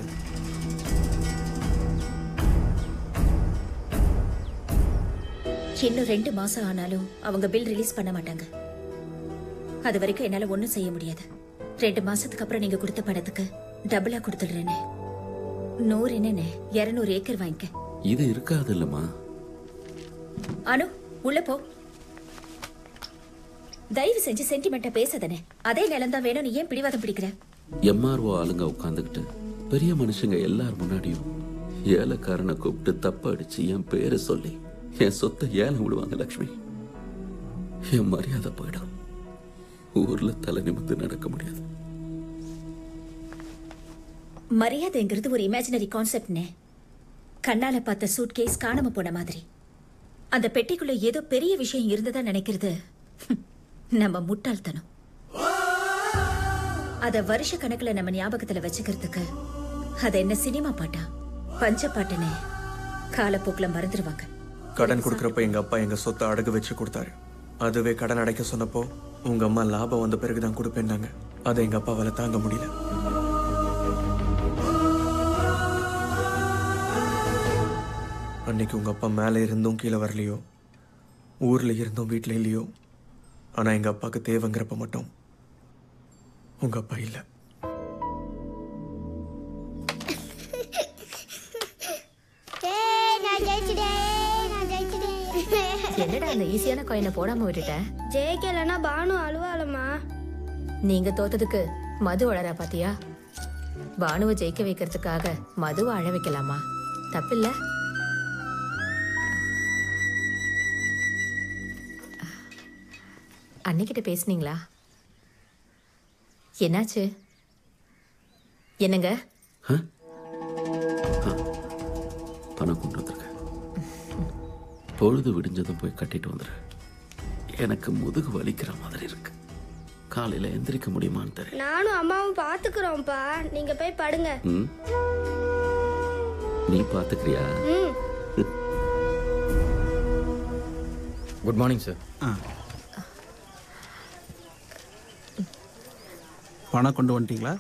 இன்னும் 2 மாசம் ஆனாலும் அவங்க பில் ரிலீஸ் பண்ண மாட்டாங்க. அது வரைக்கும் என்னால ஒண்ணும் செய்ய முடியாது. 2 மாசத்துக்கு அப்புறம் நீங்க கொடுத்த பணத்துக்கு டபுளா கொடுத்துடுறேனே. 100 என்னன்னு 200 ஏக்கர் வாங்கிக்க. இது இருக்காது இல்லம்மா. அனு, உள்ள போ. தயவு செஞ்சு சென்டிமெண்டா பேசாதனே. அதே நிலம் தான் வேணும், நீ ஏன் பிடிவாதம் பிடிக்கிற? எம்ஆர்ஓ ஆளுங்க உட்காந்துக்கிட்டு பெரிய மனுஷங்க எல்லார் முன்னாடியும் ஏலக்காரனை கூப்பிட்டு தப்ப அடிச்சு என் பேரை சொல்லி என் சொத்தை ஏலம் விடுவாங்க லக்ஷ்மி. என் மரியாதை போயிடும். ஊர்ல தலை நிமிர்ந்து நடக்க முடியாது. மரியாதைங்கிறது ஒரு இமேஜினரி கான்செப்ட்னே. கண்ணால பார்த்த சூட்கேஸ் காணாம போன மாதிரி. அந்த பெட்டிக்குள்ள ஏதோ பெரிய விஷயம் இருந்ததா நினைக்கிறது நம்ம முட்டாள்தனம். அத வருஷ கணக்குல நம்ம ஞாபகத்துல வச்சுக்கிறதுக்கு அது என்ன சினிமா பாட்டா பஞ்ச பாட்டுன்னு காலப்போக்குல மறந்துடுவாங்க. கடன் கொடுக்கறப்ப எங்க அப்பா எங்க சொத்தை அடகு வச்சு கொடுத்தாரு. அதுவே கடன் அடைக்க சொன்னப்போ உங்க அம்மா லாபம் வந்த பிறகுதான் கொடுப்பேன்னாங்க. அதை எங்க அப்பாவால தாங்க முடியல. அன்னைக்கு உங்க அப்பா மேலே இருந்தும் கீழே வரலையோ, ஊர்ல இருந்தும் வீட்டுல இல்லையோ, ஆனா எங்க அப்பாவுக்கு தேவைங்கிறப்ப மட்டும் உங்க அப்பா இல்ல. என்னடா அந்த ஈஸியான காயினை போடாம விட்டுட்ட? ஜெயிக்கலன்னா பானு அழுவாளம்மா. நீங்க தோத்ததுக்கு மது அழறா பாத்தியா? பானுவை ஜெயிக்க வைக்கிறதுக்காக மதுவை அழ வைக்கலாமா? தப்பில்ல. அன்னைக்கிட்ட பேசுனீங்களா? என்னாச்சு? என்னங்க? பணம் கொண்டு வந்திருக்க. பொழுது விடிஞ்சதும் போய் கட்டிட்டு வந்துரு. எனக்கு முதுகு வலிக்கிற மாதிரி இருக்கு. காலையில எந்திரிக்க முடியுமான்னு தெரியும். நானும் அம்மாவும் பாத்துக்கிறோம்ப்பா, நீங்க போய் படுங்க. நீ பாத்துக்கிறியா? Good morning sir. பணம் கொண்டு வந்துட்டீங்களா?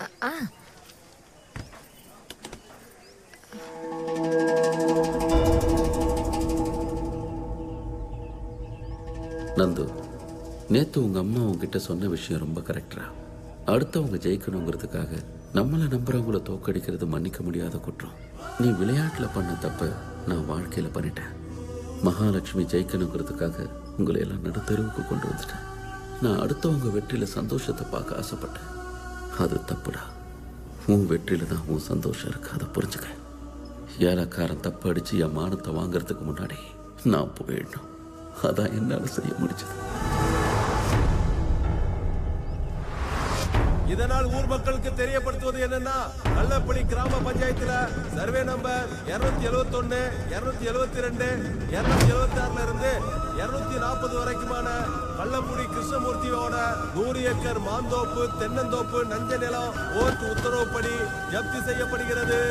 நந்து, நேத்து உங்க அம்மா உங்ககிட்ட சொன்ன விஷயம் ரொம்ப கரெக்டா. அடுத்தவங்க ஜெயிக்கணுங்கிறதுக்காக நம்மளை நம்புறவங்கள தோக்கடிக்கிறது மன்னிக்க முடியாத குற்றம். நீ விளையாட்டுல பண்ண தப்ப நான் வாழ்க்கையில பண்ணிட்டேன். மகாலட்சுமி ஜெயிக்கணுங்கிறதுக்காக உங்களை எல்லாம் நடுத்தெருவுக்கு கொண்டு வந்துட்டேன். நான் அடுத்தவங்க வெற்றியில சந்தோஷத்தை பார்க்க ஆசைப்பட்டேன். அது தப்புடா. உன் வெற்றியில தான் உன் சந்தோஷம் இருக்கு, அதை புரிஞ்சுக்க. ஏலக்காரன் தப்பு அடிச்சு என் மானத்தை வாங்கறதுக்கு முன்னாடி நான் போயிடணும். அதான் என்னால செய்ய முடிச்சது. இதனால் ஊர் மக்களுக்கு தெரியப்படுத்துவது என்னன்னா, நல்லப்பள்ளி கிராம பஞ்சாயத்துல சர்வே நம்பர் 271, 272, 276 இருந்து 240 வரைக்குமான கள்ளம்புடி கிருஷ்ணமூர்த்தியோட 100 ஏக்கர் மாந்தோப்பு, தென்னந்தோப்பு, நஞ்ச நிலம் கோர்ட் உத்தரவுப்படி ஜப்தி செய்யப்படுகிறது.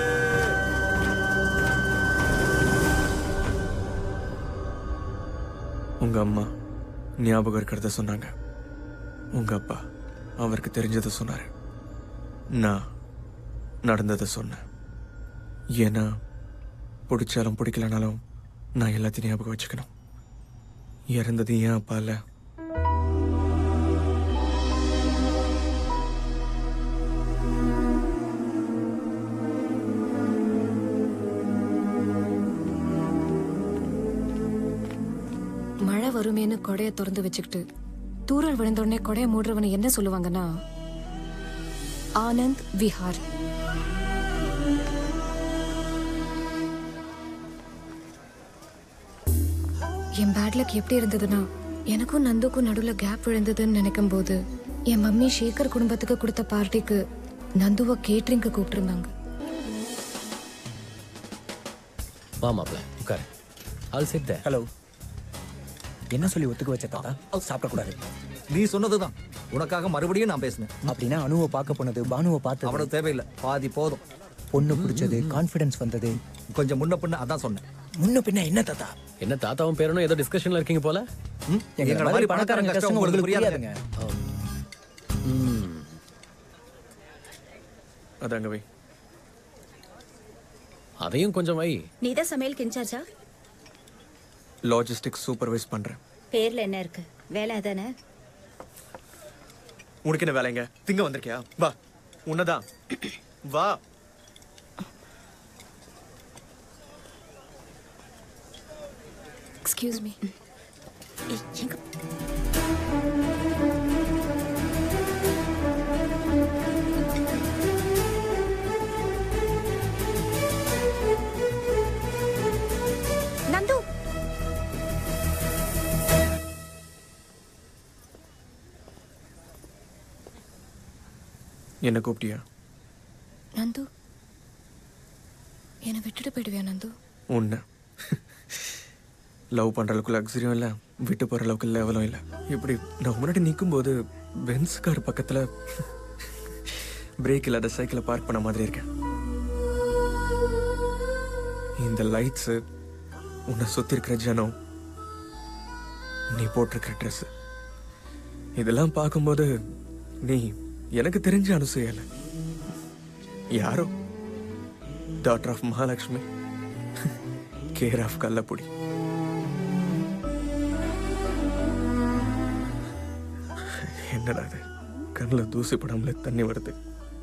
உங்க அம்மா ஞாபகம் இருக்கிறத சொன்னாங்க. உங்க அப்பா அவருக்கு தெரிஞ்சதை சொன்னாரு. நான் நடந்ததை சொன்னேன். ஏன்னா பிடிச்சாலும் பிடிக்கலனாலும் நான் எல்லாத்தையும் ஞாபகம் வச்சுக்கணும். இறந்தது ஏன் அப்பா இல்ல, மழை வருமேன்னு கொடைய திறந்து வச்சுக்கிட்டு தூரல் விழுந்த உடனே கொடைய மூடுறவனை என்ன சொல்லுவாங்கன்னா ஆனந்த் விஹார். என் பேட் லக் எப்படி இருந்ததுன்னா, எனக்கும் நந்துக்கும் நடுவுல கேப் விழுந்ததுன்னு நினைக்கும் போது என் மம்மி சேகர் குடும்பத்துக்கு கொடுத்த பார்ட்டிக்கு நந்துவை கேட்டரிங்க்கு கூப்பிட்டுருந்தாங்க. வா மாப்ள உட்காரு. All set there. ஹலோ. என்ன சொல்லி ஒத்துக்க வச்ச தாத்தா? சாப்பிடக்கூடாது. நீ சொன்னதுதான். உனக்காக மறுபடியும் நான் பேசினேன். அப்படின்னா அனுவை பார்க்க போனது, பானுவை பார்த்து அவனுக்கு தேவையில்லை, பாதி போதும். பொண்ணு பிடிச்சது, கான்ஃபிடன்ஸ் வந்தது, கொஞ்சம் முன்ன பின்ன, அதான் சொன்னேன். முன்ன பின்ன என்ன தாத்தா? என்ன தாத்தாவும் பேரனும் ஏதோ டிஸ்கஷன்ல இருக்கீங்க போல. எங்க மாதிரி பணக்காரங்க கஷ்டம் உங்களுக்கு புரியாதுங்க. அதாங்க வை. அதையும் கொஞ்சம் வை. நீதான் சமையலுக்கு இன்சார்ஜா? லாஜிஸ்டிக்ஸ் சூப்பர்வைஸ் பண்றேன். பேர்ல என்ன இருக்கு? வேலை அதானே? உனக்கு என்ன வேலைங்க? திங்க வந்திருக்கியா? வா, உன்னதான். வா. Excuse me. நந்து, என்ன கூப்பிட்டியா? நந்து, என்னை விட்டுட்டு போயிடுவியா நந்து? உன்னை லவ் பண்ற அளவுக்கு லக்ஸரியும் இல்லை, விட்டு போற அளவுக்கு லெவலும் இல்லை. இப்படி நான் முன்னாடி நிற்கும் போது பென்ஸ் கார் பக்கத்துல பிரேக் இல்லாத சைக்கிளை பார்க் பண்ண மாதிரி இருக்கேன். இந்த லைட்ஸ், உன்னை சுத்தி இருக்கிற ஜனம், நீ போட்டிருக்கிற ட்ரெஸ், இதெல்லாம் பார்க்கும்போது நீ எனக்கு தெரிஞ்ச அனுசூயா இல்ல, யாரோ daughter of Mahalakshmi, care of Kallappudi. என்னடா இது, கண்ணில் தூசி படாமல தண்ணி வருது.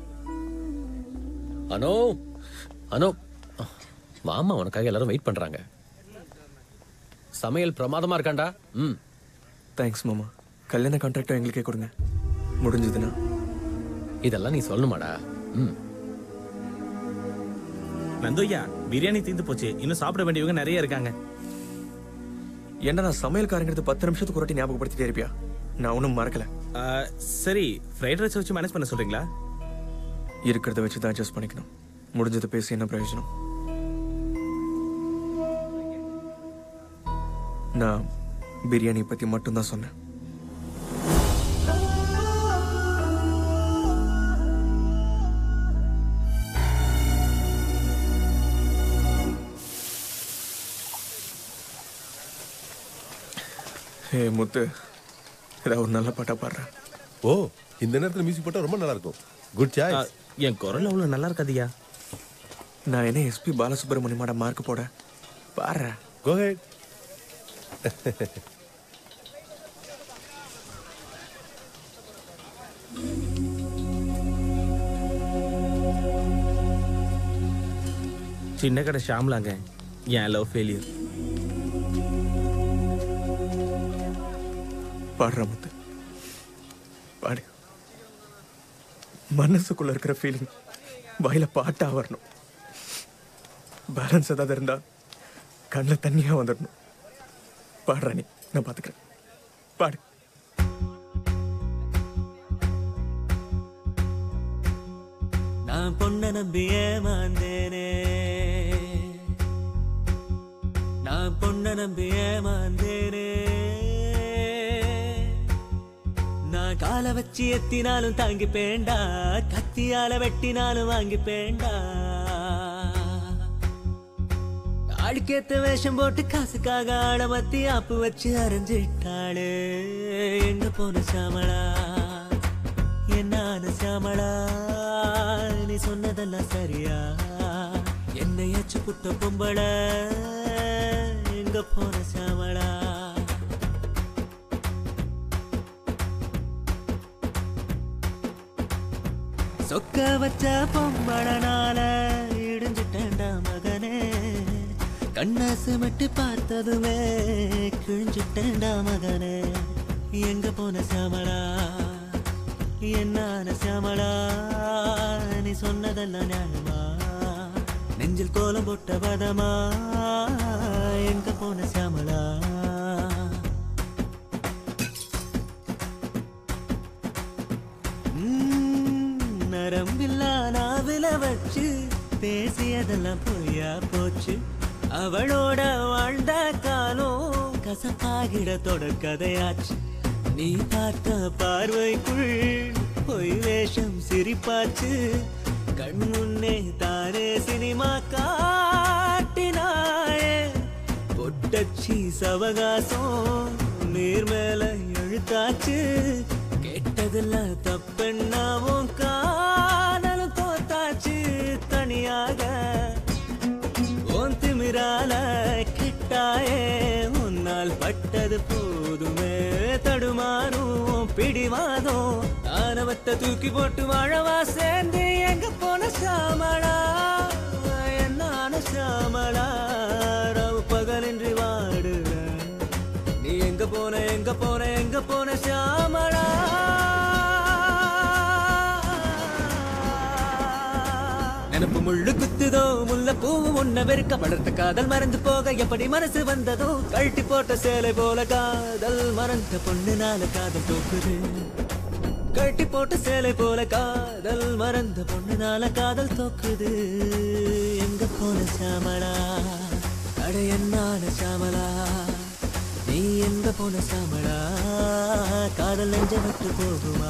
அனோ அனோ மாமா உனக்காக எல்லாரும் வெயிட் பண்றாங்க. சமையல் பிரமாதமா இருக்காண்டா. தேங்க்ஸ் மாமா. கல்யாண கான்ட்ராக்டும் எங்களுக்கே கொடுங்க, முடிஞ்சதுன்னா. இதெல்லாம் நீ சொல்லணுமாடா? நந்தோய்யா, பிரியாணி தீந்து போச்சு, இன்னும் சாப்பிட வேண்டியவங்க நிறைய இருக்காங்க. என்ன நான் சமையல்காரங்கிறது 10 நிமிஷத்துக்கு ஒரு ஞாபகப்படுத்திட்டே இருப்பியா? நான் ஒன்றும் மறக்கல. சரி, ஃப்ரைட் ரைஸ் வச்சு மேனேஜ் பண்ண சொல்றீங்களா? இருக்கிறத வச்சு தான் அட்ஜஸ்ட் பண்ணிக்கணும். முடிஞ்சதை பேசி என்ன பிரயோஜனம்? நான் பிரியாணி பத்தி மட்டும்தான் சொன்னேன். ஹே முத்து, ஏதாவது ஒரு நல்ல பாட்டா பாடுறேன். ஓ, இந்த நேரத்தில் மியூசிக் போட்டா ரொம்ப நல்லா இருக்கும். Good choice. என் குரல் அவ்வளவு நல்லா இருக்காதியா. நான் என்ன எஸ்பி பாலசுப்ரமணியமாட மார்க் போட பாடுறேன். Go ahead. சின்ன கடை ஷாம்லாங்க, என் லவ் ஃபெயிலியர். பாடுற முத்து, பாடு. மனசுக்குள்ள இருக்கிற ஃபீலிங் வாயில பாட்டா வரணும். பேலன்ஸ் ஏதாவது இருந்தா கண்ணில் தண்ணியா வந்துடணும். பாடுற நீ, நான் பாத்துக்கிறேன். பாடு. நான் பொண்ண நம்பி ஏமாந்தேனே, நான் பொண்ண நம்பி ஏமாந்தேனே, நான் காலை வச்சு எத்தினாலும் தாங்கி பேண்டா, கத்தியால வெட்டினாலும் வாங்கி பேண்டா, ஆளுக்கேத்த வேஷம் போட்டு காசுக்காக ஆட மத்தி ஆப்பு வச்சு அரைஞ்சிட்டாளே. எங்க போன சாமளா, என்னான சாமளா, நீ சொன்னதெல்லாம் சரியா? என்னையாச்சு புட்ட பொம்பள, எங்க போன சாமளா? சொக்க வச்ச பொம்பளனால இடிஞ்சிட்டேன்டா மகனே, கண்ணாசு மட்டு பார்த்ததுமே கிழிஞ்சிட்டேன்டா மகனே. எங்க போன சாமளா, என்னான சாமளா, நீ சொன்னதெல்லாம் ஞானமா? நெஞ்சில் கோலம் போட்ட பதமா, எங்க போன சாமளா? நரம்பில்லா நாவில வச்சு பேசியதெல்லாம் பொய்யா போச்சு. அவளோட வாழ்ந்த காலம் கசப்பாகிட தொடர்கதையாச்சு. நீ பார்த்த பார்வைக்குள் பொய் வேஷம் சிரிப்பாச்சு. கண் முன்னே தானே சினிமா காட்டினாயே. பொட்டச்சி சவகாசம் நீர் மேல எழுத்தாச்சு. கேட்டதெல்லாம் தப்பென்னாவும் காதலும் தோத்தாச்சு. தனியாக திமிரால கிட்டாயே, உன்னால் பட்டது போதுமே. தடுமாறும் பிடிவாதம் ஆனவத்தை தூக்கி போட்டு வாழவா சேர்ந்து. எங்க போன சாமளா, என்னான சாமளா, ரவு பகலின்றி வாடுற நீ. எங்க போன எங்க போன எங்க போன சாமளா? நினப்பு முள்ளு குத்துதோ, முல்ல பூவும் உன்ன வெறுக்க. வளர்த்த காதல் மறந்து போக எப்படி மனசு வந்ததோ. கழட்டி போட்ட சேலை போல காதல் மறந்த பொண்ணுனால காதல் தோக்குது. கழட்டி போட்ட சேலை போல காதல் மறந்த பொண்ணுனால காதல் தோக்குது. எங்க போன சாமளா, அட என்னான சாமலா நீ எந்த போன சாமலா காதல் நெஞ்ச விட்டு போகுமா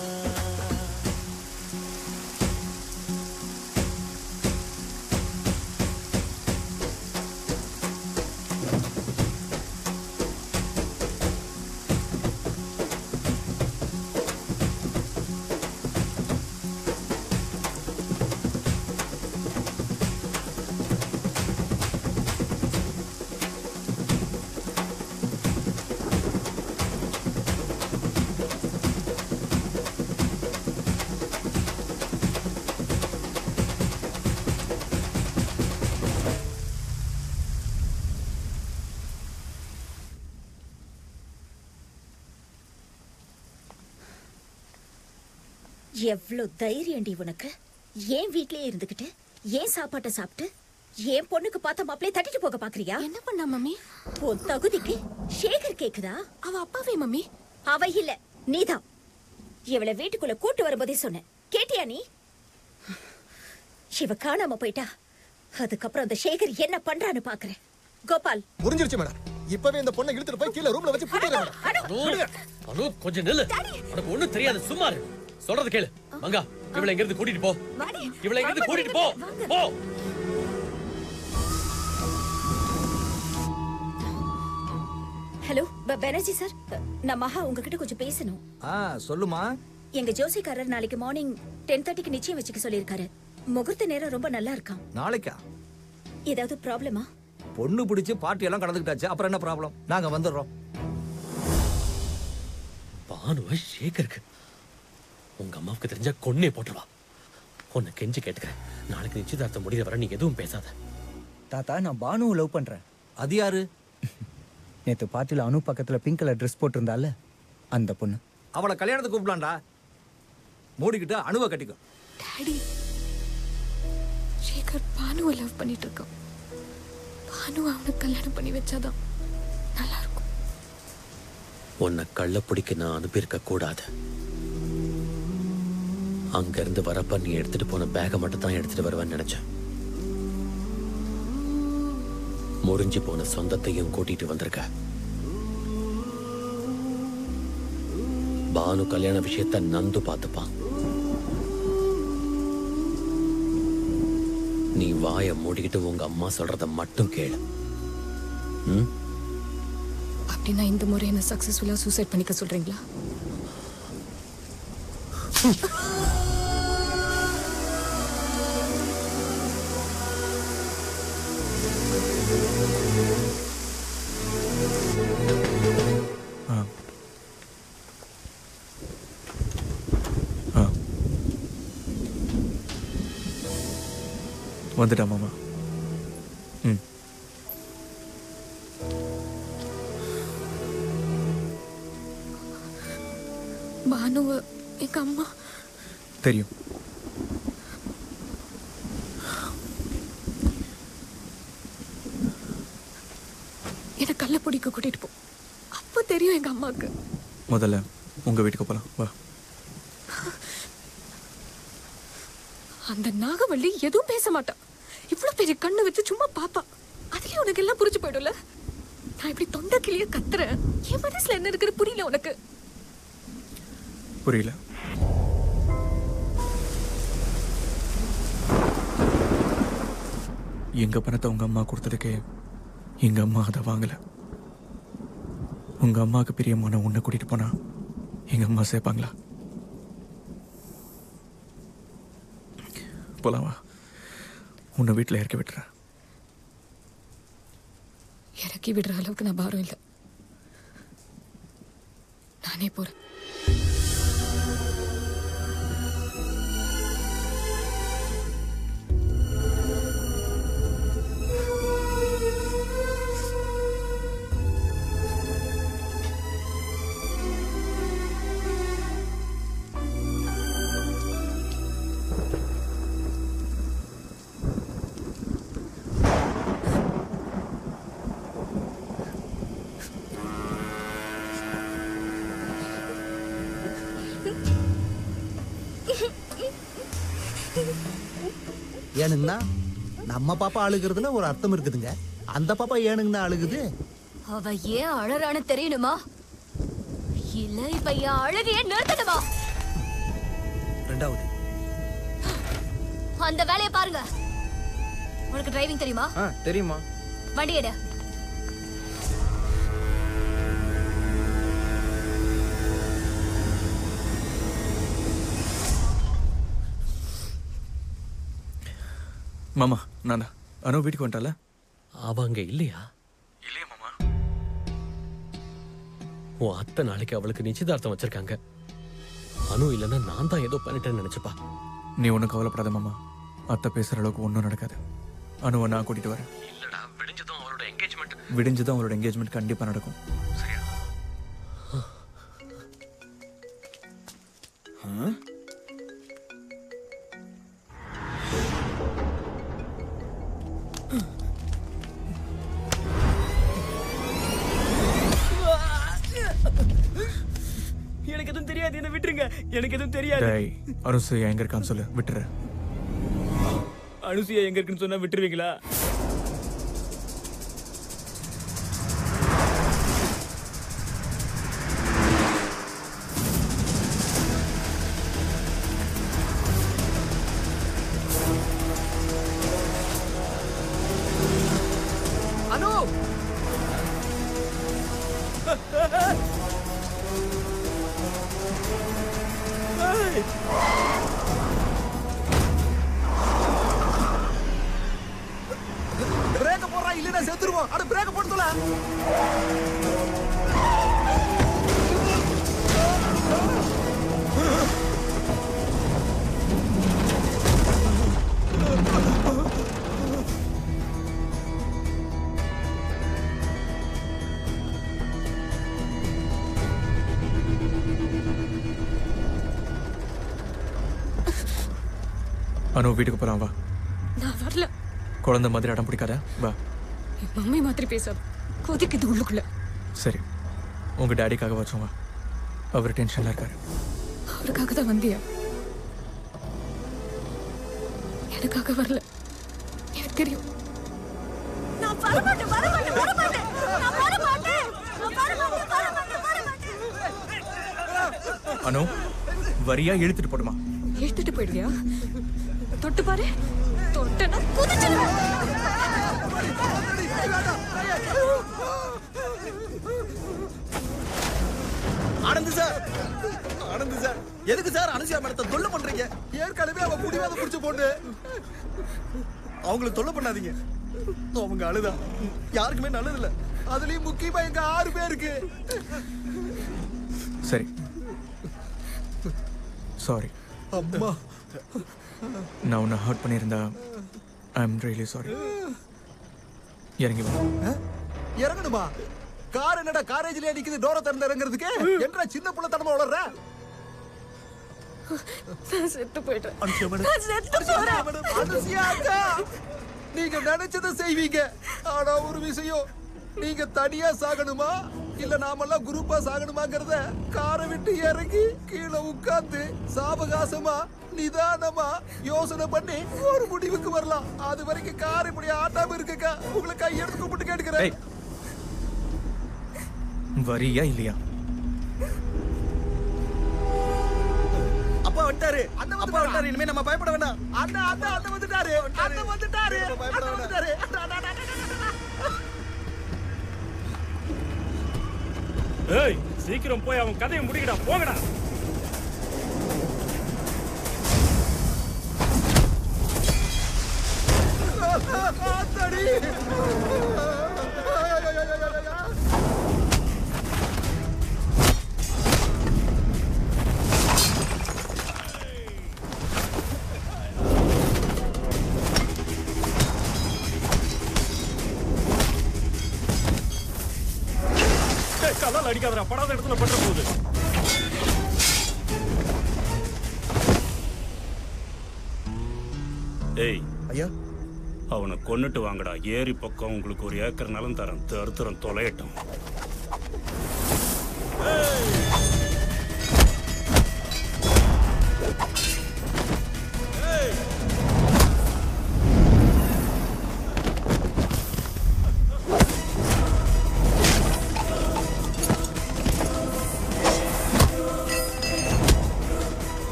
எவ்வளவு தைரியம்டி உனக்கு? ஏன் வீட்லயே இருந்துகிட்டு ஏன் சாப்பாட்டை சாப்பிட்டு ஏன் பொண்ணுக்கு பார்த்த மாப்பிளைய தட்டிட்டு போக பாக்குறியா? என்ன பண்ணா மம்மி? உன் தகுதிக்கு சேகர் கேக்குதா? அவ அப்பாவே மம்மி. அவ இல்ல, நீதான். இவளை வீட்டுக்குள்ள கூட்டு வரும்போதே சொன்ன, கேட்டியா நீ? இவ காணாம போயிட்டா, அதுக்கப்புறம் அந்த சேகர் என்ன பண்றான்னு பாக்குறேன். கோபால் புரிஞ்சிருச்சு மேடம். இப்பவே இந்த பொண்ணை இழுத்துட்டு போய் கீழ ரூம்ல வச்சு பூட்டிடுறேன் மேடம். அனு கொஞ்சம் நில்லு. உனக்கு ஒண்ணும் தெரியாது, சும்மா இரு. சொல்றது கேளு. மங்கா, இவளை இங்க இருந்து கூட்டிட்டு போ. இவளை இங்க இருந்து கூட்டிட்டு போ. போ. ஹலோ பானர்ஜி சார், நான் மகா உங்ககிட்ட கொஞ்சம் பேசணும். சொல்லுமா. எங்க ஜோசிக்காரர் நாளைக்கு மார்னிங் 10:30க்கு நிச்சயம் வச்சுக்க சொல்லியிருக்காரு. முகூர்த்த நேரம் ரொம்ப நல்லா இருக்காம். நாளைக்கா? ஏதாவது ப்ராப்ளமா? பொண்ணு பிடிச்சு பார்ட்டி எல்லாம் கலந்துக்கிட்டாச்சு, அப்புறம் என்ன ப்ராப்ளம்? நாங்க வந்துடுறோம். பானுவ சேகருக்கு உங்க அம்மாவுக்கு தெரிஞ்சா கொன்னே போட்டுருவா. உன்னை கெஞ்சி கேட்டுக்கிறேன், நாளைக்கு நிச்சயதார்த்தம் முடிகிற வரை நீ எதுவும் பேசாத. தாத்தா, நான் பானுவை லவ் பண்றேன். அது யாரு? நேத்து பார்ட்டில அனு பக்கத்துல பிங்க் கலர் ட்ரெஸ் போட்டிருந்தால அந்த பொண்ணு. அவளை கல்யாணத்துக்கு கூப்பிடலாம்டா. மூடிக்கிட்டு அணுவை கட்டிக்கோ. டாடி, சேகர் பானுவை லவ் பண்ணிட்டு இருக்கான். பானு அவனுக்கு கல்யாணம் பண்ணி வச்சாதான் நல்லா இருக்கும். உன்னை கள்ள பிடிக்க நான் அனுப்பியிருக்க கூடாது. அங்க இருந்து வரப்ப நீ எடுத்துட்டு போன பேக மட்டும் தான் எடுத்துட்டு வருவேன்னு நினைச்சேன். முறிஞ்சு போன சொந்தத்தையும் கூட்டிட்டு வந்திருக்க. பானு கல்யாண விஷயத்த நந்து பார்த்துப்பான். நீ வாய மூடிக்கிட்டு உங்க அம்மா சொல்றத மட்டும் கேளு. அப்படின்னா இந்த முறை என்ன சக்சஸ்ஃபுல்லா சூசைட் பண்ணிக்க சொல்றீங்களா? வந்துட்டா மாமா. பானுவ எங்க அம்மா தெரியும். என்ன கள்ள பிடிக்க கூட்டிட்டு போ. அப்ப தெரியும் எங்க அம்மாக்கு. முதல்ல உங்க வீட்டுக்கு போலாம் வா. அந்த நாகவள்ளி எதுவும் பேச மாட்டா. இவ்வளவு பெரிய கண்ணு வச்சு சும்மா பாப்பா. அதுலயே உனக்கு எல்லாம் புரிஞ்சு போயிடும்ல. நான் இப்படி தொண்டை கிளிய கத்துறேன், என் மனசுல என்ன இருக்குன்னு புரியல உனக்கு? புரியல. எங்க பணத்தை உங்க அம்மா கொடுத்ததுக்கு எங்க அம்மா அதை வாங்கல. உங்க அம்மாவுக்கு பிரியமான உன்னை கூட்டிட்டு போனா எங்க அம்மா சேர்ப்பாங்களா? போலாம் வா, உன்னை வீட்டில் இறக்கி விட்டுறேன். இறக்கி விடுற அளவுக்கு நான் பாரம் இல்லை, நானே போறேன். ஏனுங்கண்ணா, நம்ம பாப்பா அழுகிறதுல ஒரு அர்த்தம் இருக்குதுங்க. அந்த பாப்பா ஏனுங்கன்னு அழுகுது? அவ ஏன் அழறான்னு தெரியணுமா? இல்ல இப்ப என் அழுகையே நிறுத்தணுமா? ரெண்டாவது அந்த வேலையை பாருங்க. உனக்கு டிரைவிங் தெரியுமா? தெரியுமா? வண்டி எடு. மாமா நான் அனு வீட்டுக்கு வந்துட்டால? அவ அங்க இல்லையா? இல்லையா மாமா? உன் அத்தை நாளைக்கு அவளுக்கு நிச்சயதார்த்தம் வச்சிருக்காங்க. அனு இல்லைன்னா நான் தான் ஏதோ பண்ணிட்டேன்னு நினைச்சுப்பா. நீ ஒன்றும் கவலைப்படாத மாமா. அத்தை பேசுற அளவுக்கு ஒன்றும் நடக்காது. அனுவை நான் கூட்டிட்டு வரேன். இல்லடா, விடிஞ்சதும் அவளோட என்கேஜ்மெண்ட். விடிஞ்சதும் அவளோட என்கேஜ்மெண்ட் கண்டிப்பா நடக்கும். சரியா? எனக்கு எதுவும் தெரியாது, என்ன விட்டுருங்க. எனக்கு எதுவும் தெரியாது. டேய், அனுசூயா எங்க இருக்கான்னு சொல்லு, விட்டுரு. அனுசூயா எங்க இருக்குன்னு சொன்னா விட்டுருவீங்களா? அனு! பிரேக்க போடுறா, இல்லைன்னா செத்துருவோம். அட பிரேக்க போடுதல. அனு வீட்டுக்கு போலாம் வா. நான் வரல. குழந்தை மாதிரி அடம் பிடிக்காத, வா. என் மம்மி மாதிரி பேசாத, கொதிக்குது உள்ளுக்குள்ள. சரி, உங்க டாடிக்காக வச்சோம் வா. அவர் டென்ஷன்ல இருக்காரு. அவருக்காக தான் வந்தியா? எனக்காக வரல, எனக்கு தெரியும். நான் வரமாட்டேன், வரமாட்டேன், வரமாட்டேன். நான் வரமாட்டேன். நான் வரமாட்டேன், வரமாட்டேன், வரமாட்டேன். அனு, வரியா இழுத்துட்டு போடுமா? இழுத்துட்டு போயிடுவியா? தொட்டு பாரு, தொட்டனா குதிச்சிடுவேன். ஆனந்த் சார், ஆனந்த் சார், எதுக்கு சார் அனுசியா மேடத்தை தொல்லை பண்றீங்க? ஏற்கனவே அவ புடிவாத புடிச்சு போட்டு அவங்கள தொல்லை பண்ணாதீங்க. அவங்க அழுதா யாருக்குமே நல்லது இல்ல. அதுலயும் முக்கியமா எங்க 6 பேருக்கு. சரி, சாரி. அம்மா, நான் உன்னை ஹர்ட் பண்ணியிருந்தா ஐ எம் ரியலி சாரி. இறங்கி வா. இறங்கணுமா? கார் என்னடா காரேஜ்லயே நிக்குது, டோரை திறந்து இறங்குறதுக்கு? என்றா சின்ன புள்ள தனமா வளர்ற? நான் செத்து போயிட்டேன். அனுசியா மேடம், நான் செத்து போறேன். அனுசியா அக்கா, நீங்க நினைச்சதை செய்வீங்க. ஆனா ஒரு விஷயம், நீங்க தனியா சாகணுமா இல்ல நாமெல்லாம் குரூப்பா சாகணுமாங்கிறத காரை விட்டு இறங்கி கீழே உட்கார்ந்து சாவகாசமா நிதானமா யோசனை பண்ணி ஒரு முடிவுக்கு வரலாம். அது வரைக்கும் கார் இப்படி ஆட்டாம இருக்குக்கா. உங்களை கையெடுத்து கூப்பிட்டு கேட்கிறேன். வரியா இல்லையா? அப்பா வந்துட்டாரு, அப்பா வந்துட்டாரு. இனிமே நம்ம பயப்பட வேண்டாம். அண்ணா அண்ணா அண்ணா வந்துட்டாரு, அண்ணா வந்துட்டாரு, பயப்பட வந்துட்டாரு. ஏய், சீக்கிரம் போய் அவன் கதையை முடிக்கடா, போங்கடா. ஆத்தாடி. கல்லால் அடிக்காதடா, படாத இடத்துல பண்ற போகுது. ஏய் ஐயா, அவனை கொன்னுட்டு வாங்கடா. ஏரி பக்கம் உங்களுக்கு 1 ஏக்கர் நிலம் தரேன், தருத்திரம் தொலையட்டும்.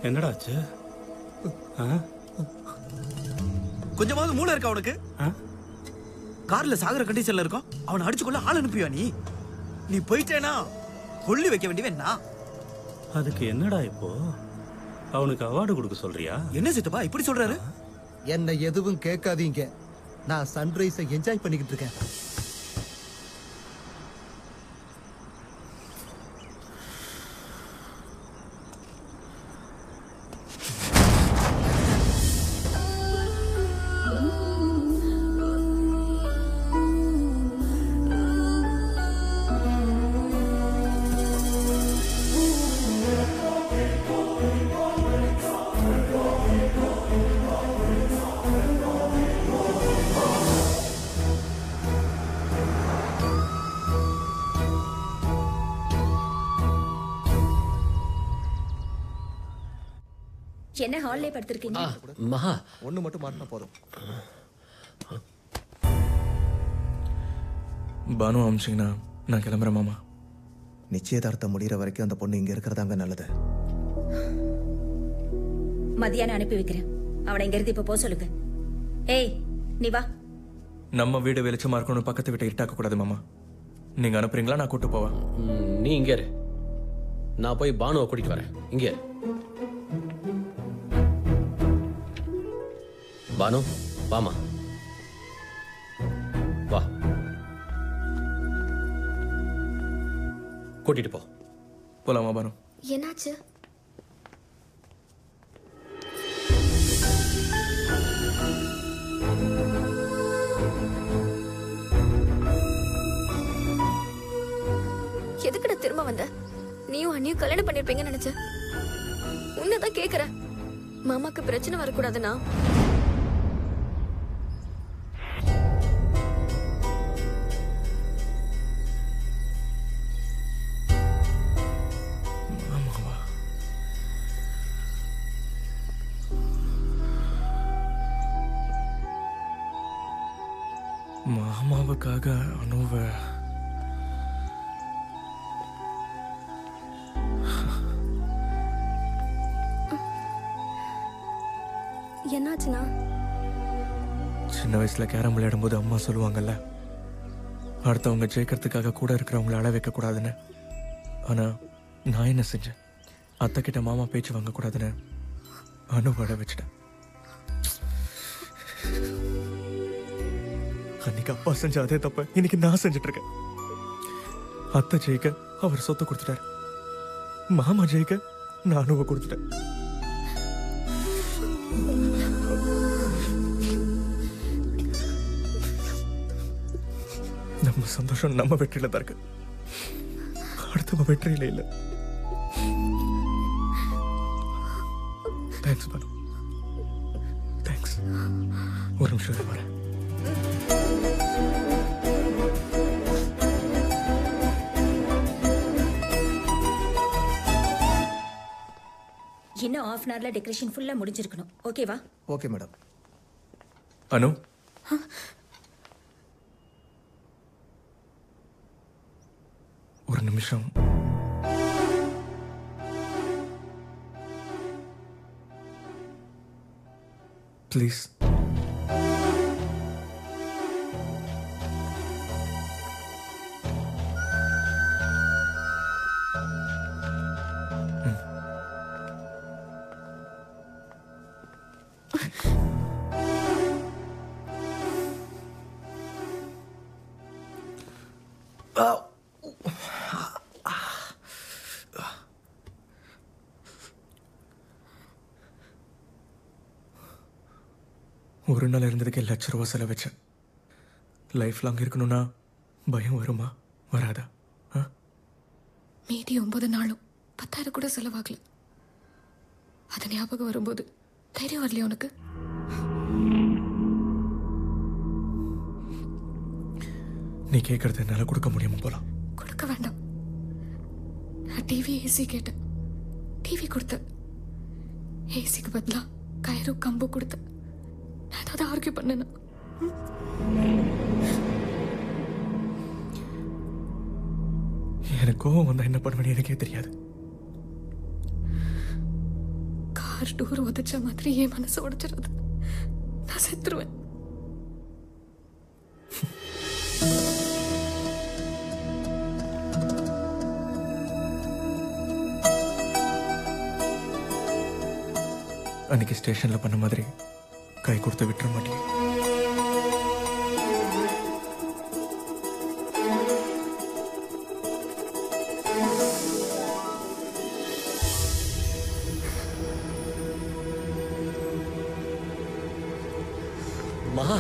என்னடா ஆச்சு? கொஞ்சமாவது மூளை இருக்கா உனக்கு? கார்ல சாகர கண்டிஷன்ல இருக்கோம், அவனை அடிச்சுக்கொள்ள ஆள் அனுப்பியா நீ? நீ போயிட்டேனா கொல்லி வைக்க வேண்டியவன் நான். அதுக்கு என்னடா இப்போ அவனுக்கு அவார்டு கொடுக்க சொல்றியா? என்ன சித்தப்பா இப்படி சொல்றாரு? என்ன எதுவும் கேட்காதீங்க, நான் சன்ரைஸை என்ஜாய் பண்ணிக்கிட்டு இருக்கேன். என்ன ஹால்லே படுத்திருக்கீங்க? மகா ஒண்ணு மட்டும் மாட்டினா போதும். பானு அமிச்சிங்கன்னா நான் கிளம்புறேன் மாமா. நிச்சயதார்த்தம் முடிகிற வரைக்கும் அந்த பொண்ணு இங்க இருக்கிறதாங்க நல்லது. மதியானம் அனுப்பி வைக்கிறேன். அவனை இங்க இருந்து இப்ப போக சொல்லுங்க. ஏய் நீ வா. நம்ம வீடு வெளிச்சமா இருக்கணும், பக்கத்து வீட்டை இருட்டாக்க கூடாது மாமா. நீங்க அனுப்புறீங்களா? நான் கூட்டு போவேன். நீ இங்க இரு, நான் போய் பானுவை கூட்டிட்டு வரேன். இங்க பானு வாமா, வா, கூட்டிட்டு போ. போலாமா பானு? என்னாச்சு? எதுக்குடா திரும்ப வந்த? நீயும் அண்ணியும் கல்யாணம் பண்ணிருப்பீங்கன்னு நினைச்சேன். உன்னதான் கேக்குறேன், மாமாக்கு பிரச்சனை வரக்கூடாதுன்னா. மாமாவுக்காக அனுவை என்னாச்சுன்னா? சின்ன வயசுல கேரம் விளையாடும் போது அம்மா சொல்லுவாங்கல்ல, அடுத்தவங்க ஜெயிக்கிறதுக்காக கூட இருக்கிறவங்கள அழ வைக்க கூடாதுன்னு. ஆனா நான் என்ன செஞ்சேன்? அத்தை கிட்ட மாமா பேச்சு வாங்க கூடாதுன்னு அனுவை அழ வச்சிட்டேன். அன்னைக்கு அப்பா செஞ்ச அதே தப்ப இன்னைக்கு நான் செஞ்சுட்டு இருக்கேன். அத்தை ஜெயிக்க அவர் சொத்தை கொடுத்துட்டாரு, மாமா ஜெயிக்க நான் அனுவை கொடுத்துட்டேன். நம்ம சந்தோஷம் நம்ம வெற்றியில தான் இருக்கு, அடுத்தவங்க வெற்றியில இல்ல. Thanks Banu, thanks. ஒரு நிமிஷம் வரேன். இன்னும் half an hourல டெக்கரேஷன் ஃபுல்லா முடிஞ்சிருக்கணும். ஓகேவா? Okay madam. அனு, ஒரு நிமிஷம். ப்ளீஸ். ஒரு நாள் இருந்ததுக்கு ₹1,00,000 செலவச்சேன். லைஃப் லாங் இருக்கணும்னா பயம் வருமா வராதா? மீதி 9 நாளும் 10,000 கூட செலவாகல. அது ஞாபகம் வரும்போது தைரியம் வரலையா உனக்கு? நீ கேட்கறது என்னால கொடுக்க முடியாம போலாம். கொடுக்க வேண்டாம். நான் டிவி ஏசி கேட்டேன், டிவி கொடுத்த. ஏசிக்கு பதிலா கயிறு கம்பு கொடுத்த. நான் ஏதாவது ஆர்கியூ பண்ணேன்னா? எனக்கு கோவம் வந்தா என்ன பண்ணுவேன்னு எனக்கே தெரியாது. கார் டோர் உதச்ச மாதிரி என் மனசு உடைச்சிருது. நான் செத்துருவேன். அன்னைக்கு ஸ்டேஷன்ல பண்ண மாதிரி கை கொடுத்து விட்டுற மாட்டேன். மகா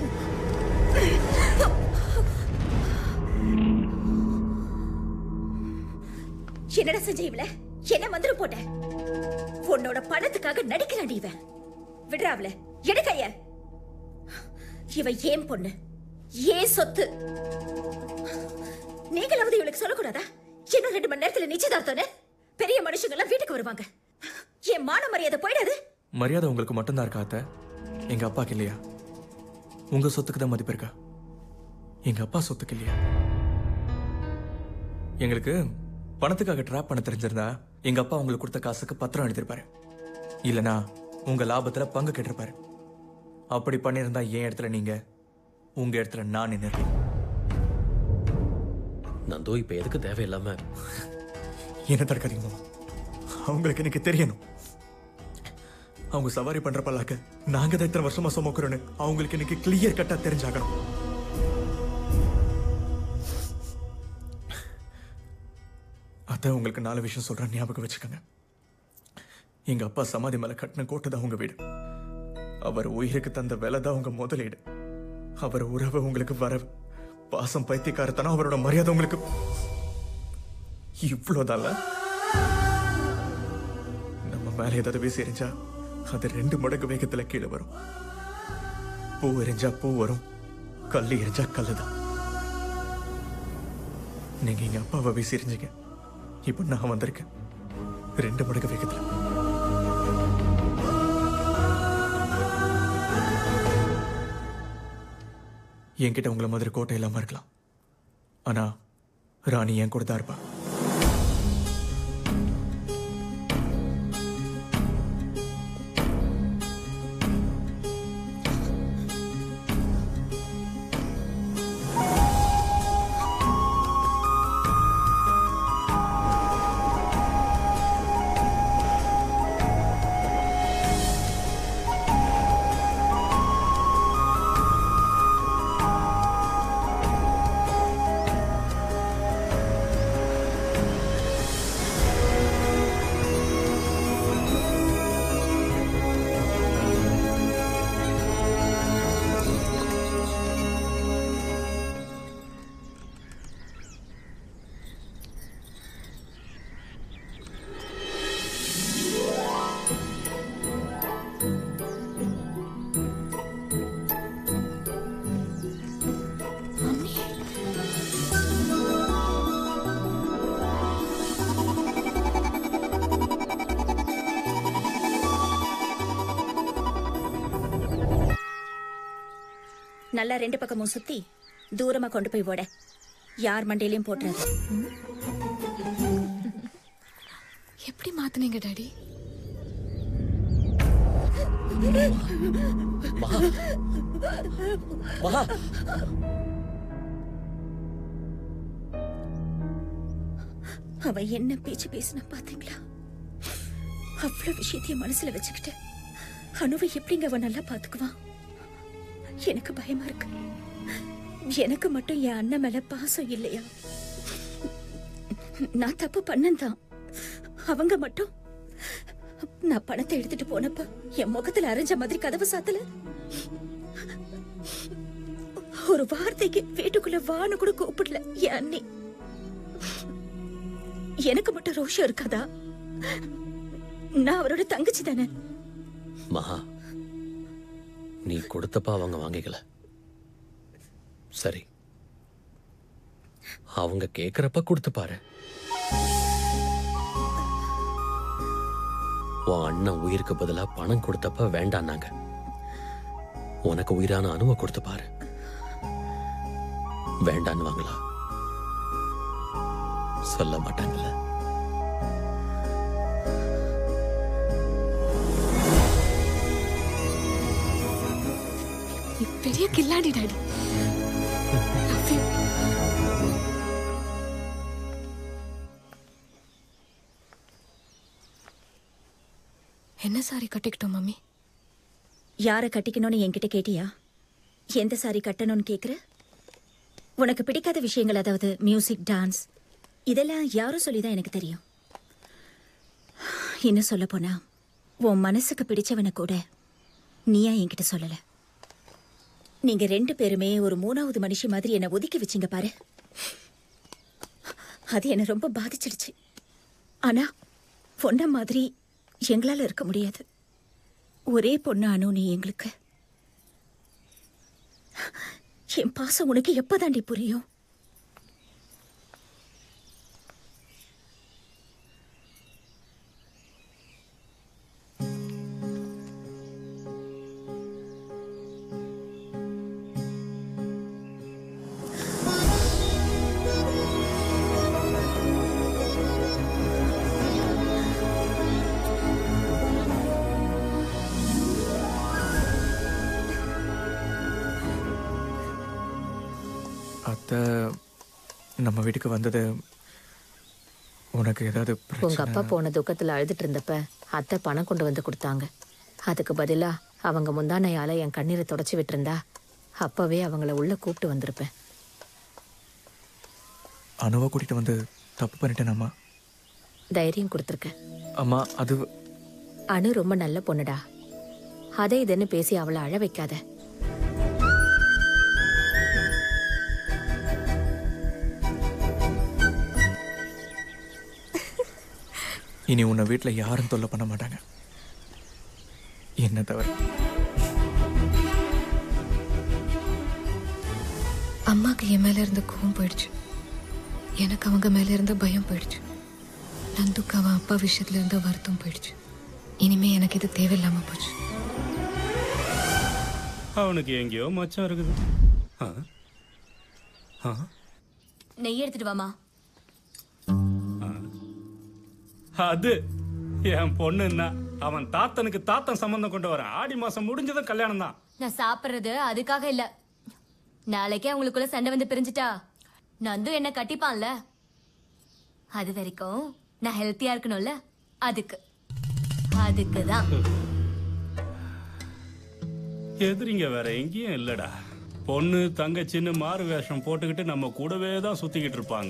என்னடா செஞ்ச இவள? என்ன மந்திரம் போட்ட? உன்னோட பணத்துக்காக நடிக்கிறாண்டி இவன். விடுறாவல எடுக்கைய. இவ ஏன் பொண்ணு, ஏன் சொத்து. நீங்களாவது இவளுக்கு சொல்லக்கூடாதா? இன்னும் 2 மணி நேரத்துல நிச்சயதார்த்தம். பெரிய மனுஷங்க எல்லாம் வீட்டுக்கு வருவாங்க. என் மான மரியாதை போயிடாது. மரியாதை உங்களுக்கு மட்டும்தான் இருக்கா அத்தை? எங்க அப்பாக்கு இல்லையா? உங்க சொத்துக்கு தான் மதிப்பு இருக்கா? எங்க அப்பா சொத்துக்கு இல்லையா? எங்களுக்கு பணத்துக்காக ட்ராப் பண்ண தெரிஞ்சிருந்தா எங்க அப்பா உங்களுக்கு கொடுத்த காசுக்கு பத்திரம் எழுதிருப்பாரு. இல்லனா உங்க லாபத்துல பங்கு கேட்டிருப்பாரு. அப்படி பண்ணிருந்தா என் இடத்துல நீங்க, உங்க இடத்துல நான் நின்று. நந்தோ இப்ப எதுக்கு தேவையில்லாம என்ன தடுக்காதீங்க மாமா. அவங்களுக்கு எனக்கு தெரியணும். அவங்க சவாரி பண்ற பல்லாக்க நாங்க தான் இத்தனை வருஷமா சுமக்கிறோன்னு அவங்களுக்கு எனக்கு கிளியர் கட்டா தெரிஞ்சாகணும். அதான் உங்களுக்கு 4 விஷயம் சொல்றேன், ஞாபகம் வச்சுக்கோங்க. எங்க அப்பா சமாதி மேல கட்டின கோட்டை தான் உங்க வீடு. அவர் உயிருக்கு தந்த வேலை தான் உங்க முதலீடு. அவர் உறவு உங்களுக்கு வரவு, பாசம் பைத்தியக்காரத்தனம் அவரோட மரியாதை உங்களுக்கு இவ்வளவுதான்ல. நம்ம மேல ஏதாவது வீசி எறிஞ்சா அது 2 மடங்கு வேகத்துல கீழே வரும். பூ எரிஞ்சா பூ வரும், கல்லு எரிஞ்சா கல்லுதான். நீங்க எங்க அப்பாவை வீசி எறிஞ்சீங்க, இப்ப நான் வந்திருக்கேன் 2 மடங்கு வேகத்துல. என்கிட்ட உங்களை மாதிரி கோட்டை இல்லாம இருக்கலாம், ஆனா ராணி என் கூட தான் இருப்பா. நல்லா 2 பக்கமும் சுத்தி தூரமா கொண்டு போய் ஓட. யார் மண்டையிலையும் போட்டுறாது. எப்படி மாத்துனீங்க டாடி? மகா மகா அவ என்ன பேச்சு பேசின பாத்தீங்களா? அவ்வளவு விஷயத்தையும் மனசுல வச்சுக்கிட்டு அனுவை எப்படிங்க அவன் நல்லா பாத்துக்குவான்? எனக்கு பயமா இருக்கு. எனக்கு மட்டும் என் அண்ணன் மேல பாசம் இல்லையா? நான் தப்பு பண்ணந்தான். அவங்க மட்டும் நான் பணத்தை எடுத்துட்டு போனப்ப என் முகத்துல அரைஞ்ச மாதிரி கதவு சாத்தல. ஒரு வார்த்தைக்கு வீட்டுக்குள்ள வான்னு கூட கூப்பிடல என் அண்ணி. எனக்கு மட்டும் ரோஷம் இருக்காதா? நான் அவரோட தங்கச்சி தானே. மகா, நீ கொடுத்தப்ப அவங்க வாங்கிக்கல, சரி, அவங்க கேக்குறப்ப கொடுத்து பாரு. உன் அண்ணன் உயிருக்கு பதிலா பணம் கொடுத்தப்ப வேண்டான்னாங்க. உனக்கு உயிரான அணுவை கொடுத்து பாரு, வேண்டான்னு வாங்களா? சொல்ல மாட்டாங்கல்ல. நீ பெரிய கில்லாடி டாடி. Love you. என்ன சாரி கட்டிக்கிட்டோம் மம்மி? யாரை கட்டிக்கணும்னு என்கிட்ட கேட்டியா? எந்த சாரி கட்டணும்னு கேக்குற? உனக்கு பிடிக்காத விஷயங்கள், அதாவது மியூசிக், டான்ஸ், இதெல்லாம் யாரும் சொல்லிதான் எனக்கு தெரியும். இன்னும் சொல்ல போனா உன் மனசுக்கு பிடிச்சவனை கூட நீயா என்கிட்ட சொல்லல. நீங்க 2 பேருமே ஒரு 3வது மனுஷி மாதிரி என்னை ஒதுக்கி வச்சிங்க பாரு. அது என்ன ரொம்ப பாதிச்சிடுச்சு. ஆனா பொண்ண மாதிரி எங்களால இருக்க முடியாது. ஒரே பொண்ணு அனு நீ எங்களுக்கு. என் பாசம் உனக்கு எப்பதாண்டி புரியும்? அத்தை நம்ம வீட்டுக்கு வந்தது உனக்கு ஏதாவது உங்க அப்பா போன துக்கத்துல அழுதுட்டு இருந்தப்ப அத்தை பணம் கொண்டு வந்து கொடுத்தாங்க. அதுக்கு பதிலா அவங்க முந்தானையால என் கண்ணீரை தொடச்சி விட்டுருந்தா அப்பவே அவங்கள உள்ள கூப்பிட்டு வந்திருப்பேன். அனுவை கூட்டிட்டு வந்து தப்பு பண்ணிட்டேன். தைரியம் கொடுத்துருக்கேன். அம்மா அது அனு ரொம்ப நல்ல பொண்ணுடா. அதை இதுன்னு பேசி அவளை அழ வைக்காத. இனி உன்னை வீட்டில் யாரும் தொல்லை பண்ண மாட்டாங்க, என்ன தவிர. அம்மாக்கு என் மேல இருந்த கோவம் போயிடுச்சு. எனக்கு அவங்க மேல இருந்த பயம் போயிடுச்சு. நந்துக்கு அவன் அப்பா விஷயத்துல இருந்த வருத்தம் போயிடுச்சு. இனிமே எனக்கு இது தேவையில்லாம போச்சு. அவனுக்கு எங்கேயோ மச்சான் இருக்குது. நெய் எடுத்துட்டு வாமா. அது என் பொண்ணுன்னா அவன் தாத்தனுக்கு தாத்தன் சம்பந்தம் கொண்டு வர. ஆடி மாசம் முடிஞ்சதும் கல்யாணம் தான். நான் சாப்பிடுறது அதுக்காக இல்ல. நாளைக்கே அவங்களுக்குள்ள சண்டை வந்து பிரிஞ்சுட்டா நந்து என்ன கட்டிப்பான்ல, அது வரைக்கும் நான் ஹெல்த்தியா இருக்கணும்ல, அதுக்குதான். எதிரிங்க வேற எங்கேயும் இல்லடா. பொண்ணு தங்கச்சின்னு மாறு வேஷம் போட்டுக்கிட்டு நம்ம கூடவே தான் சுத்திக்கிட்டு இருப்பாங்க.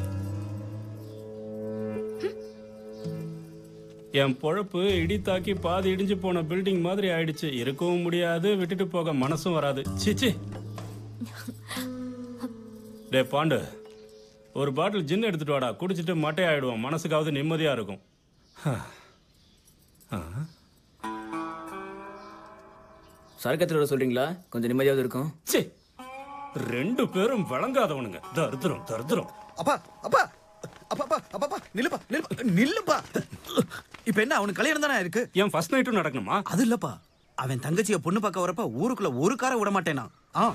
என் பொழப்பு இடி தாக்கி பாதி இடிஞ்சு போன பில்டிங் மாதிரி ஆயிடுச்சு. இருக்கவும் முடியாது, விட்டுட்டு போக மனசும் வராது. சிச்சி. டே பாண்டு, ஒரு பாட்டில் ஜின் எடுத்துட்டு வாடா. குடிச்சிட்டு மட்டை ஆயிடுவோம், மனசுக்காவது நிம்மதியா இருக்கும். சரக்கத்தில் சொல்றீங்களா? கொஞ்சம் நிம்மதியாவது இருக்கும். 2 பேரும் வழங்காதவனுங்க. தருத்திரம் தருத்திரம். அப்பா அப்பா அப்பா அப்பா நில்லுப்பா நில்லுப்பா. இப்ப என்ன அவனுக்கு கல்யாணம் தானே இருக்கு? என் ஃபர்ஸ்ட் நைட்டும் நடக்கணுமா? அது இல்லப்பா, அவன் தங்கச்சிய பொண்ணு பார்க்க வரப்ப ஊருக்குள்ள ஒரு காரை விட மாட்டேனா.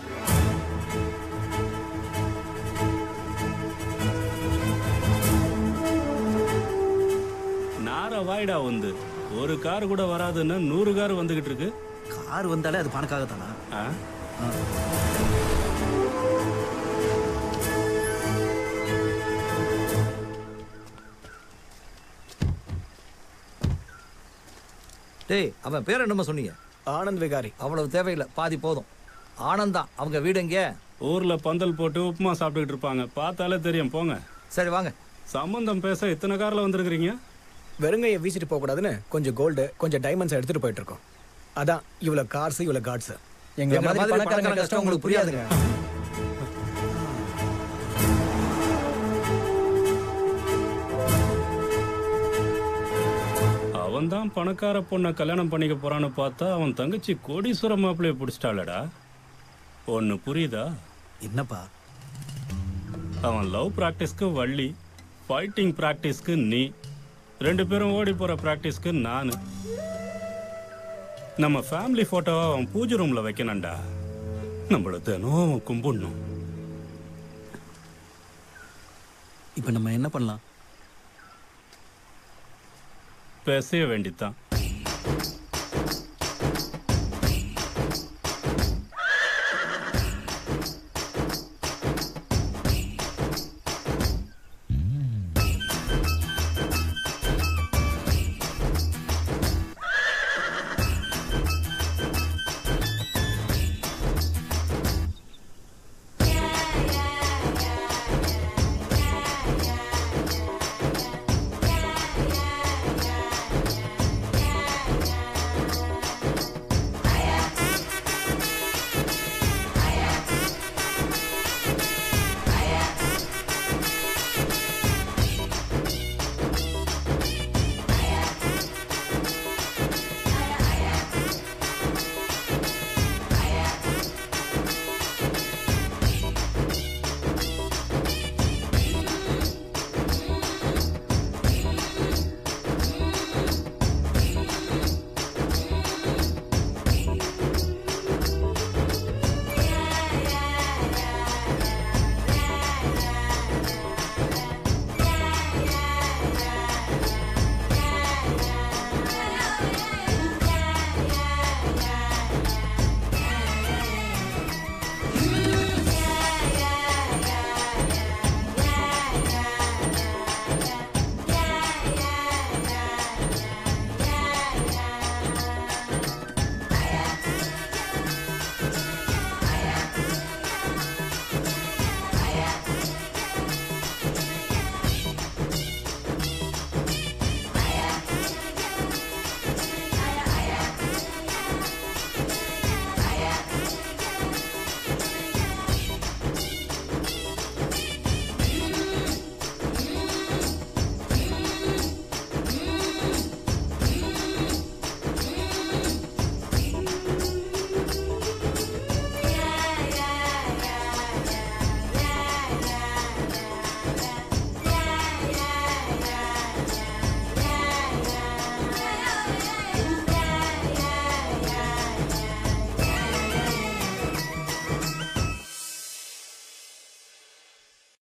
நார வாய்டா வந்து ஒரு கார் கூட வராதுன்னு 100 கார் வந்துகிட்டு இருக்கு. கார் வந்தாலே அது பணக்காக தானா? டேய், அவன் பேர் என்னமா சொன்னீங்க? ஆனந்த் விகாரி. அவ்வளவு தேவையில்லை, பாதி போதும். ஆனந்த் தான். அவங்க வீடு எங்க? ஊர்ல பந்தல் போட்டு உப்புமா சாப்பிட்டுக்கிட்டு இருப்பாங்க. பார்த்தாலே தெரியும். போங்க. சரி வாங்க. சம்பந்தம் பேச இத்தனை கார்ல வந்திருக்கிறீங்க. வெறுங்கையை வீசிட்டு போக கூடாதுன்னு கொஞ்சம் கோல்டு கொஞ்சம் டைமண்ட்ஸ் எடுத்துட்டு போயிட்டு இருக்கோம். அதான் இவ்வளவு கார்ஸ் இவ்வளவு கார்ட்ஸ். எங்க மாதிரி பணக்காரங்க கஷ்டம் உங்களுக்கு புரியாதுங்க. அவன் தான் பணக்கார பொண்ணை கல்யாணம் பண்ணிக்க போறான்னு பார்த்தா அவன் தங்கச்சி கோடீஸ்வர மாப்பிள்ளைய பிடிச்சிட்டாளடா. ஒன்னு புரியுதா? என்னப்பா? அவன் லவ் பிராக்டிஸ்க்கு வள்ளி, ஃபைட்டிங் பிராக்டிஸ்க்கு நீ, 2 பேரும் ஓடி போற பிராக்டிஸ்க்கு நானு. நம்ம ஃபேமிலி போட்டோவை அவன் பூஜை ரூம்ல வைக்கணும்டா. நம்மள தினம் அவன் கும்பிடணும். இப்ப நம்ம என்ன பண்ணலாம்? பேச வேண்டித்தான்.